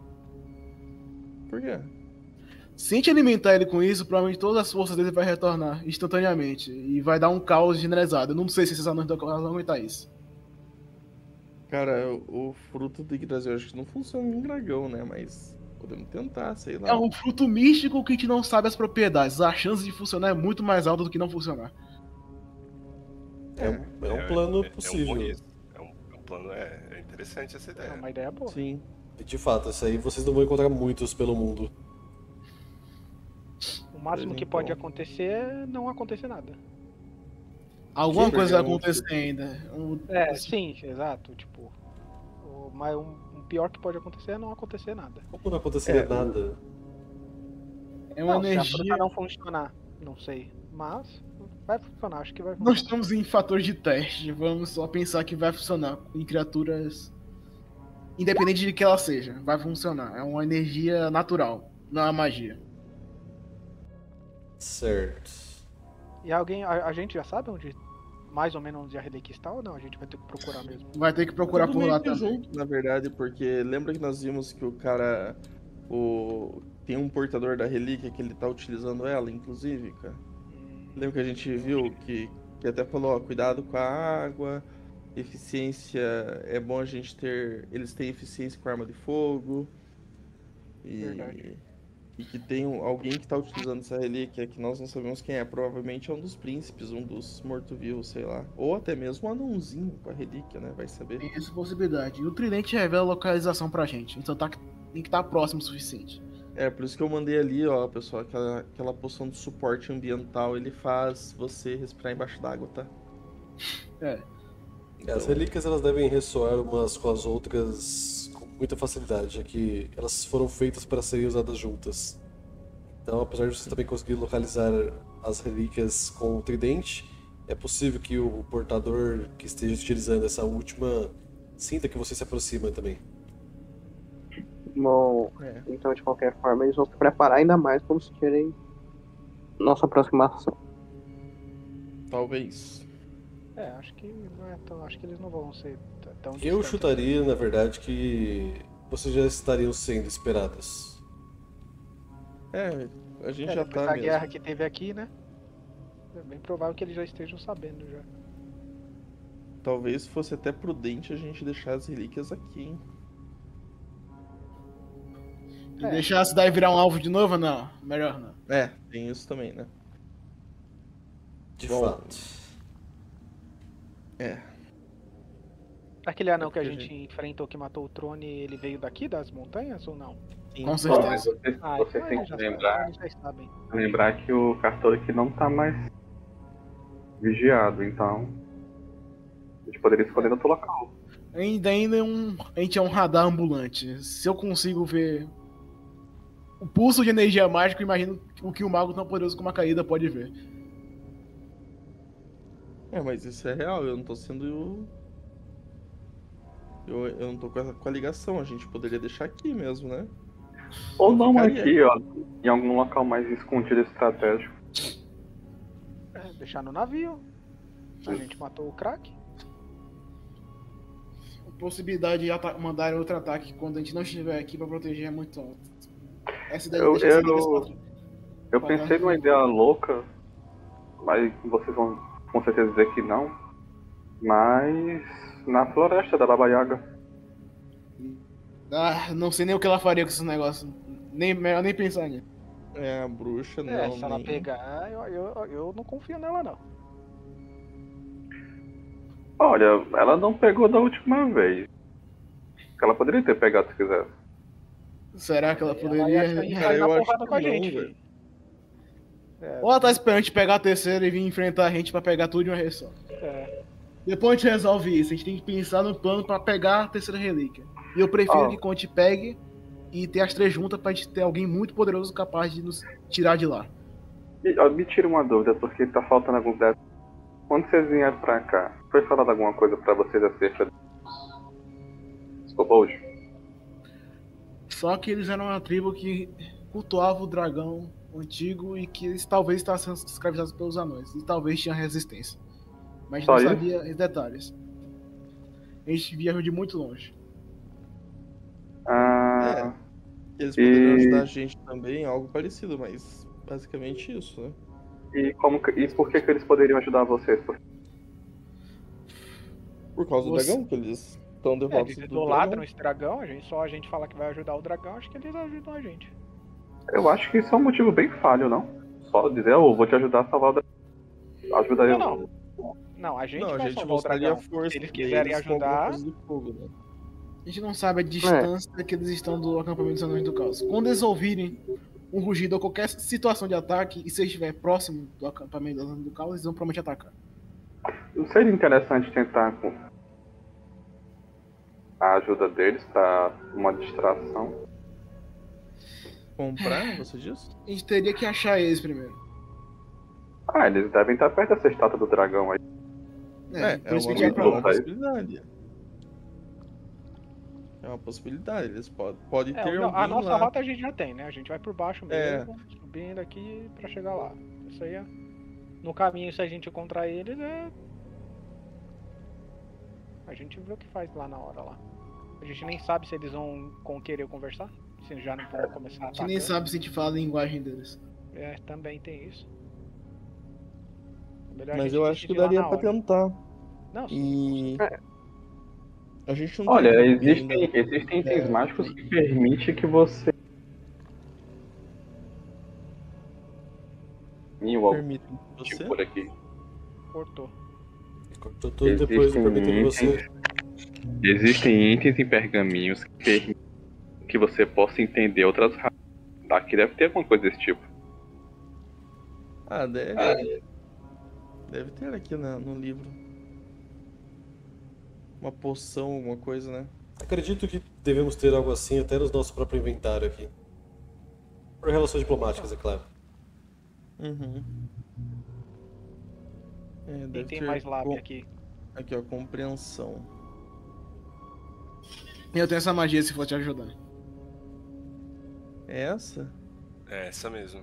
Por quê? Se a gente alimentar ele com isso, provavelmente todas as forças dele vai retornar instantaneamente. E vai dar um caos generalizado. Eu não sei se esses anões vão aguentar isso. Cara, o fruto do Yggdrasil acho que não funciona em dragão, né? Mas podemos tentar, sei lá. É um fruto místico que a gente não sabe as propriedades. A chance de funcionar é muito mais alta do que não funcionar. É um plano É um possível. bom risco. É um plano, é interessante essa É ideia. uma ideia boa. Sim. E de fato, isso aí vocês não vão encontrar muitos pelo mundo. O máximo que Então. pode acontecer é não acontecer nada. Alguma Sim, coisa vai porque é um- acontecer ainda. Sim, exato. Tipo, mas um pior que pode acontecer é não acontecer nada. Como não aconteceria É, nada? É uma Não, se a energia. fruta não funcionar, não sei. Mas vai funcionar, acho que vai Nós funcionar. estamos em fator de teste. Vamos só pensar que vai funcionar em criaturas. Independente de que ela seja, vai funcionar. É uma energia natural, não é uma magia. Certo. E alguém, a gente já sabe onde, mais ou menos onde a relíquia está ou não? A gente vai ter que procurar mesmo. Vai ter que procurar Tudo por meio lá que também. junto, na verdade, porque lembra que nós vimos que o cara. Tem um portador da relíquia que ele tá utilizando ela, inclusive, cara. Lembra que a gente viu que até falou, ó, cuidado com a água, eficiência, é bom a gente ter. Eles têm eficiência com arma de fogo. Verdade. E que tem alguém que tá utilizando essa relíquia que nós não sabemos quem é. Provavelmente é um dos príncipes, um dos mortos-vivos, sei lá. Ou até mesmo um anãozinho com a relíquia, né? Vai saber. Tem essa possibilidade. E o tridente revela a localização pra gente. Então tem que estar próximo o suficiente. É, por isso que eu mandei ali, ó, pessoal, aquela poção de suporte ambiental, ele faz você respirar embaixo d'água, tá? É. As relíquias elas devem ressoar umas com as outras com muita facilidade, já que elas foram feitas para serem usadas juntas. Então, apesar de você também conseguir localizar as relíquias com o tridente, é possível que o portador que esteja utilizando essa última sinta que você se aproxima também. Bom, É. então de qualquer forma eles vão se preparar ainda mais quando sentirem nossa aproximação. Talvez. Acho que não é tão. Acho que eles não vão ser tão Eu distantes. chutaria, na verdade, que vocês já estariam sendo esperados. É, a gente já Depois tá da guerra mesmo. que teve aqui, né? É bem provável que eles já estejam sabendo já. Talvez fosse até prudente a gente deixar as relíquias aqui, hein? E deixar a cidade virar um alvo de novo? Não, melhor não. É, tem isso também, né? De Bom, fato. É. Aquele anão que a porque a gente enfrentou que matou o Trone, ele veio daqui das montanhas ou não? Sim. Com Bom, certeza. mas vocês, vocês então têm eles que já lembrar, eles já sabem. lembrar que o Cartola aqui não tá mais vigiado, então a gente poderia escolher outro local. Ainda a gente é um radar ambulante. Se eu consigo ver o pulso de energia mágica, eu imagino o que o mago tão poderoso como a caída pode ver. É, mas isso é real, eu não tô sendo. Eu não tô com a ligação, a gente poderia deixar aqui mesmo, né? Ou Eu não ficaria. aqui, ó, em algum local mais escondido e estratégico. Deixar no navio. A gente matou o crack. A possibilidade de mandarem outro ataque quando a gente não estiver aqui pra proteger é muito alta. Essa ideia de deixar essa liga Eu pensei numa ideia louca, mas vocês vão com certeza dizer que não. Mas na floresta da Baba Yaga. não sei nem o que ela faria com esse negócio. Melhor nem pensar nisso. É, a bruxa, não. Se ela nem- pegar, eu não confio nela não. Olha, ela não pegou da última vez. Ela poderia ter pegado se quisesse. Será que ela Ela poderia. ia Cara, sair na eu acho porrada que com a não, gente, velho. filho. Ou ela tá esperando a gente pegar a terceira e vir enfrentar a gente pra pegar tudo de uma vez só. Depois a gente resolve isso. A gente tem que pensar no plano pra pegar a terceira relíquia. E eu prefiro que quando a gente pegue e ter as três juntas pra gente ter alguém muito poderoso capaz de nos tirar de lá. E, ó, me tira uma dúvida, porque tá faltando alguns detalhes. Quando vocês vieram pra cá, foi falado alguma coisa pra vocês acerca dos kobolds? Só que eles eram uma tribo que cultuava o dragão antigo e que eles talvez estavam sendo escravizados pelos anões. E talvez tinha resistência. Mas Só não isso? sabia os detalhes. A gente viajou de muito longe. Ah, Eles poderiam E- ajudar a gente também, algo parecido, mas basicamente isso, né? e por que eles poderiam ajudar vocês? Por causa do Você- dragão, que eles estão devotos Eles do idolatram dragão. esse dragão, só a gente falar que vai ajudar o dragão, acho que eles ajudam a gente. Eu acho que isso é um motivo bem falho, não? Só dizer, eu vou te ajudar a salvar o dragão. Ajuda eu. Não. Não, a gente Não, a vai gente salvar o mostraria dragão. a força Se eles deles quiserem com alguma ajudar, coisa do fogo, né? A gente não sabe a distância que eles estão do acampamento dos Anões do Caos. Quando eles ouvirem um rugido ou qualquer situação de ataque, e se eles estiverem próximo do acampamento dos Anões do Caos, eles vão provavelmente atacar. Não seria interessante tentar com a ajuda deles pra uma distração? Comprar, você disse? A gente teria que achar eles primeiro. Ah, eles devem estar perto dessa estátua do dragão aí. Por isso que a gente é vai pra lá. uma possibilidade. É uma possibilidade, eles podem ter não, a alguém nossa lá. rota a gente já tem, né? A gente vai por baixo É. mesmo, subindo aqui pra chegar lá. Isso aí é... No caminho, se a gente encontrar eles, a gente vê o que faz lá na hora lá. A gente nem sabe se eles vão querer conversar, se já não vão começar a A gente atacar. nem sabe se a gente fala a linguagem deles. Também tem isso. Melhor a Mas gente eu acho que decidir lá daria na pra hora. tentar. Não, sim. E. A gente não Olha, tem ninguém existem itens mágicos que permitem que você caminho, algum Permite você? tipo por aqui. Cortou. Cortou tudo depois do permitindo você. Existem itens em pergaminhos que permitem que você possa entender outras raças. Aqui deve ter alguma coisa desse tipo. Ah, deve. Deve ter aqui no livro. Uma poção, alguma coisa, né? Acredito que devemos ter algo assim até no nosso próprio inventário aqui. Por relações diplomáticas, é claro. Uhum. Quem Deve tem ter mais lábia aqui? Aqui, ó, compreensão. Eu tenho essa magia se for te ajudar. É essa? É essa mesmo.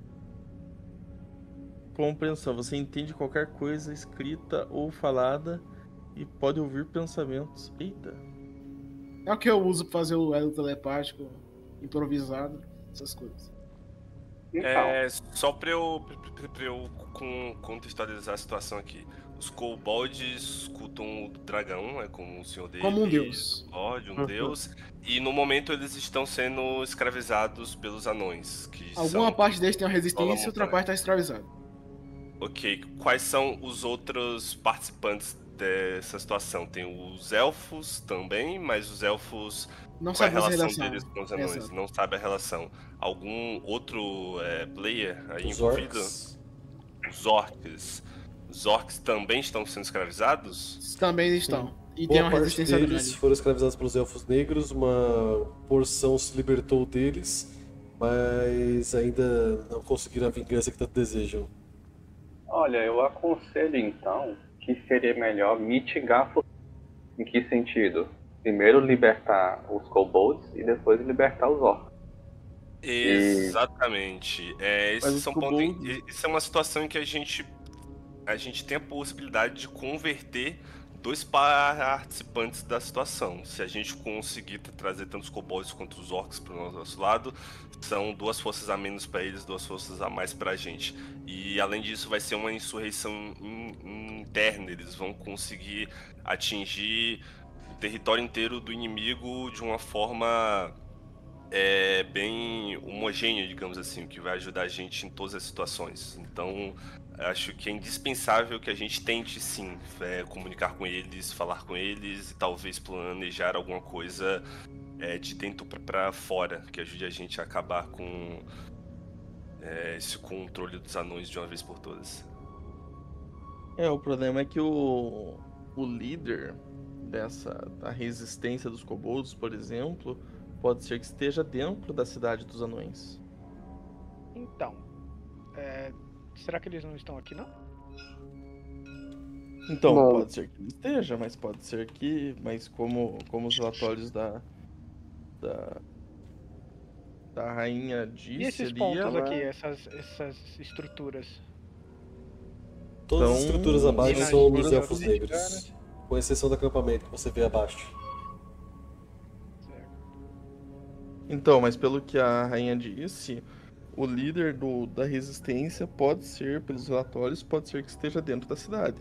Compreensão. Você entende qualquer coisa escrita ou falada e pode ouvir pensamentos. Eita. É o que eu uso pra fazer o elo telepático improvisado, essas coisas. Então, Só pra eu contextualizar a situação aqui. Os kobolds escutam o dragão, como o senhor dele. Como um deus. Lorde, um deus. E no momento eles estão sendo escravizados pelos anões. Que Alguma são... parte deles tem uma resistência e Fala, outra montanha. parte tá escravizada. Ok, quais são os outros participantes dessa situação? Tem os elfos também, mas os elfos... Não Qual é a sabe essa relação relação. deles com os anões? Exato. Não sabe a relação. Algum outro player aí Os envolvido? orcs Os orcs. Os orcs também estão sendo escravizados? Também estão. E tem boa uma parte resistência deles grande. foram escravizados pelos elfos negros, uma porção se libertou deles, mas ainda não conseguiram a vingança que tanto desejam. olha, eu aconselho então que seria melhor mitigar. Em que sentido? Primeiro libertar os kobolds e depois libertar os orcs. Exatamente. Mas os kobolds- Isso é uma situação em que a gente tem a possibilidade de converter dois participantes da situação. Se a gente conseguir trazer tanto os kobolds quanto os orcs para o nosso lado, são duas forças a menos para eles, duas forças a mais para a gente. E além disso, vai ser uma insurreição interna. Eles vão conseguir atingir o território inteiro do inimigo de uma forma bem homogênea, digamos assim, o que vai ajudar a gente em todas as situações. Então, acho que é indispensável que a gente tente, sim, comunicar com eles, falar com eles e talvez planejar alguma coisa de dentro para fora, que ajude a gente a acabar com esse controle dos anões de uma vez por todas. O problema é que o líder da resistência dos kobolds, por exemplo, pode ser que esteja dentro da cidade dos anões. Então, será que eles não estão aqui, não? Então, Não. pode ser que ele esteja, mas pode ser que... Mas como os relatórios da rainha disse E esses ali, pontos ela... aqui, essas estruturas? Todas as Então, estruturas abaixo nas são dos estruturas elfos de negros, com exceção do acampamento que você vê abaixo. Então, mas pelo que a rainha disse, o líder da resistência pode ser, pelos relatórios, pode ser que esteja dentro da cidade.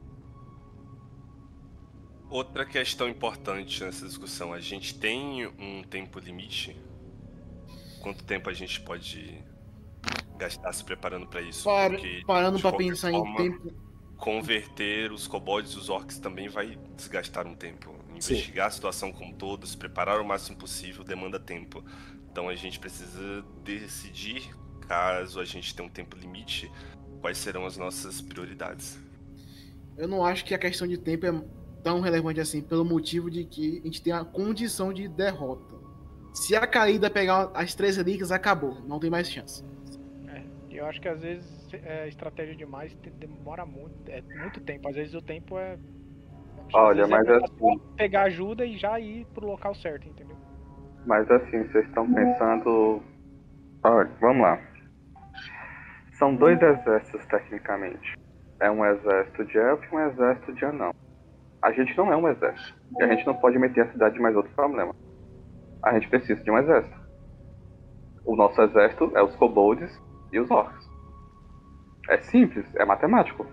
Outra questão importante nessa discussão, a gente tem um tempo limite? Quanto tempo a gente pode gastar se preparando para isso? Porque, Parando de pra qualquer pensar forma, em tempo. converter os kobolds e os orcs também vai desgastar um tempo. Investigar a situação como um todo, se preparar o máximo possível, demanda tempo. Então a gente precisa decidir, caso a gente tenha um tempo limite, quais serão as nossas prioridades. Eu não acho que a questão de tempo é tão relevante assim, pelo motivo de que a gente tem a condição de derrota. Se a caída pegar as 3 relíquias, acabou. Não tem mais chance. Eu acho que às vezes estratégia demais demora muito, muito tempo. Às vezes o tempo é... Olha, às vezes mas é assim- só pegar ajuda e já ir pro local certo, entendeu? Mas assim, vocês estão pensando... Olha, vamos lá. São 2 exércitos, tecnicamente. É um exército de elfo e um exército de anão. A gente não é um exército. E a gente não pode meter a cidade em mais outro problema. A gente precisa de um exército. O nosso exército é os kobolds e os orcs. É simples, é matemático.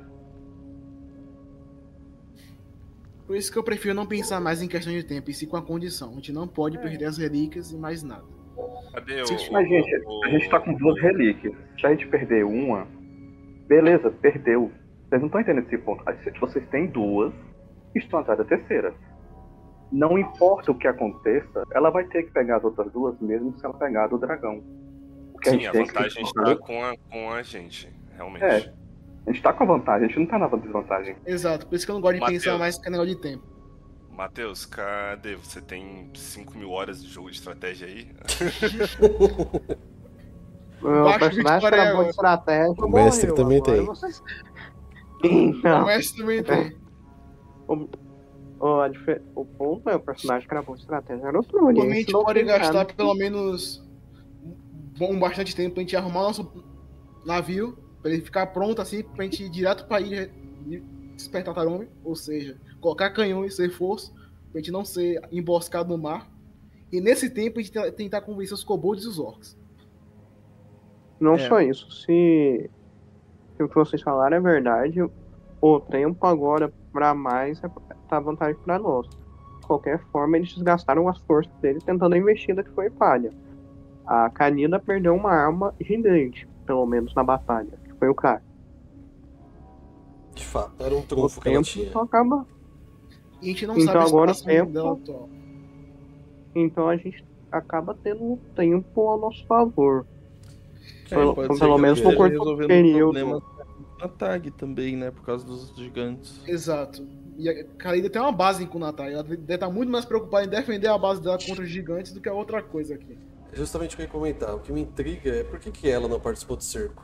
Por isso que eu prefiro não pensar mais em questão de tempo, e sim com a condição. A gente não pode perder as relíquias e mais nada. Cadê Sim, o... Mas, gente, a gente tá com 2 relíquias. Se a gente perder uma, Beleza, perdeu. Vocês não estão entendendo esse ponto. Vocês têm 2 e estão atrás da terceira. Não importa o que aconteça, ela vai ter que pegar as outras 2, mesmo se ela pegar a do dragão. Porque Sim, a tem que vantagem está com a gente, realmente. É, a gente tá com a vantagem, a gente não tá na desvantagem. Exato, por isso que eu não gosto de Mateus. pensar mais que é negócio de tempo. Matheus, cadê? Você tem 5.000 horas de jogo de estratégia aí? O Baixo personagem que Vitória era bom de estratégia. O mestre morreu, também agora tem. vocês- O Então, mestre também tem. o ponto é o personagem que era bom de estratégia era o Trune. Também a esse gente não pode tem gastar nada. pelo menos bastante tempo pra gente arrumar nosso navio, pra ele ficar pronto assim, pra gente ir direto pra ilha despertar Tarome, ou seja, colocar canhões, ser força, pra gente não ser emboscado no mar. E nesse tempo a gente tentar convencer os kobolds e os orcs. Não É. só isso, se o que vocês falaram é verdade, o tempo agora pra mais tá vantagem pra nós. De qualquer forma, eles desgastaram as forças deles tentando a investida que foi falha. A Canina perdeu uma arma gigante, pelo menos na batalha, que foi o cara. De fato, era um O trunfo que ela tempo tinha. então acaba. E a gente não Então sabe agora a o situação tempo- dela atual. Então a gente acaba tendo um tempo ao nosso favor. Pode ser pelo que ela menos por esteja curto resolvendo período. problemas na tag também, né? Por causa dos gigantes. Exato. E a Kalida tem uma base em Kunatai. Ela deve estar muito mais preocupada em defender a base dela contra os gigantes do que a outra coisa aqui. Justamente o que eu ia comentar. O que me intriga é por que ela não participou do cerco?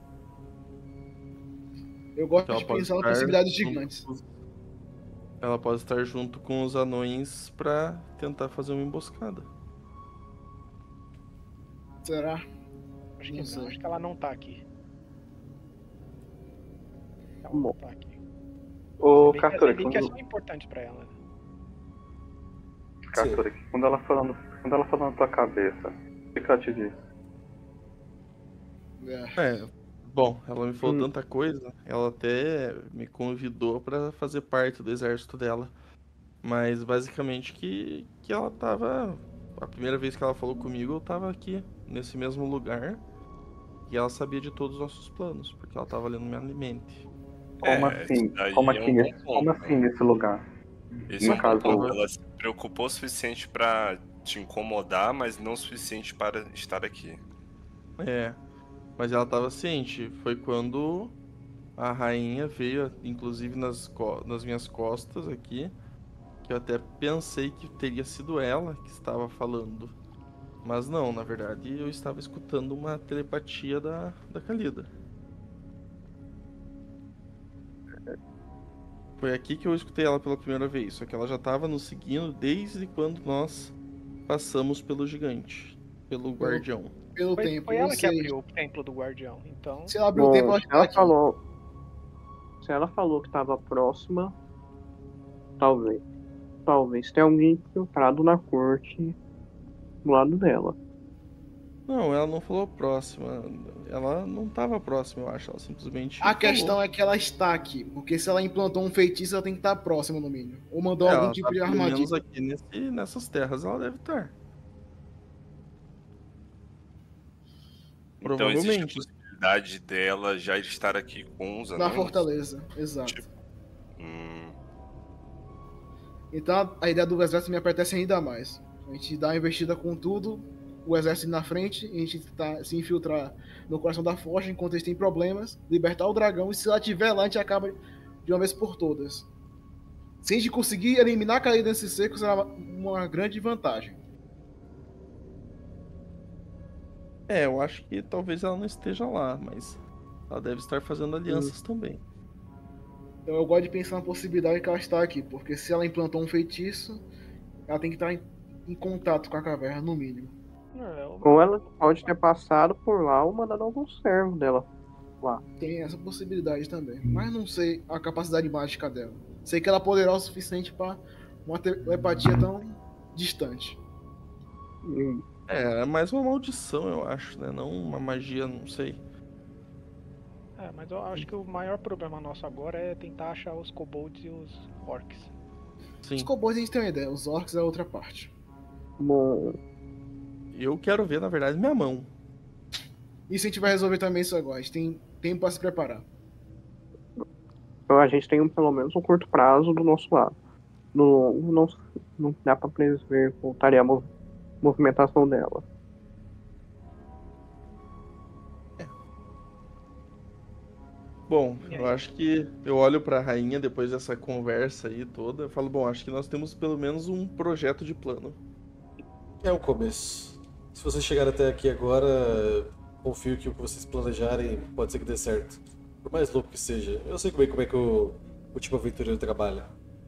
Eu gosto Ela de pode pensar na estar possibilidade de junto gigantes. com os- Ela pode estar junto com os anões pra tentar fazer uma emboscada. Será? Acho que Não sei. não, acho que ela não tá aqui. Ela Bom. não tá aqui. Ô, Se bem que- Castor, se bem que é só importante pra ela. quando ela falou na tua cabeça, o que ela te disse? É. Bom, ela me falou tanta coisa, ela até me convidou pra fazer parte do exército dela. Mas basicamente que ela tava. A primeira vez que ela falou comigo, eu tava aqui, nesse mesmo lugar. E ela sabia de todos os nossos planos, porque ela tava lendo minha mente. Como É, assim? isso daí Como é um assim? bom ponto, Como assim né? nesse lugar? Esse No é um caso- ponto. Ela se preocupou o suficiente pra te incomodar, mas não o suficiente para estar aqui. É, mas ela tava ciente. Foi quando a rainha veio, inclusive nas minhas costas aqui, que eu até pensei que teria sido ela que estava falando. Mas não, na verdade eu estava escutando uma telepatia da Kalida. Foi aqui que eu escutei ela pela primeira vez, só que ela já estava nos seguindo desde quando nós passamos pelo gigante, pelo guardião. Pelo Foi, tempo. foi ou ela que seja, abriu o templo do guardião. Então, Se ela abriu o Bom, tempo, ela se está ela aqui. falou. Se ela falou que estava próxima, talvez. Talvez tenha alguém infiltrado na corte do lado dela. Não, ela não falou próxima. Ela não estava próxima, eu acho. Ela simplesmente. A questão é que ela está aqui, porque se ela implantou um feitiço, ela tem que estar próxima no mínimo. Ou mandou algum tipo de pelo armadilha. menos aqui nessas terras ela deve estar. Então existe a Provavelmente. possibilidade dela já estar aqui com os Na anões. fortaleza, exato. Hum, Então a ideia do exército me apetece ainda mais. A gente dá uma investida com tudo, o exército na frente, e a gente se infiltrar no coração da forja enquanto eles têm problemas, libertar o dragão, e se ela estiver lá, a gente acaba de uma vez por todas. Se a gente conseguir eliminar a caída desse seco, será uma grande vantagem. Eu acho que talvez ela não esteja lá, mas ela deve estar fazendo alianças também. Então eu gosto de pensar na possibilidade que ela está aqui, porque se ela implantou um feitiço, ela tem que estar em contato com a caverna, no mínimo. Ou ela pode ter passado por lá ou mandado algum servo dela lá. Tem essa possibilidade também. Mas não sei a capacidade mágica dela. Sei que ela é poderosa o suficiente para uma telepatia tão distante. É mais uma maldição, eu acho, né? Não uma magia, não sei. mas eu acho que o maior problema nosso agora é tentar achar os kobolds e os orcs. Sim. Os kobolds a gente tem uma ideia, os orcs é outra parte. Bom, Eu quero ver, na verdade, minha mão. Isso a gente vai resolver também isso agora. A gente tem tempo para se preparar. Então a gente tem pelo menos um curto prazo do nosso lado. Não dá pra prever voltaria a movimentação dela. Bom, eu acho que eu olho pra rainha depois dessa conversa aí toda. Eu falo, bom, acho que nós temos pelo menos um projeto de plano. É um começo. Se vocês chegarem até aqui agora, confio que o que vocês planejarem pode ser que dê certo. Por mais louco que seja. Eu sei como é que o tipo aventureiro trabalha.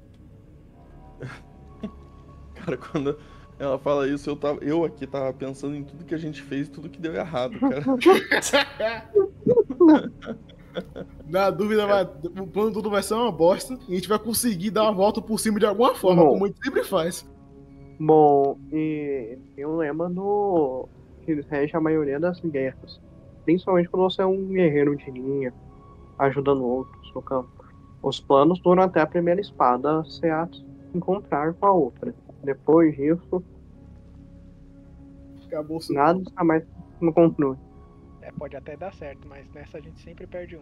Cara, quando ela fala isso, eu aqui tava pensando em tudo que a gente fez e tudo que deu errado, cara. Na dúvida, o plano todo vai ser uma bosta e a gente vai conseguir dar uma volta por cima de alguma forma, Bom. como a gente sempre faz. Bom, e tem um lema que rege a maioria das guerras. Principalmente quando você é um guerreiro de linha, ajudando outros no campo. Os planos duram até a primeira espada se encontrar com a outra. Depois disso, Acabou o nada está mais no controle. Pode até dar certo, mas nessa a gente sempre perde um.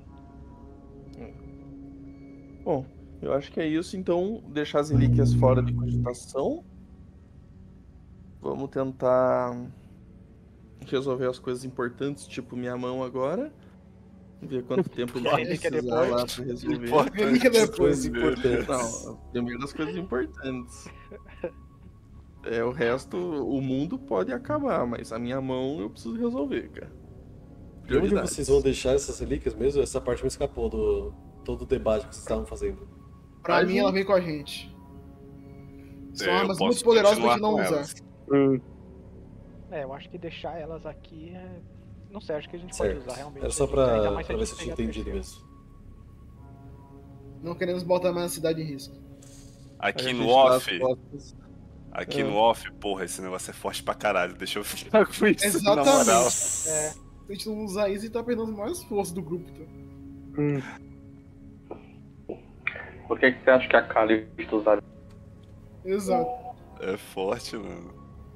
Bom, eu acho que é isso. Então, deixar as relíquias fora de cogitação. Vamos tentar resolver as coisas importantes, tipo minha mão agora. Ver quanto tempo ele vai Relíquia precisar depois. lá pra resolver. Relíquia depois. Coisas importantes. Não, primeiro das coisas importantes. O resto, o mundo pode acabar, mas a minha mão eu preciso resolver, cara. E onde Prioridades. vocês vão deixar essas relíquias mesmo? Essa parte me escapou do todo o debate que vocês estavam fazendo. Pra Mas mim, ela vem com a gente. São Eu armas posso muito poderosas pra continuar gente não com usar. elas. Eu acho que deixar elas aqui não sei, acho que a gente Certo. pode usar realmente. Era só Ainda mais se pra a ver gente se eu tinha pegar entendido terceiro. mesmo. Não queremos botar mais a cidade em risco. Aqui Aí a no gente dá as off, costas. aqui no off, porra, esse negócio é forte pra caralho. Deixa eu ficar com isso, na Exatamente. moral. Se a gente não usar isso, a gente tá perdendo mais força do grupo. Tá? Por que você acha que a Calista usaria? Exato. É forte, mano.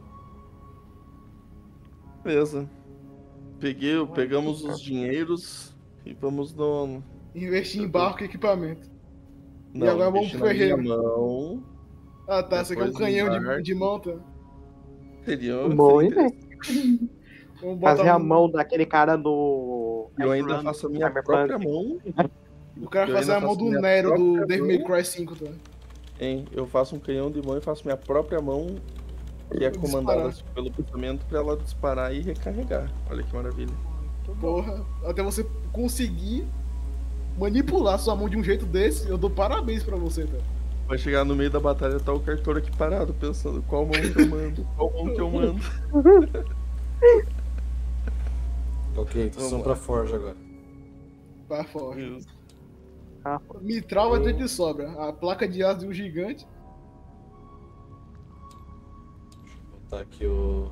Beleza. Pegamos os dinheiros e vamos no. Investir em barco e equipamento. Não, agora vamos investir pro na minha ferreiro. mão. Ah tá, você quer um Depois canhão no barco. de mão, tá? Seria Boa seria ideia. Vamos botar Fazer a um- mão daquele cara do. Eu ainda faço a minha própria mão. O cara Eu fazer ainda a mão faço do minha Nero do própria Devil May mão. Cry 5, tá? Hein? Eu faço um canhão de mão e faço minha própria mão, que é comandada pelo pensamento pra ela disparar e recarregar. Olha que maravilha. Porra, até você conseguir manipular sua mão de um jeito desse, eu dou parabéns pra você, tá? Vai chegar no meio da batalha, tá o Cartor aqui parado, pensando qual mão que eu mando, qual mão que eu mando. Ok, então Vamos são lá. pra Forja agora. Vai fora. Isso. Mitral vai ter de sobra. A placa de aço de um gigante. Vou botar aqui o.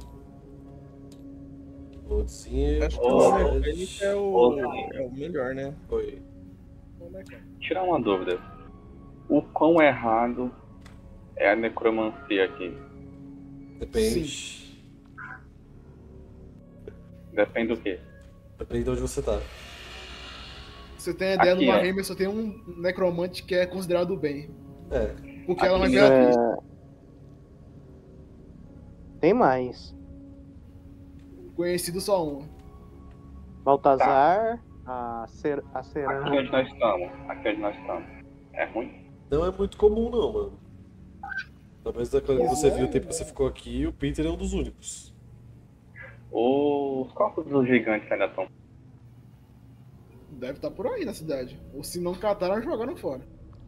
Loadzinho. Acho que o mecânico é o melhor, né? Foi. Tirar uma dúvida. O quão errado é a necromancia aqui? Depende. Depende do quê? Depende de onde você tá. Você tem a ideia Aqui, do ó. Warhammer, só tem um necromante que é considerado bem. É. Porque ela vai Aqui, ver a pista. Tem mais. Conhecido só um. Baltazar, a Aqui Serana. onde nós estamos. Aqui onde nós estamos. É ruim? Não é muito comum não, mano. Talvez daquela que você viu o tempo que você ficou aqui, o Peter é um dos únicos. Os corpos dos gigantes ainda estão. Deve estar por aí na cidade. Ou se não cataram, jogaram fora.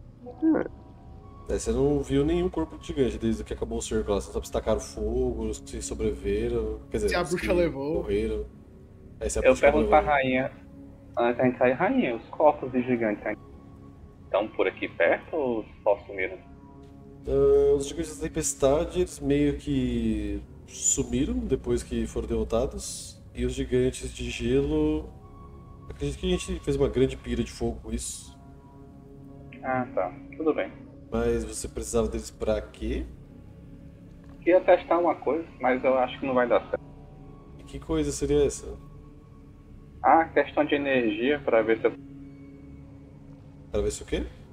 Você não viu nenhum corpo de gigante desde que acabou o cerco lá. Você sabe se tacaram fogo, os que sobreviveram. Quer dizer, Se a os bruxa que levou. morreram. Se a Eu bruxa pergunto pra levou. rainha, antes da gente sair, rainha, os corpos de gigantes ainda estão por aqui perto ou só sumiram? Os gigantes da tempestade, eles meio que sumiram depois que foram derrotados. E os gigantes de gelo. Acredito que a gente fez uma grande pira de fogo com isso. Ah, tá. Tudo bem. Mas você precisava deles pra quê? Queria testar uma coisa, mas eu acho que não vai dar certo. E que coisa seria essa? Ah, questão de energia, pra ver se eu... Pra ver se o quê?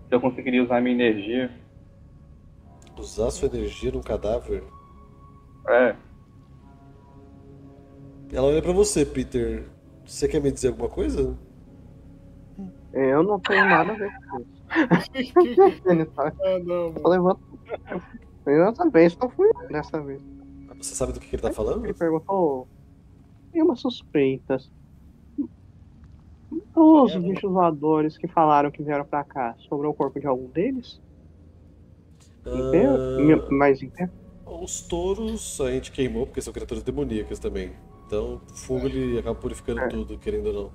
Se eu conseguiria usar minha energia. Usar sua energia num cadáver? É. Ela olha pra você, Peter. Você quer me dizer alguma coisa? Eu não tenho nada a ver com isso. Ele tá Ah, não, só mano. levando. Dessa vez só fui eu, dessa vez. Você sabe do que ele tá falando? Ele perguntou. Tem umas suspeitas. Os bichos voadores que falaram que vieram pra cá, sobrou o corpo de algum deles? Inteiro? Ah, Mais inteiro? os touros a gente queimou porque são criaturas demoníacas também. Então o fogo ele acaba purificando É. tudo, querendo ou não.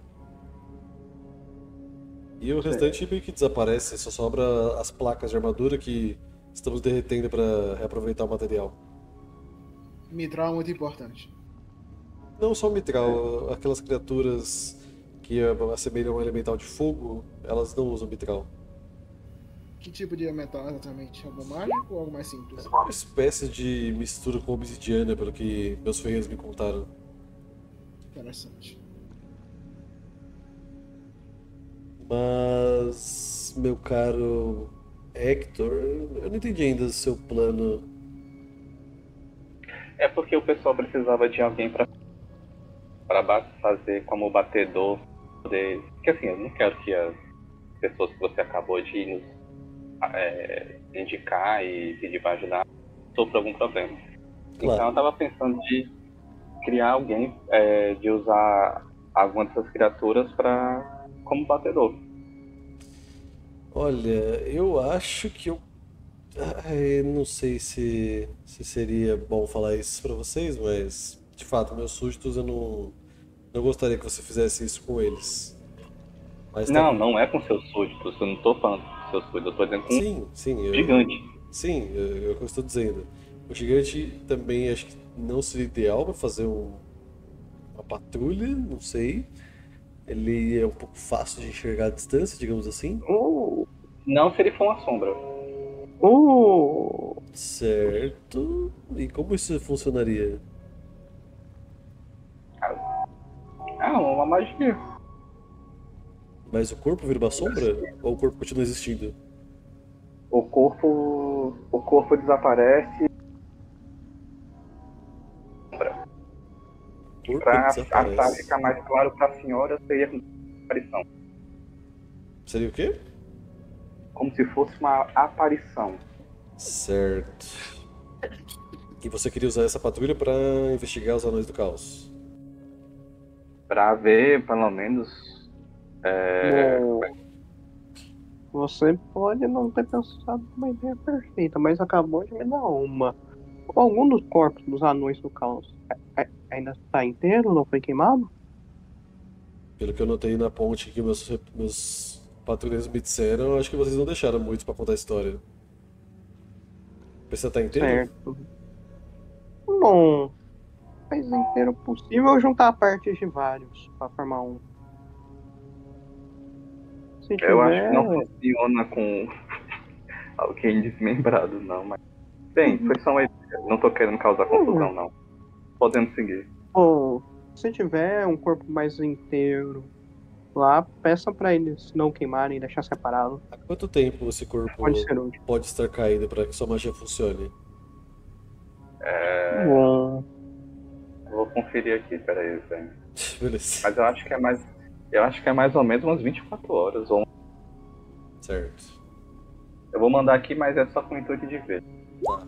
E o restante meio que desaparece, só sobra as placas de armadura que estamos derretendo para reaproveitar o material. Mitral é muito importante. Não só o mitral, aquelas criaturas que assemelham um elemental de fogo, elas não usam mitral. Que tipo de elemental exatamente? Algo mágico ou algo mais simples? Uma espécie de mistura com obsidiana, pelo que meus ferreiros me contaram. Interessante. Mas, meu caro Hector, eu não entendi ainda o seu plano. É porque o pessoal precisava de alguém pra fazer como batedor deles. Porque assim, eu não quero que as pessoas que você acabou de nos indicar e pedir pra ajudar sofram algum problema. Claro. Então eu tava pensando de criar alguém, de usar alguma dessas criaturas como batedor. Olha, eu acho que eu. Ai, não sei se seria bom falar isso pra vocês, mas de fato, meus súditos eu não gostaria que você fizesse isso com eles. Mas tá- Não é com seus súditos, eu não tô falando com seus súditos, eu tô dizendo com Sim, um gigante. Sim, é o que eu estou dizendo. O gigante também acho que não seria ideal para fazer uma patrulha, não sei. Ele é um pouco fácil de enxergar à distância, digamos assim. Não se ele for uma sombra. Certo. E como isso funcionaria? Uma magia. Mas o corpo vira uma sombra? Ou o corpo continua existindo? O corpo desaparece O corpo para desaparece. ficar mais claro para a senhora, seria como uma aparição. Seria o quê? Como se fosse uma aparição. Certo. E você queria usar essa patrulha para investigar os Anões do Caos? Pra ver, pelo menos. Você pode não ter pensado numa ideia perfeita, mas acabou de me dar uma. Algum dos corpos dos anões do caos ainda está inteiro? Não foi queimado? Pelo que eu notei na ponte que meus patrulheiros me disseram, eu acho que vocês não deixaram muito pra contar a história. Precisa estar inteiro? Certo. Bom, faz inteiro possível juntar partes de vários para formar um. Se Eu acho que tiver, não funciona com alguém desmembrado, não. Mas. Bem, foi só uma ideia. Não tô querendo causar confusão, não. Podemos seguir. bom, se tiver um corpo mais inteiro lá, peça para eles não queimarem e deixar separado. Há quanto tempo esse corpo Pode ser útil. pode estar caído para que sua magia funcione? Bom, Vou conferir aqui, peraí, velho. Beleza. Mas eu acho que é mais. Eu acho que é mais ou menos umas 24 horas. Ou... Certo. Eu vou mandar aqui, mas é só com o intuito de ver. Tá.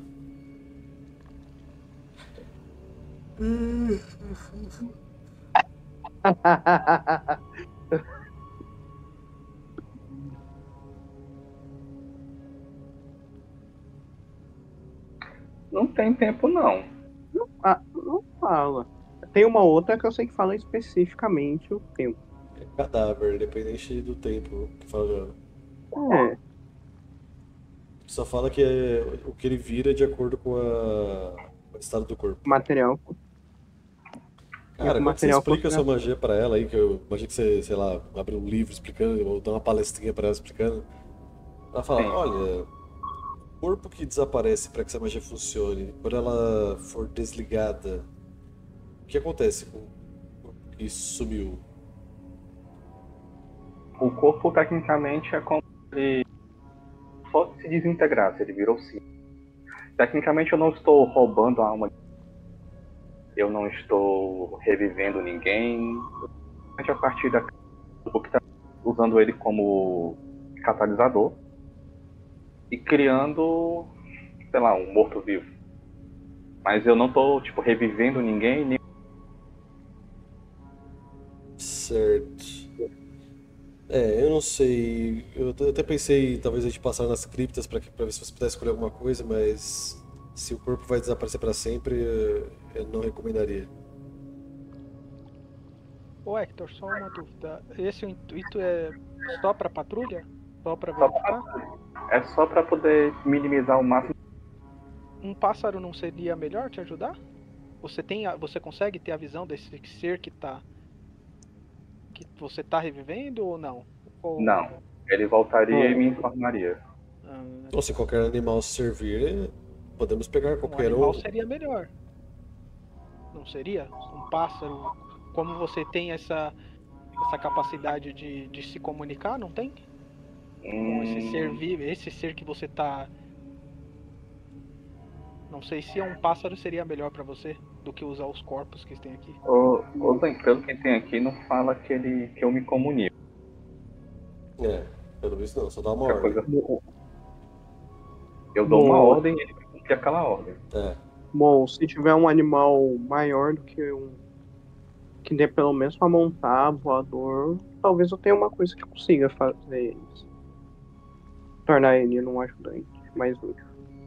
Não tem tempo, não. não fala. Tem uma outra que eu sei que fala especificamente o tempo. É cadáver, independente do tempo que fala. É, Só fala que o que ele vira é de acordo com o estado do corpo. material. Cara, o como você material explica a sua fotografa- magia pra ela aí, que eu imagino que você, sei lá, abre um livro explicando, ou dá uma palestrinha pra ela explicando. Ela fala, Sim. olha, o corpo que desaparece pra que essa magia funcione, quando ela for desligada, o que acontece com o corpo que sumiu? O corpo, tecnicamente, é como se se desintegrasse, ele virou cinza. Tecnicamente eu não estou roubando a alma. Eu não estou revivendo ninguém. A partir da que está usando ele como catalisador e criando, sei lá, um morto-vivo. Mas eu não estou, tipo, revivendo ninguém, nem... Certo. Eu não sei. Eu até pensei talvez a gente passar nas criptas pra ver se você pudesse escolher alguma coisa, mas se o corpo vai desaparecer pra sempre, eu não recomendaria. Ô Hector, só uma dúvida. Esse intuito é só pra patrulha? Só pra Só verificar? É só para poder minimizar o máximo. Um pássaro não seria melhor te ajudar? Você consegue ter a visão desse ser que você tá revivendo ou não? Não. Ele voltaria e me informaria. Ou se qualquer animal servir, podemos pegar Um qualquer animal seria melhor. Não seria? Um pássaro, como você tem essa capacidade de se comunicar, não tem? Com esse ser vivo, esse ser que você tá... Não sei se um pássaro seria melhor pra você do que usar os corpos que tem aqui. Zé, pelo que tem aqui, não fala que eu me comunico. Pelo visto não, só dá uma Qualquer ordem. coisa. Eu dou uma ordem e ele vai cumprir aquela ordem. Bom, se tiver um animal maior do que que dê pelo menos pra montar, voador, talvez eu tenha uma coisa que consiga fazer isso. Tornar ele um ajudante mais útil.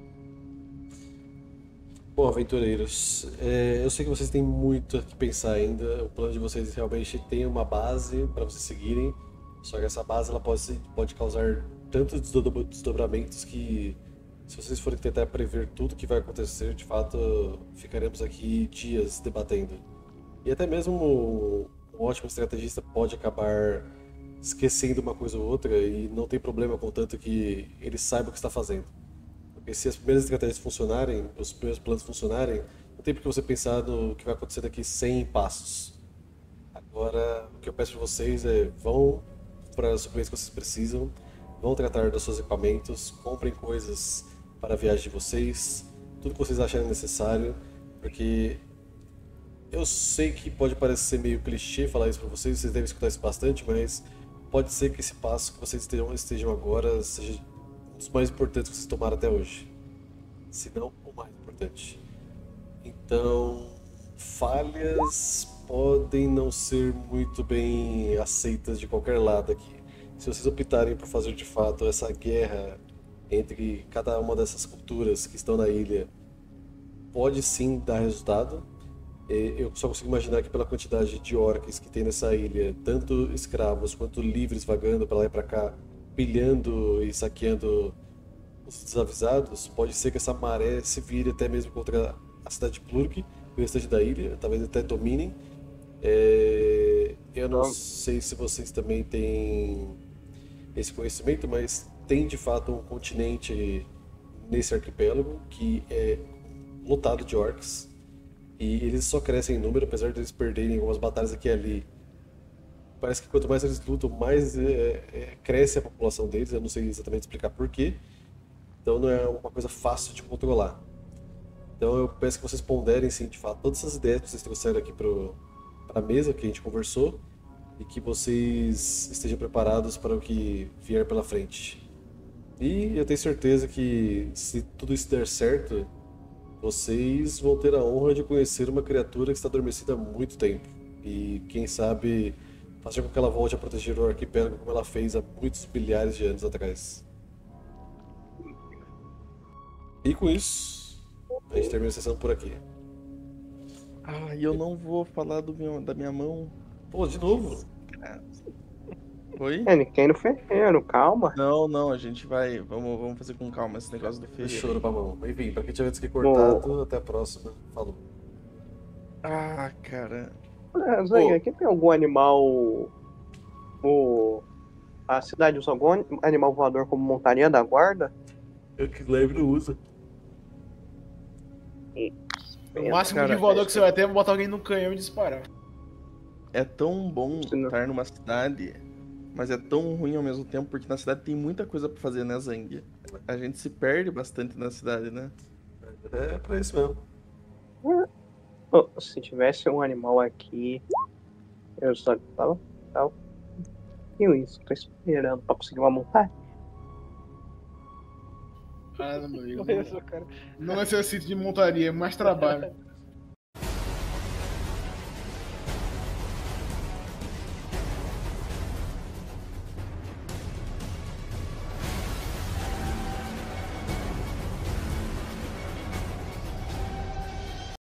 Bom, aventureiros, eu sei que vocês têm muito a que pensar ainda. O plano de vocês realmente tem uma base para vocês seguirem, só que essa base ela pode causar tantos desdobramentos que, se vocês forem tentar prever tudo que vai acontecer, de fato ficaremos aqui dias debatendo. E até mesmo um ótimo estrategista pode acabar esquecendo uma coisa ou outra e não tem problema contanto que ele saiba o que está fazendo. Porque se as primeiras estratégias funcionarem, os primeiros planos funcionarem, não tem por que você pensar no que vai acontecer daqui 100 passos. Agora, o que eu peço para vocês é vão para os suprimentos que vocês precisam, vão tratar dos seus equipamentos, comprem coisas para a viagem de vocês, tudo que vocês acharem necessário, porque eu sei que pode parecer meio clichê falar isso para vocês devem escutar isso bastante, mas pode ser que esse passo que vocês estejam agora seja um dos mais importantes que vocês tomaram até hoje, se não o mais importante. Então, falhas podem não ser muito bem aceitas de qualquer lado aqui. Se vocês optarem por fazer de fato essa guerra entre cada uma dessas culturas que estão na ilha, pode sim dar resultado. Eu só consigo imaginar que pela quantidade de orcs que tem nessa ilha, tanto escravos quanto livres vagando para lá e para cá, pilhando e saqueando os desavisados, pode ser que essa maré se vire até mesmo contra a cidade de Plurk e o restante da ilha, talvez até dominem. Eu não sei se vocês também têm esse conhecimento, mas tem de fato um continente nesse arquipélago que é lotado de orcs. E eles só crescem em número, apesar de eles perderem algumas batalhas aqui e ali. Parece que quanto mais eles lutam, mais cresce a população deles. Eu não sei exatamente explicar porquê. Então não é uma coisa fácil de controlar. Então eu peço que vocês ponderem, sim, de fato, todas essas ideias que vocês trouxeram aqui para a mesa que a gente conversou. E que vocês estejam preparados para o que vier pela frente. E eu tenho certeza que, se tudo isso der certo, vocês vão ter a honra de conhecer uma criatura que está adormecida há muito tempo. E quem sabe fazer com que ela volte a proteger o arquipélago como ela fez há muitos bilhares de anos atrás. E com isso, a gente termina a sessão por aqui. E eu não vou falar da minha mão. Pô, de novo? Oi? Ninguém no ferreiro, calma. Não, a gente vai. Vamos fazer com calma esse negócio do ferreiro. Choro pra mão. Enfim, pra quem tiver isso aqui cortado, até a próxima. Falou. Cara. Zé, aqui tem algum animal. A cidade usa algum animal voador como montaria da guarda? Eu que lembro, não usa. O máximo de voador que você vai ter é botar alguém no canhão e disparar. É tão bom estar numa cidade mas é tão ruim ao mesmo tempo porque na cidade tem muita coisa pra fazer, né, Zang? A gente se perde bastante na cidade, né? É pra isso mesmo. Se tivesse um animal aqui, eu só tava. E isso, tô esperando pra conseguir uma montanha. Ah, meu amigo. Isso, cara. Não necessito de montaria, é mais trabalho.